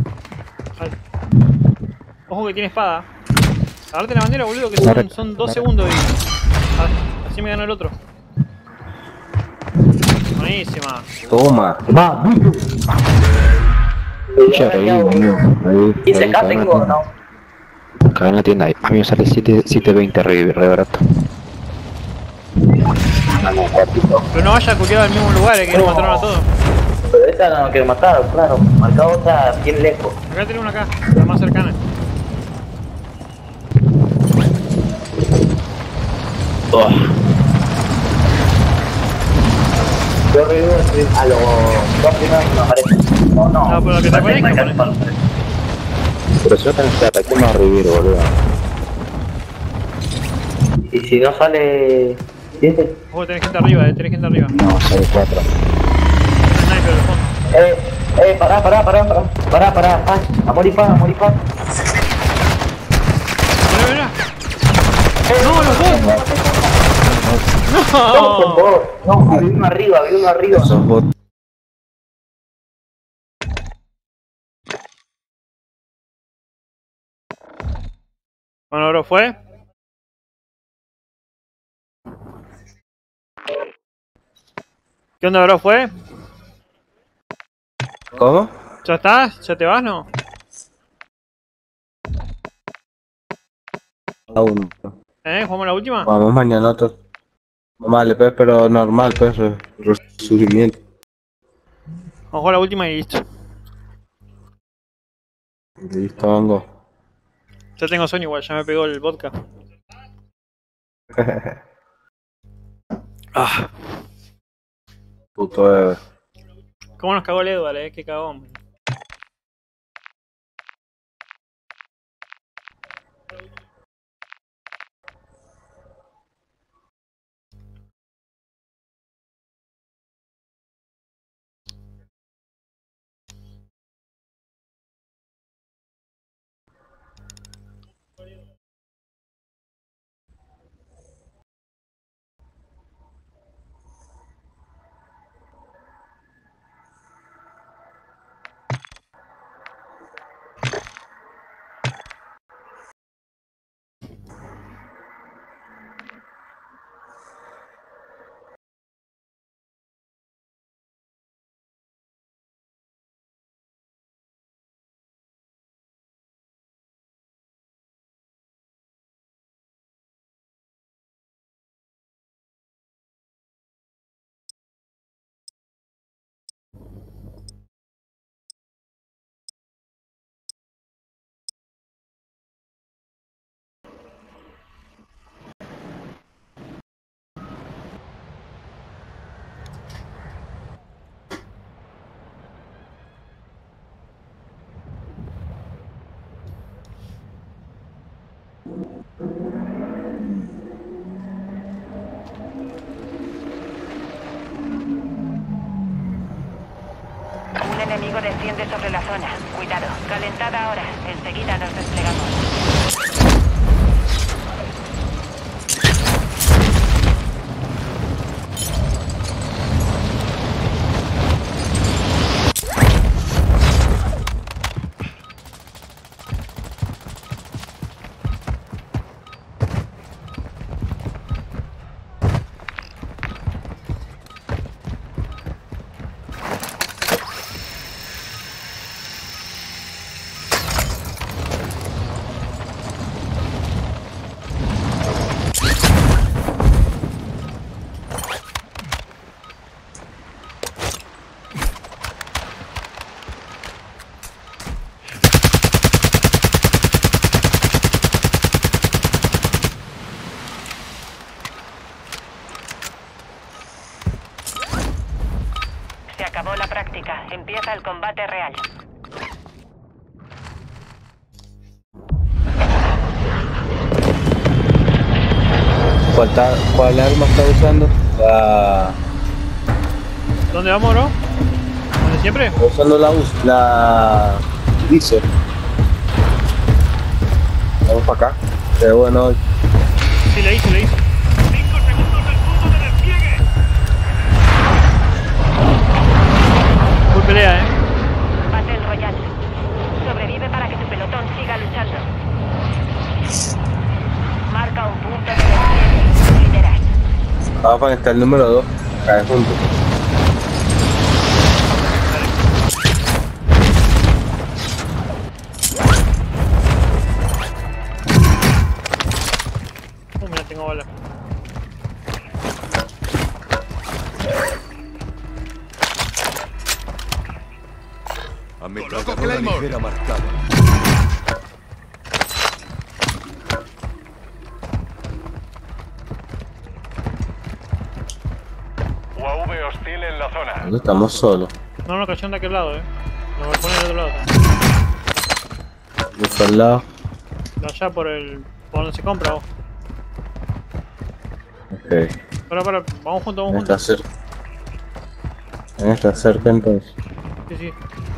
Ojo que tiene espada. Agarrate la bandera, boludo, que son, son dos segundos y... Ah, así me ganó el otro. Buenísima. Toma. Va. Ya reí, boludo. ¿Y se acá tengo o no? Acá en la tienda, a mí me sale siete veinte re, re barato. Pero no vaya a culiar al mismo lugar, eh, que nos mataron a todos. Pero esa no quiero matar, claro. Marcado está bien lejos. Acá tenemos una acá, la más cercana. Oh. Yo revivo a los dos primeros que me aparecen. No, no. No, pero lo que te aparezca, ponés. Pero si no tenés plata, ¿qué me va a revivir, boludo? Y si no sale... ¿siete? Ojo, tenés gente arriba, eh, tenés gente arriba. No, sale cuatro. Un sniper de fondo. Eh, eh, pará, pará, pará, pará. Pará, pará, paz. Amor y paz, amor y paz. Mirá, mirá. No, los dos. No, son vos. No, había uno arriba, había uno arriba. Sos vos. Bueno, bro, ¿fue? ¿Qué onda, bro? ¿Fue? ¿Cómo? ¿Ya estás? ¿Ya te vas, no? Aún. ¿Eh? ¿Jugamos la última? Vamos mañana otro. Vale, pues, pero normal, pues, re- resurgimiento. Vamos a jugar la última y listo. Listo, vengo. Ya tengo sueño igual, ya me pegó el vodka. Ah, Puto bebé. ¿cómo nos cagó el Edward, eh? Qué cagón. Un enemigo desciende sobre la zona. Cuidado, calentada ahora. Enseguida nos desplegamos. Empieza el combate real. ¿Cuál, ta- ¿Cuál arma está usando? La... ¿Dónde vamos, bro? ¿Dónde siempre? Está usando la U S, la... Dice. Vamos para acá. Qué bueno hoy. Sí, le hice, le hice. cinco segundos del punto de despliegue. Full pelea, eh. Battle Royale. Sobrevive para que tu pelotón siga luchando. Marca un punto de despliegue. Lideras. Vamos para estar el número dos. Cae juntos. Uh, mira, tengo bala. Ametralladora ligera marcada. U A V hostil en la zona. ¿Dónde estamos solos? No, no, cayeron de aquel lado, eh. Nos voy a poner del otro lado. De este lado. De allá por el... por donde se compra, vos. Ok. Para, para, vamos juntos, vamos Está juntos. cerca. Está cerca entonces. Sí, sí.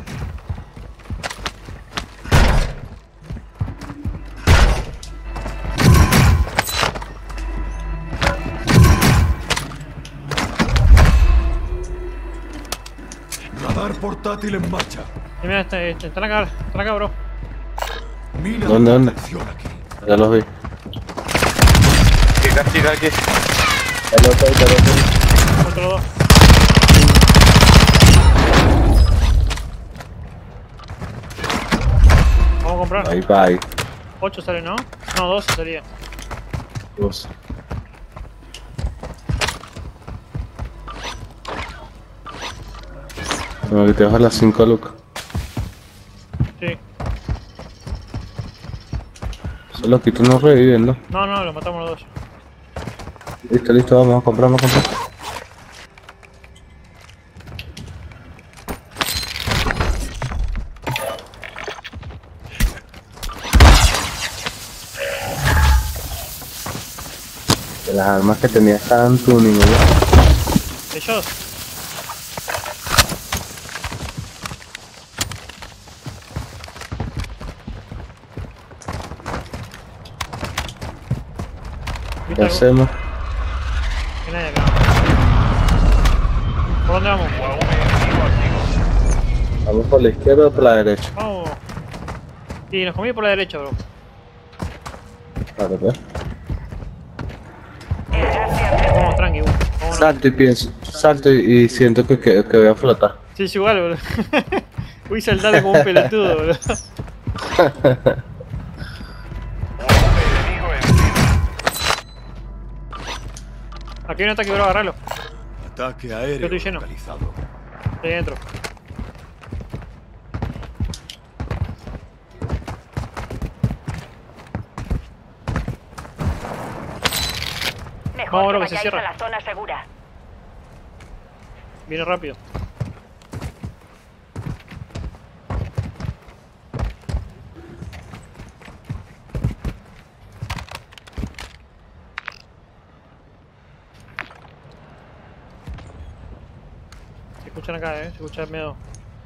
Radar portátil en marcha. Y mira, está- está- están acá, están acá, bro. Mina ¿Dónde, de dónde? protección aquí. Ya los vi. ¿Qué castiga aquí? Ya los vi, ya los vi. Contra los dos. Vamos a comprar. Ahí va, ahí. ocho sale, ¿no? No, doce salía. Dos. No, que te bajas las cinco lucas. Sí. Solo que tú no reviven, ¿no? No, no, los matamos los dos. Listo, listo, vamos a comprar, vamos a comprar. Que las armas que tenía estaban tuning, ¿no? Ellos. ¿Qué hacemos? Que nadie acá. ¿Por dónde vamos? U A V activo activo. ¿Vamos por la izquierda o por la derecha? Vamos. Sí, nos comí por la derecha, bro. Claro, pues. Vamos tranqui, bro. Vámonos. Salto y pienso, salto y, y siento que, que, que voy a flotar. Sí, es igual, bro. Voy a saltar como un pelotudo, bro. U A V enemigo encima. Aquí hay un ataque, bro, agarralo. Ataque Yo aéreo estoy lleno. localizado. Estoy adentro. Mejor Vamos, bro, que que se vayáis cierra. a la zona segura. Viene rápido. Se escuchan acá, eh. Se escucha el miedo.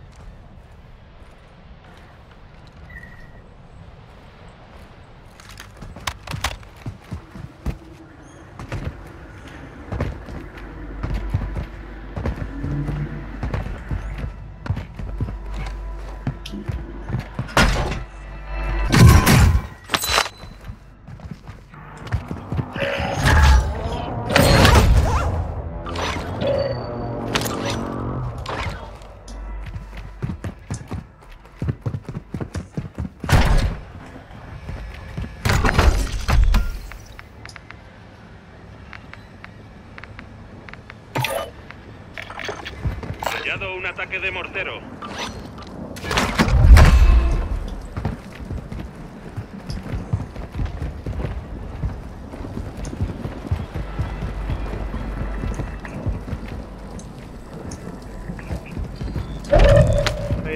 Hallado un ataque de mortero.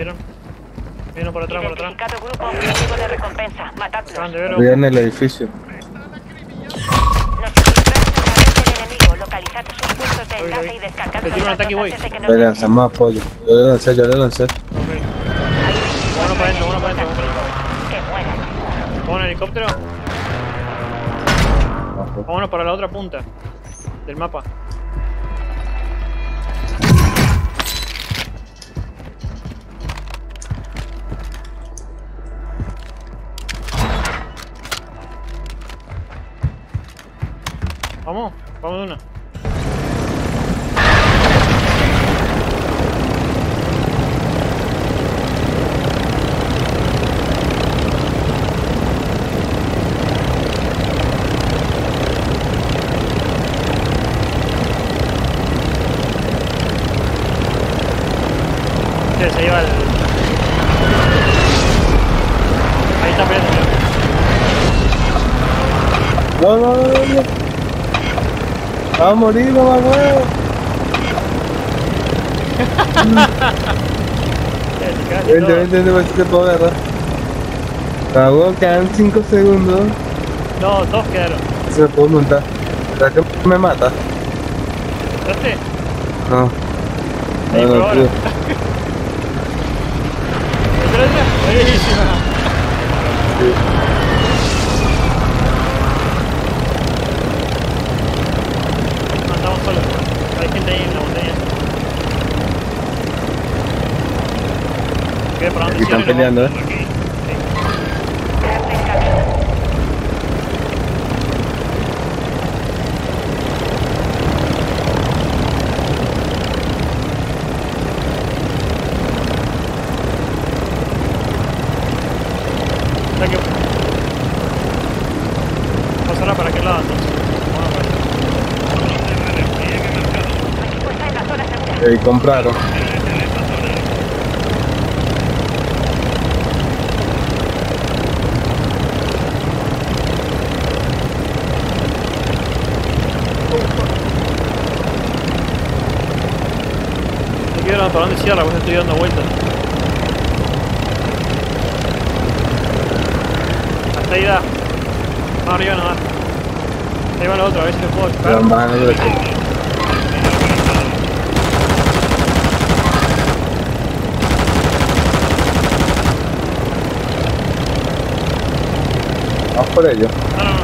vieron? Vieron por atrás, por atrás. Identificado grupo objetivo de recompensa. Matadlos. Acaban de ver. Estoy en el edificio. Nos infiltramos en la red del enemigo. Localizad sus puntos de enlace y descargad Te los tiro un ataque y voy. datos antes de que nos Le lanzamos apoyo. Yo le lancé, yo le lancé. Ok. Uno para adentro, uno para adentro. que mueran. ¿Vamos en helicóptero? Vámonos para la otra punta del mapa. Vamos, vamos de una. Sí, se lleva el... Ahí está peleando. No, no, no, no. Va a morir, mamá, huevo. Vente, vente, vente, a ver si te puedo agarrar. Cagón, quedan cinco segundos. No, dos quedaron. Se me puedo montar. ¿Será que me mata? ¿Entraste? No. Ahí, No, por no, ahora. tío. ¿Entra, entra? Buenísima. Sí. No, estamos solos. Hay gente ahí en la montaña. ¿Qué? ¿Para dónde Aquí están hicieron? peleando, eh. O sea que... pasará para qué lado entonces. Y compraron. No quiero para dónde cierra, pues estoy dando vueltas. Hasta ahí da. Más arriba no da. Ahí va la otra, a ver si lo puedo chocar. Van bajando de aquí. Vamos por ellos. No, no, no.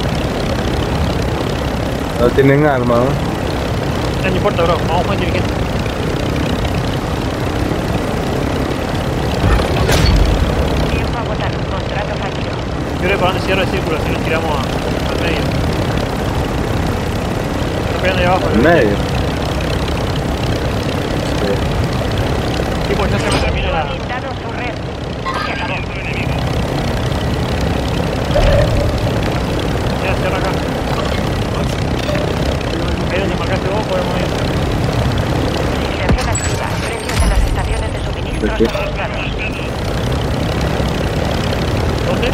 No tienen arma, ¿no? No importa, bro. Vamos más inteligente. Tiempo agotado. Contrato fallido. Yo creo que para dónde cierra el círculo, si nos tiramos a- al medio. Está pegando ahí abajo. En ¿no? medio. Sí, pues ya se me termina la... Blindado su red. Se acabó. Ya, cierra acá. Ahí donde marcaste vos podemos ir. Legislación activa. Precios en las estaciones de suministro ¿De qué? son claros. ¿Dónde?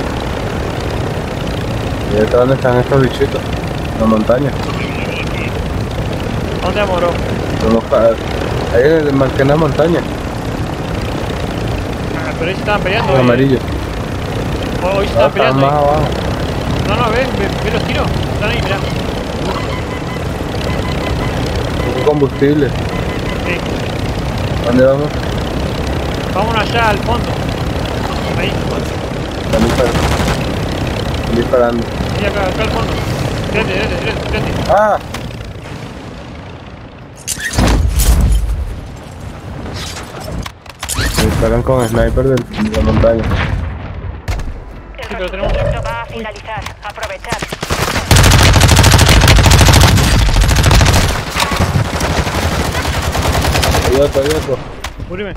¿Y de dónde están estos bichitos? En la montaña. ¿Dónde vamos, bro? Vamos para... Ahí en el marqué en la montaña. Ah, pero ahí se estaban peleando. En hoy. amarillo. Hoy, hoy se Ah, estaban están peleando. más ahí. abajo. No, no, ve, ve, ve los tiros. Están ahí, mirá. Poco combustible. Sí. ¿Dónde vamos? Vámonos allá al fondo. Ahí. Están disparando. Están disparando. Sí, acá, acá al fondo. Tírate, tírate, tírate, tírate. ¡Ah! Me disparan con sniper del- de la montaña. El pero tenemos- reconocimiento va a finalizar. Aprovechad. Hay otro, hay otro. Cubrime.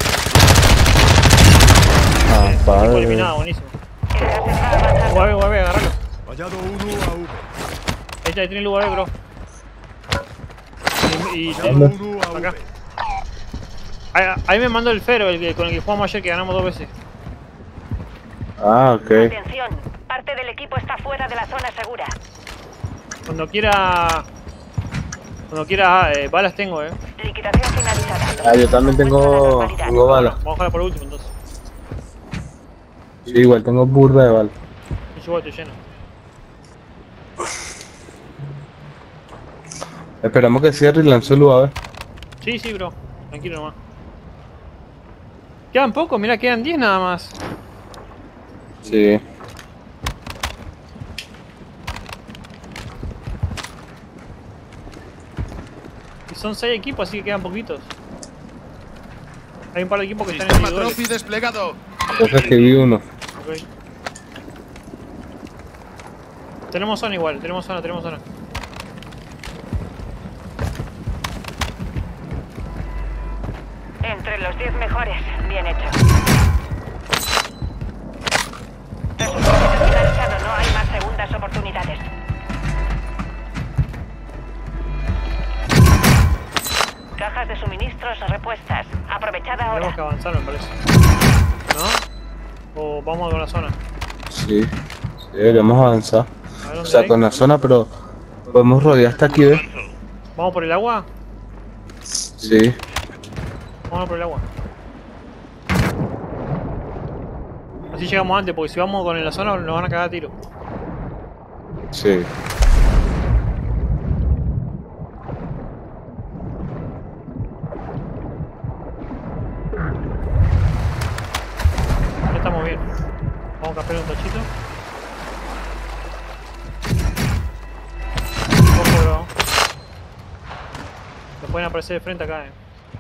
Ah, Equipo padre. eliminado, buenísimo. El gas está avanzando. U A V, U A V, agarralo. Fallado uno a V. Ahí está, ahí tiene el U A V, bro. Y, y Fallado ¿Dónde? uno a V. acá. Ahí, ahí me mandó el Fero, el que, con el que jugamos ayer, que ganamos dos veces. Ah, ok. Atención. Parte del equipo está fuera de la zona segura. Cuando quiera... Cuando quiera, eh, balas tengo, eh. Liquidación finalizada. Ah, yo también tengo, tengo balas. Vamos a jugar por último entonces. Sí, igual tengo burda de balas. Yo igual estoy lleno. Esperamos que cierre y lance el U A V. Sí, sí, bro. Tranquilo nomás. Quedan pocos, mirá, quedan diez nada más. Sí. Y son seis equipos, así que quedan poquitos. Hay un par de equipos que están Sistema individuales. Trophy desplegado. Yo recibí uno. Ok. Tenemos zona igual, tenemos zona, tenemos zona. Entre los diez mejores. Bien hecho. Resultado finalizado. No hay más segundas oportunidades. Cajas de suministros repuestas. Aprovechada ahora. Tenemos que avanzar, me parece. ¿No? O vamos con la zona. Sí. Sí, deberíamos avanzar. A ver dónde O sea, hay. con la zona, pero podemos rodear hasta aquí, ¿ves? ¿Vamos por el agua? Sí. Vamos por el agua. Así llegamos antes, porque si vamos con la zona nos van a cagar a tiro. Sí. Ya estamos bien. Vamos a campear un tachito. Ojo, bro. Nos pueden aparecer de frente acá, eh.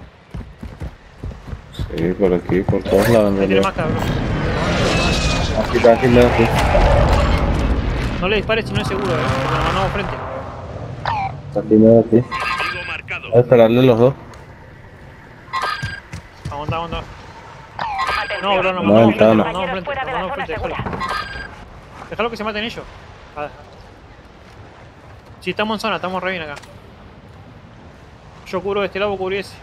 Sí, por aquí, por todos lados. Ahí tiene máscara, bro. Aquí está, aquí está, aquí. No le dispares si no es seguro, eh. Porque nos mandamos frente. Aquí no, aquí. Voy a esperarle los dos. Aguanta, aguanta. Atención. No, bro, nos No, mandamos frente, ventana. nos mandamos frente, Fuera nos de la mandamos zona frente, déjalo. segura. Déjalo que se maten ellos. Ah. Si estamos en zona, estamos re bien acá. Yo cubro de este lado, vos cubrí ese.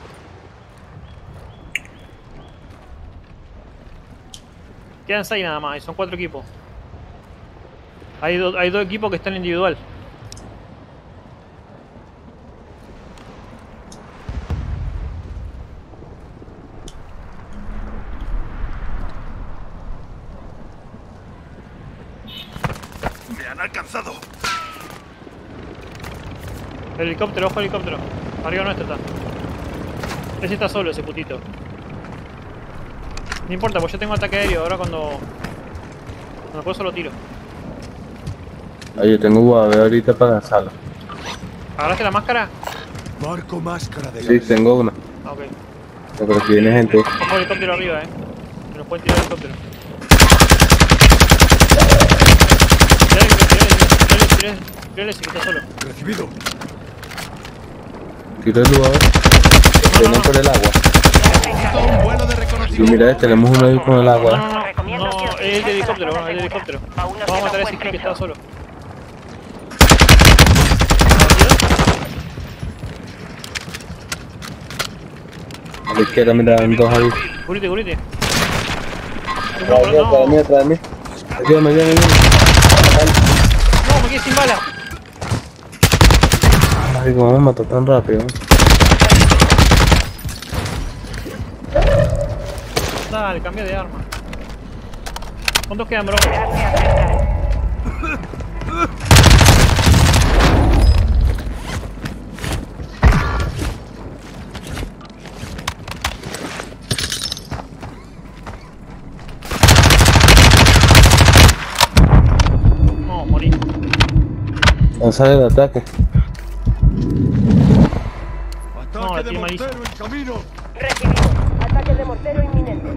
Quedan seis nada más, y son cuatro equipos. Hay, do, hay dos equipos que están individual. Me han alcanzado. Helicóptero, ojo helicóptero. Arriba nuestro está. Ese está solo, ese putito. No importa, pues yo tengo ataque aéreo. Ahora cuando... Cuando puedo solo tiro. Ah, yo tengo U A V ahorita para lanzarlo. ¿Agarraste la máscara? Marco máscara de Sí, tengo una. Ah, ok. Pero aquí viene gente. Ojo helicóptero arriba, eh. Que nos pueden tirar helicóptero. Tirale, tirale, tirale, tirale ese que está solo. Recibido. Tiro el U A V. Vienen por el agua. Un vuelo de Y reconocimiento. mira, tenemos uno ahí con el No, agua. no, no, no, es el de helicóptero, vamos, el de helicóptero. Vamos a matar a ese que está solo. A la izquierda, mira, hay dos ahí. Curite, curite. Atrás de mí, atrás de mí, atrás de mí. Ayúdame, ayúdame, ayúdame. No, me quedé sin bala. Ay, cómo me mató tan rápido. Dale, cambia de arma. ¿Cuántos quedan, bro? No, morí. Lanzar el ataque. No, Ataque la de tiene malísimo. mortero en camino. Recibido. Ataque de mortero inminente.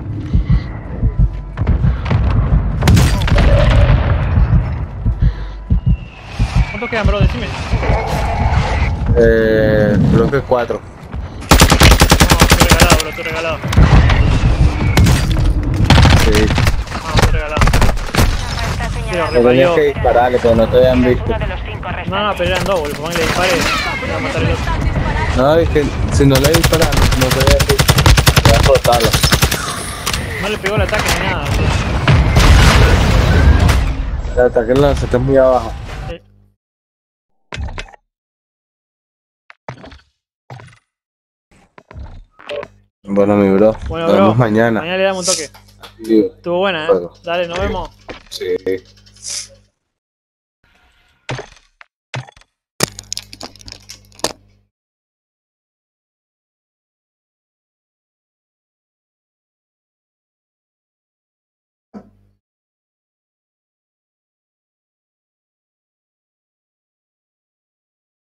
¿Cuántos quedan, bro? Decime. Eh, creo que cuatro. No, estoy regalado, bro, estoy regalado. Sí. No, estoy regalado. Pero Me tenías reparió. que dispararle, pero no te habían visto. No, no, pero eran dos, boludo. Pongan que le dispare. Me va a matar el otro. No, es que si no le disparan, no te habían visto. Te vas a botarlo. No le pegó el ataque ni nada, boludo. El ataque lo lanzaste muy abajo. Bueno, mi bro. Bueno, Nos bro. vemos mañana. Mañana le damos un toque. Sí. Estuvo buena, ¿eh? Juego. Dale, nos vemos. Sí.